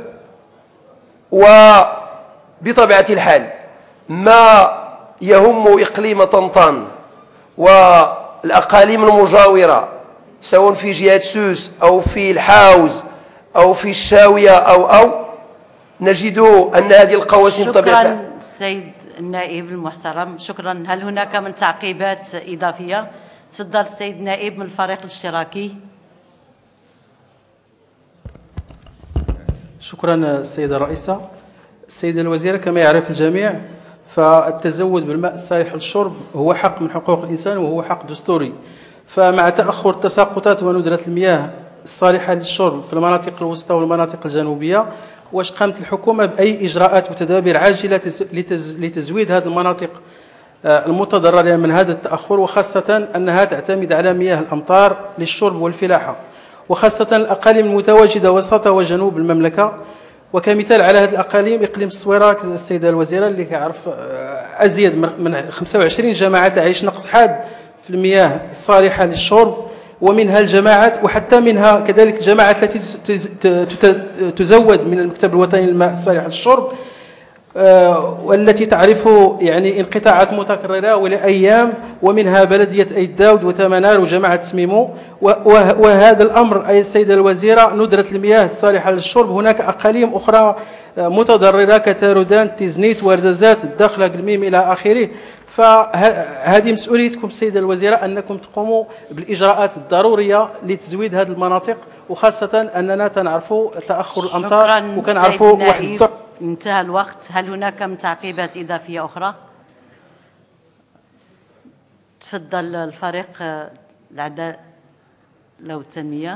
وبطبيعة الحال ما يهم إقليم طنطان والأقاليم المجاورة سواء في جهة سوس أو في الحاوز أو في الشاوية أو نجد أن هذه القواسم طبيعة. شكرا السيد النائب المحترم، شكرا. هل هناك من تعقيبات إضافية؟ تفضل السيد النائب من الفريق الاشتراكي. شكرا السيدة الرئيسة. السيدة الوزيرة، كما يعرف الجميع فالتزود بالماء الصالح للشرب هو حق من حقوق الإنسان وهو حق دستوري. فمع تأخر تساقطات وندرة المياه الصالحة للشرب في المناطق الوسطى والمناطق الجنوبية، واش قامت الحكومة بأي إجراءات وتدابير عاجلة لتزويد هذه المناطق المتضررة من هذا التأخر، وخاصة أنها تعتمد على مياه الأمطار للشرب والفلاحة، وخاصة الأقاليم المتواجدة وسط وجنوب المملكة؟ وكمثال على هذه الأقاليم إقليم الصويرة السيدة الوزيرة اللي كيعرف أزيد من 25 جماعة تعيش نقص حاد في المياه الصالحة للشرب، ومنها الجماعات وحتى منها كذلك الجماعات التي تزود من المكتب الوطني للماء الصالح للشرب، والتي تعرف يعني انقطاعات متكررة ولأيام، ومنها بلدية أيد داود وتمنار وجماعة سميمو. وهذا الأمر أي السيدة الوزيرة ندرة المياه الصالحة للشرب هناك أقاليم أخرى متضررة كتارودان، تيزنيت، ورزازات، الداخلة، قلميم إلى آخره. فهذه مسؤوليتكم السيدة الوزيرة أنكم تقوموا بالإجراءات الضرورية لتزويد هذه المناطق، وخاصة أننا تنعرفوا تأخر الأمطار وكنعرفوا واحد. انتهى الوقت. هل هناك من تعقيبات إضافية أخرى؟ تفضل الفريق العدالة والتنمية.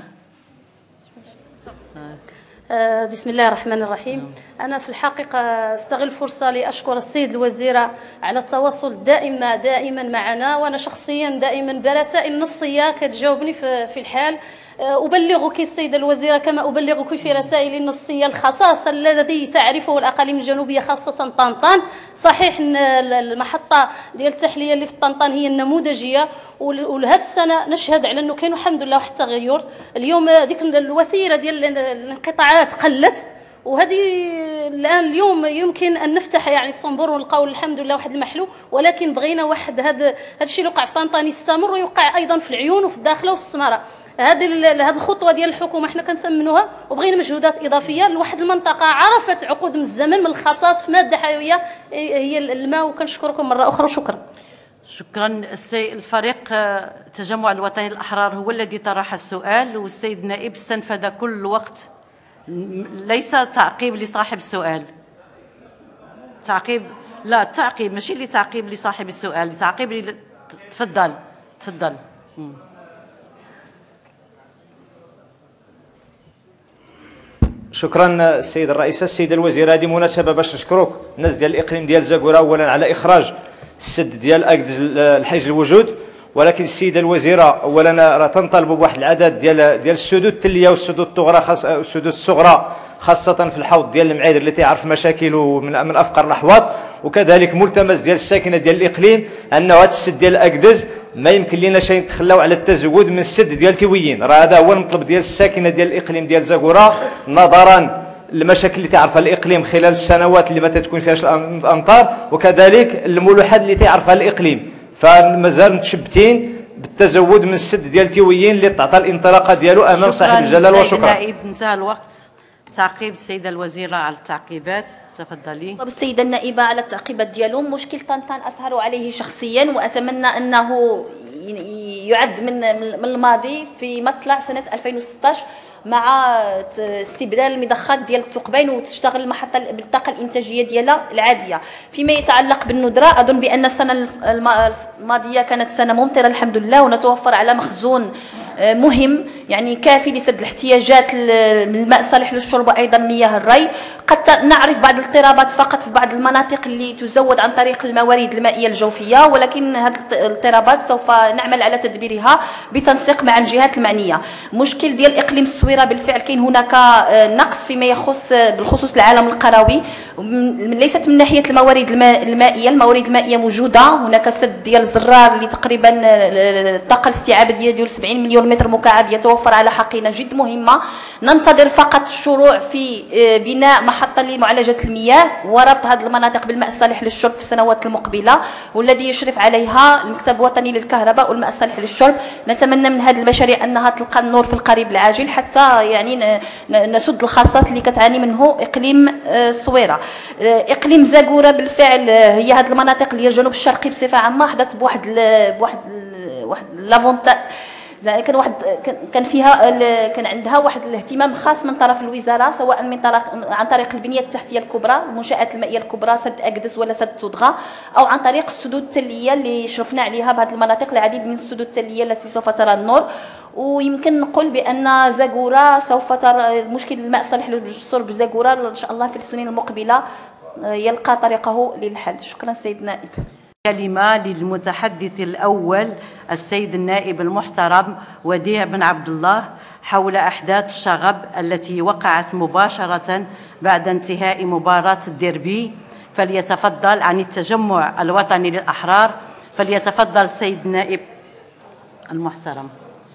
بسم الله الرحمن الرحيم. أنا في الحقيقة استغل الفرصة لأشكر السيد الوزيرة على التواصل دائما معنا، وأنا شخصيا دائما برسائل نصية كتجاوبني في الحال. أبلغك السيدة الوزيرة كما أبلغك في رسائل النصية الخصاصة الذي تعرفه الأقاليم الجنوبية خاصة طنطان. صحيح أن المحطة ديال التحلية اللي في طنطان هي النموذجية، ولهذه السنة نشهد على أنه كاين الحمد لله واحد التغير. اليوم ديك الوثيرة ديال الانقطاعات قلت، وهذه الان اليوم يمكن ان نفتح يعني الصنبور ونلقاو الحمد لله واحد المحلو، ولكن بغينا واحد هذا الشيء اللي وقع في طنطان يستمر ويوقع ايضا في العيون وفي الداخله والسمره. هذه الخطوه ديال الحكومه حنا كنثمنوها، وبغينا مجهودات اضافيه لواحد المنطقه عرفت عقود من الزمن من الخصاص في ماده حيويه هي الماء. وكنشكركم مره اخرى، شكرا. شكرا. الفريق التجمع الوطني الأحرار هو الذي طرح السؤال، والسيد النائب استنفذ كل الوقت. ليس تعقيب لصاحب السؤال، تعقيب لا تعقيب ماشي لتعقيب لصاحب السؤال، تعقيب تفضل. شكرا السيد الرئيسة. السيدة الوزيرة، هذه مناسبة باش نشكروك الناس ديال الإقليم ديال زاكورا أولا على إخراج السد ديال أكدز الحيز الوجود، ولكن السيدة الوزيرة أولا راه تنطلبوا بواحد العدد ديال السدود التلية والسدود الصغرى خاصة في الحوض ديال المعيدر اللي تعرف مشاكله من أفقر الأحواض، وكذلك ملتمس ديال الساكنة ديال الإقليم أنه هذا السد ديال أكدز ما يمكن لنا شيء نتخلاو على التزود من السد ديال تيويين. راه هذا هو المطلب ديال الساكنة ديال الإقليم ديال زاكورا نظرا المشاكل اللي تعرفها الإقليم خلال السنوات اللي ما تكون فيهاش الأمطار، وكذلك الملوحات اللي تعرفها الإقليم. فمازال متشبتين بالتزود من السد ديال تيويين اللي تعطى الانطلاقه ديالو امام صاحب الجلاله. وشكرا. النائب، انتهى الوقت. تعقيب السيده الوزيره على التعقيبات، تفضلي. السيده النائبه على التعقيبات ديالهم. مشكل طنطان اسهر عليه شخصيا، واتمنى انه يعد من الماضي في مطلع سنه 2016 مع استبدال المضخات ديال الثقبين وتشتغل المحطه بالطاقه الانتاجيه ديالها العاديه. فيما يتعلق بالندره، اظن بان السنه الماضيه كانت سنه ممطره الحمد لله، ونتوفر على مخزون مهم يعني كافي لسد الاحتياجات من الماء الصالح للشرب وايضا مياه الري. قد نعرف بعض الاضطرابات فقط في بعض المناطق اللي تزود عن طريق الموارد المائيه الجوفيه، ولكن هذه الاضطرابات سوف نعمل على تدبيرها بتنسيق مع الجهات المعنيه. مشكل ديال اقليم الصويره بالفعل كاين هناك نقص فيما يخص بالخصوص العالم القروي، ليست من ناحيه الموارد المائيه. الموارد المائيه موجوده، هناك سد ديال زرار اللي تقريبا الطاقه الاستيعابيه ديال 70 مليون متر مكعب يتوفر على حقينه جد مهمه. ننتظر فقط الشروع في بناء محطه لمعالجه المياه وربط هذه المناطق بالماء الصالح للشرب في السنوات المقبله، والذي يشرف عليها المكتب الوطني للكهرباء والماء الصالح للشرب. نتمنى من هذه المشاريع انها تلقى النور في القريب العاجل حتى يعني نسد الخاصات اللي كتعاني منه اقليم الصويره. اقليم زاكوره بالفعل هي هذه المناطق اللي هي الجنوب الشرقي بصفه عامه حدث بواحد لافونتا، كان فيها كان عندها واحد الاهتمام خاص من طرف الوزاره، سواء عن طريق البنيه التحتيه الكبرى، المنشات المائيه الكبرى، سد اكدس ولا سد تودغا، او عن طريق السدود التليه اللي شرفنا عليها بهذه المناطق، العديد من السدود التليه التي سوف ترى النور. ويمكن نقول بان زاكوره سوف ترى مشكل الماء الصالح للشرب زاكوره ان شاء الله في السنين المقبله يلقى طريقه للحل. شكرا سيد النائب. كلمة للمتحدث الأول السيد النائب المحترم وديع بن عبد الله حول أحداث الشغب التي وقعت مباشرة بعد انتهاء مباراة الديربي. فليتفضل عن التجمع الوطني للأحرار، فليتفضل السيد النائب المحترم.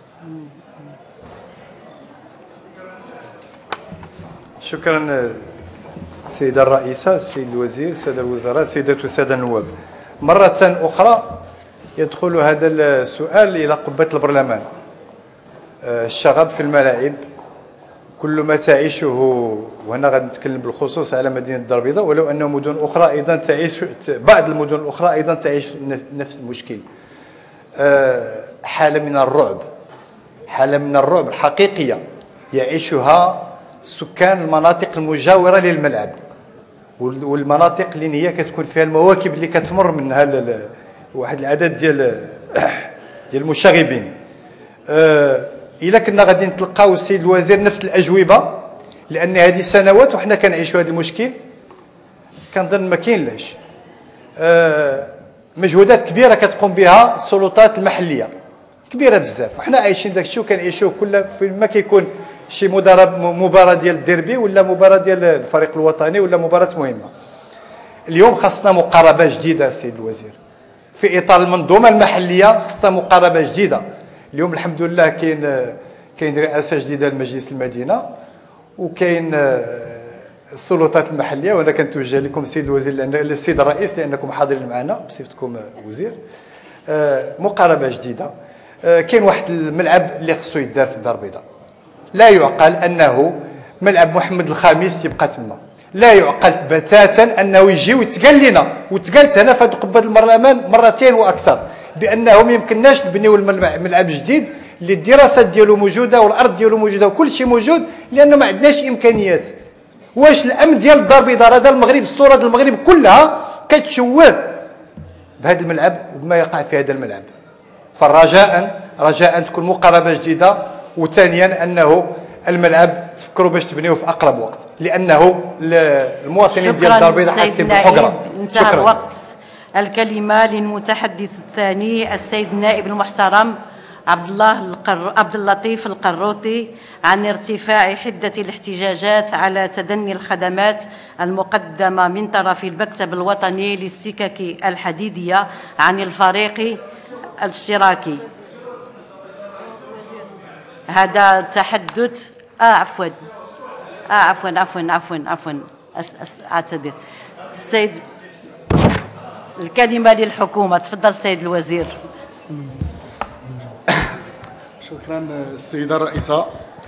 شكرا سيدة الرئيسة، السيد الوزير، السادة الوزراء، السيدات والسادة النواب. مرة أخرى يدخل هذا السؤال إلى قبة البرلمان. الشغب في الملاعب كل ما تعيشه، وهنا غادي نتكلم بالخصوص على مدينة الدار البيضاء، ولو أن مدن أخرى أيضا تعيش، بعض المدن الأخرى أيضا تعيش نفس المشكل. حالة من الرعب، حالة من الرعب الحقيقية يعيشها سكان المناطق المجاورة للملعب، والمناطق اللي هي كتكون فيها المواكب اللي كتمر منها واحد العدد ديال المشاغبين. الا كنا غادي نتلقاو السيد الوزير نفس الاجوبه، لان هذه سنوات وحنا كنعيشوا هذا المشكل، كنظن ما كاينلاش. مجهودات كبيره كتقوم بها السلطات المحليه، كبيره بزاف، وحنا عايشين داك الشيء وكنعيشوه كل فيما كيكون شي مباراه ديال الديربي ولا مباراه ديال الفريق الوطني ولا مباراه مهمه. اليوم خاصنا مقاربه جديده السيد الوزير في اطار المنظومه المحليه، خاصنا مقاربه جديده. اليوم الحمد لله كاين رئاسه جديده لمجلس المدينه، وكاين السلطات المحليه، وانا كنتوجه لكم السيد الوزير لان السيد الرئيس لانكم حاضرين معنا بصفتكم وزير. مقاربه جديده. كاين واحد الملعب اللي خصو يدار في الدار البيضاء، لا يعقل انه ملعب محمد الخامس يبقى تما، لا يعقل بتاتا انه يجي ويتقال لنا، وتقالت هنا في قبه البرلمان مرتين واكثر بانه ما يمكنناش نبنيو ملعب جديد اللي الدراسات ديالو موجوده والارض ديالو موجوده وكل شيء موجود، لانه ما عندناش امكانيات. واش الامن ديال الدار البيضاء هذا المغرب، الصوره ديال المغرب كلها كتشوه بهذا الملعب وبما يقع في هذا الملعب. فرجاء تكون مقاربه جديده، وثانيا انه الملعب تفكروا باش تبنيوه في اقرب وقت، لانه المواطنين ديال الدار البيضاء حاسين بالحقره. انتهى الوقت. الكلمه للمتحدث الثاني السيد النائب المحترم عبد اللطيف القروطي عن ارتفاع حده الاحتجاجات على تدني الخدمات المقدمه من طرف المكتب الوطني للسكك الحديديه عن الفريق الاشتراكي. هذا تحدث عفوا اعتذر. السيد الكلمه للحكومه، تفضل السيد الوزير. شكرا السيده الرئيسه.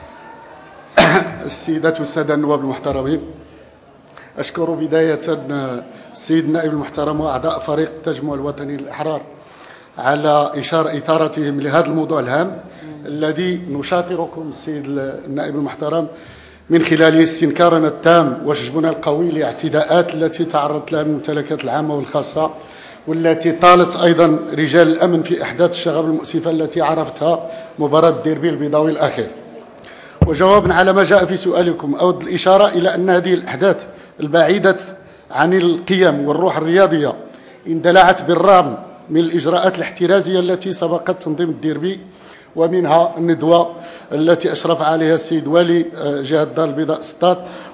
السيدات والساده النواب المحترمين، اشكر بدايه السيد النائب المحترم واعضاء فريق التجمع الوطني للاحرار على اثارتهم لهذا الموضوع الهام الذي نشاطركم السيد النائب المحترم من خلاله استنكارنا التام وشجبنا القوي لاعتداءات التي تعرضت لها الممتلكات العامه والخاصه، والتي طالت ايضا رجال الامن في احداث الشغب المؤسفه التي عرفتها مباراه الديربي البيضاوي الاخير. وجوابا على ما جاء في سؤالكم، اود الاشاره الى ان هذه الاحداث البعيده عن القيم والروح الرياضيه اندلعت بالرغم من الاجراءات الاحترازيه التي سبقت تنظيم الديربي، ومنها الندوه التي اشرف عليها السيد والي جهه الدار البيضاء سطات،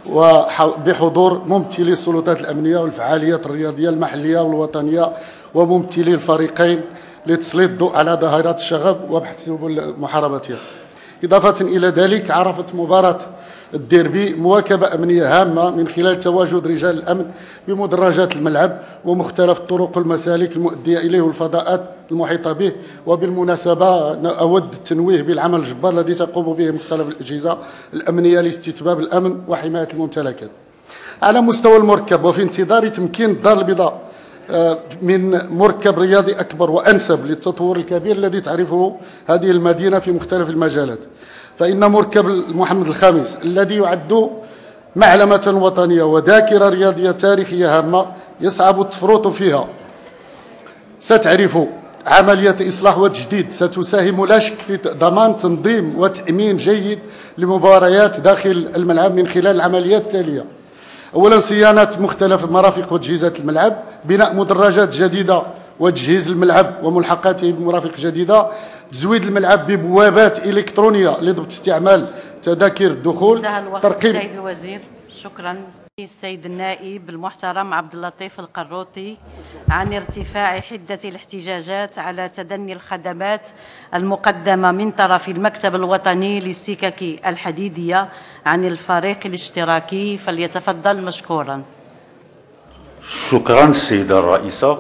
وبحضور ممثلي السلطات الأمنية والفعاليات الرياضية المحلية والوطنية وممثلي الفريقين لتسليط الضوء على ظاهرة الشغب وبحث سبل محاربتها. إضافة إلى ذلك عرفت مباراة الديربي مواكبة أمنية هامة من خلال تواجد رجال الأمن بمدرجات الملعب ومختلف الطرق والمسالك المؤدية إليه والفضاءات المحيطة به. وبالمناسبة أود التنويه بالعمل الجبار الذي تقوم به مختلف الأجهزة الأمنية لاستتباب الأمن وحماية الممتلكات. على مستوى المركب وفي انتظار تمكين الدار البيضاء من مركب رياضي أكبر وأنسب للتطور الكبير الذي تعرفه هذه المدينة في مختلف المجالات، فإن مركب محمد الخامس الذي يعد معلمة وطنية وذاكرة رياضية تاريخية هامة يصعب التفرط فيها. ستعرف عملية إصلاح وتجديد ستساهم لا شك في ضمان تنظيم وتأمين جيد لمباريات داخل الملعب من خلال العمليات التالية: أولا صيانة مختلف مرافق وتجهيزات الملعب، بناء مدرجات جديدة وتجهيز الملعب وملحقاته بمرافق جديدة، تزويد الملعب ببوابات إلكترونية لضبط استعمال تذاكر الدخول. انتهى الوقت. السيد الوزير شكرا. السيد النائب المحترم عبد اللطيف القروطي عن ارتفاع حدة الاحتجاجات على تدني الخدمات المقدمة من طرف المكتب الوطني للسكك الحديدية عن الفريق الاشتراكي، فليتفضل مشكورا. شكرا السيدة الرئيسة.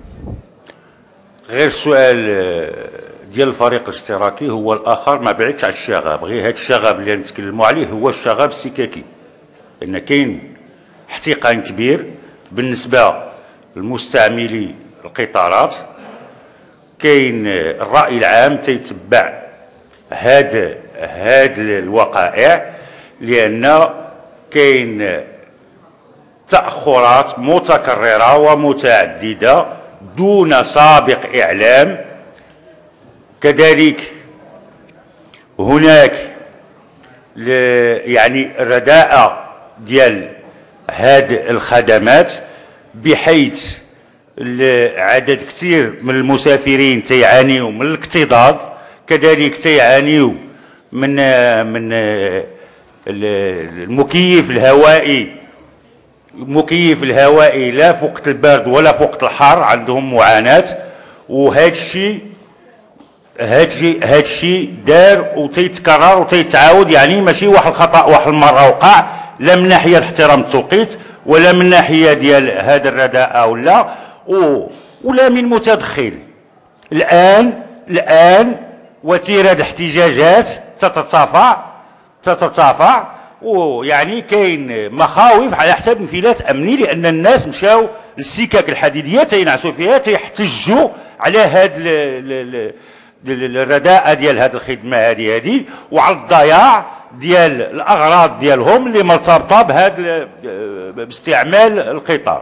غير سؤال ديال الفريق الاشتراكي هو الآخر ما بعدش على الشغب، غير هذا الشغب اللي نتكلموا عليه هو الشغب السككي، لأن كاين احتقان كبير بالنسبة لمستعملي القطارات، كاين الرأي العام تيتبع هاد الوقائع، لأن كاين تأخرات متكررة ومتعددة دون سابق إعلام. كذلك هناك يعني رداءة ديال هاد الخدمات، بحيث عدد كثير من المسافرين تيعانيوا من الاكتظاظ، كذلك تيعانيوا من المكيف الهوائي لا في وقت البرد ولا في وقت الحر، عندهم معاناة. وهذا الشيء دار وتيتكرر وتيتعاود، يعني ماشي واحد الخطأ واحد المرة وقع، لا من ناحية احترام التوقيت ولا من ناحية ديال هذا الرداءة ولا من متدخل. الآن وتيرة الاحتجاجات تترفع ويعني كاين مخاوف على حساب انفلات امني، لان الناس مشاو للسكك الحديديه تينعسوا فيها تيحتجوا على هاد الرداءة ديال هاد الخدمه هذه وعلى الضياع ديال الاغراض ديالهم اللي مرتبطه بهذا باستعمال القطار.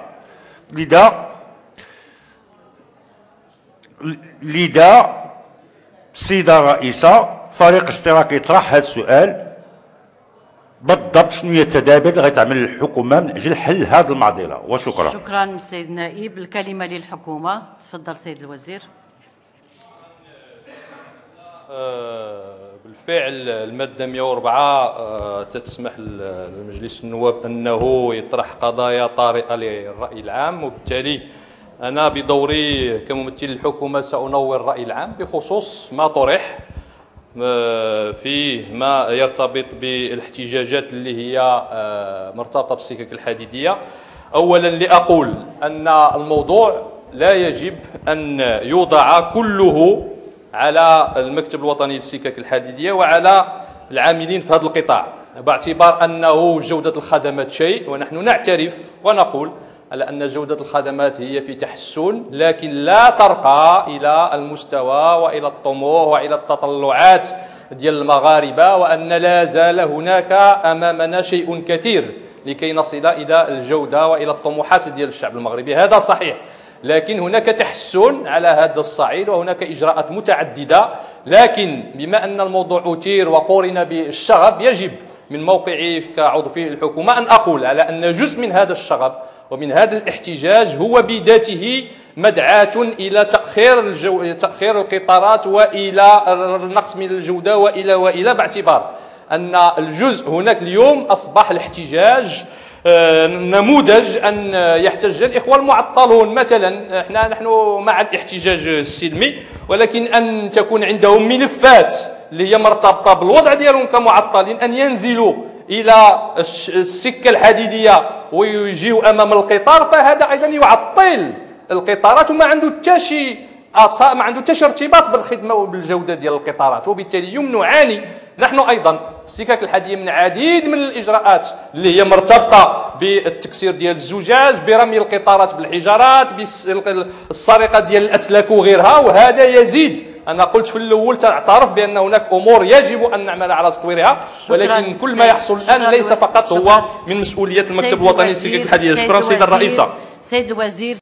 لذا السيده الرئيسه فريق الاشتراكي طرح هذا السؤال بالضبط شنو هي التدابير اللي غتعمل الحكومه من اجل حل هذه المعضله، وشكرا. شكرا السيد النائب. الكلمه للحكومه، تفضل سيد الوزير. بالفعل الماده 104 تتسمح لمجلس النواب انه يطرح قضايا طارئه للراي العام، وبالتالي انا بدوري كممثل الحكومه سانور الراي العام بخصوص ما طرح فيه ما يرتبط بالاحتجاجات اللي هي مرتبطة بالسكك الحديدية. أولا لأقول أن الموضوع لا يجب أن يوضع كله على المكتب الوطني للسكك الحديدية وعلى العاملين في هذا القطاع، باعتبار أنه جودة الخدمات شيء، ونحن نعترف ونقول على أن جودة الخدمات هي في تحسن، لكن لا ترقى إلى المستوى وإلى الطموح وإلى التطلعات ديال المغاربة، وأن لا زال هناك أمامنا شيء كثير لكي نصل إلى الجودة وإلى الطموحات ديال الشعب المغربي. هذا صحيح، لكن هناك تحسن على هذا الصعيد وهناك إجراءات متعددة، لكن بما أن الموضوع أثير وقورن بالشغب يجب من موقعي كعضو في الحكومة أن أقول على أن جزء من هذا الشغب ومن هذا الاحتجاج هو بذاته مدعاة إلى تأخير القطارات وإلى النقص من الجودة وإلى باعتبار أن الجزء هناك اليوم أصبح الاحتجاج نموذج أن يحتج الإخوة المعطلون مثلا. نحن مع الاحتجاج السلمي، ولكن أن تكون عندهم ملفات اللي هي مرتبطة بالوضع ديالهم كمعطلين، أن ينزلوا إلى السكة الحديدية ويجيوا أمام القطار، فهذا أيضا يعطل القطارات وما عنده حتى شي ما عنده حتى ارتباط بالخدمة وبالجودة ديال القطارات. وبالتالي اليوم نعاني نحن أيضا في السكك الحديدية من عديد من الإجراءات اللي هي مرتبطة بالتكسير ديال الزجاج، برمي القطارات بالحجارات، بالسرقة ديال الأسلاك وغيرها، وهذا يزيد. أنا قلت في الأول تعترف بأن هناك أمور يجب أن نعمل على تطويرها، ولكن كل ما يحصل الآن ليس فقط هو من مسؤولية المكتب الوطني للسكك الحديدية. شكرا سيد الرئيسة. سيد الوزير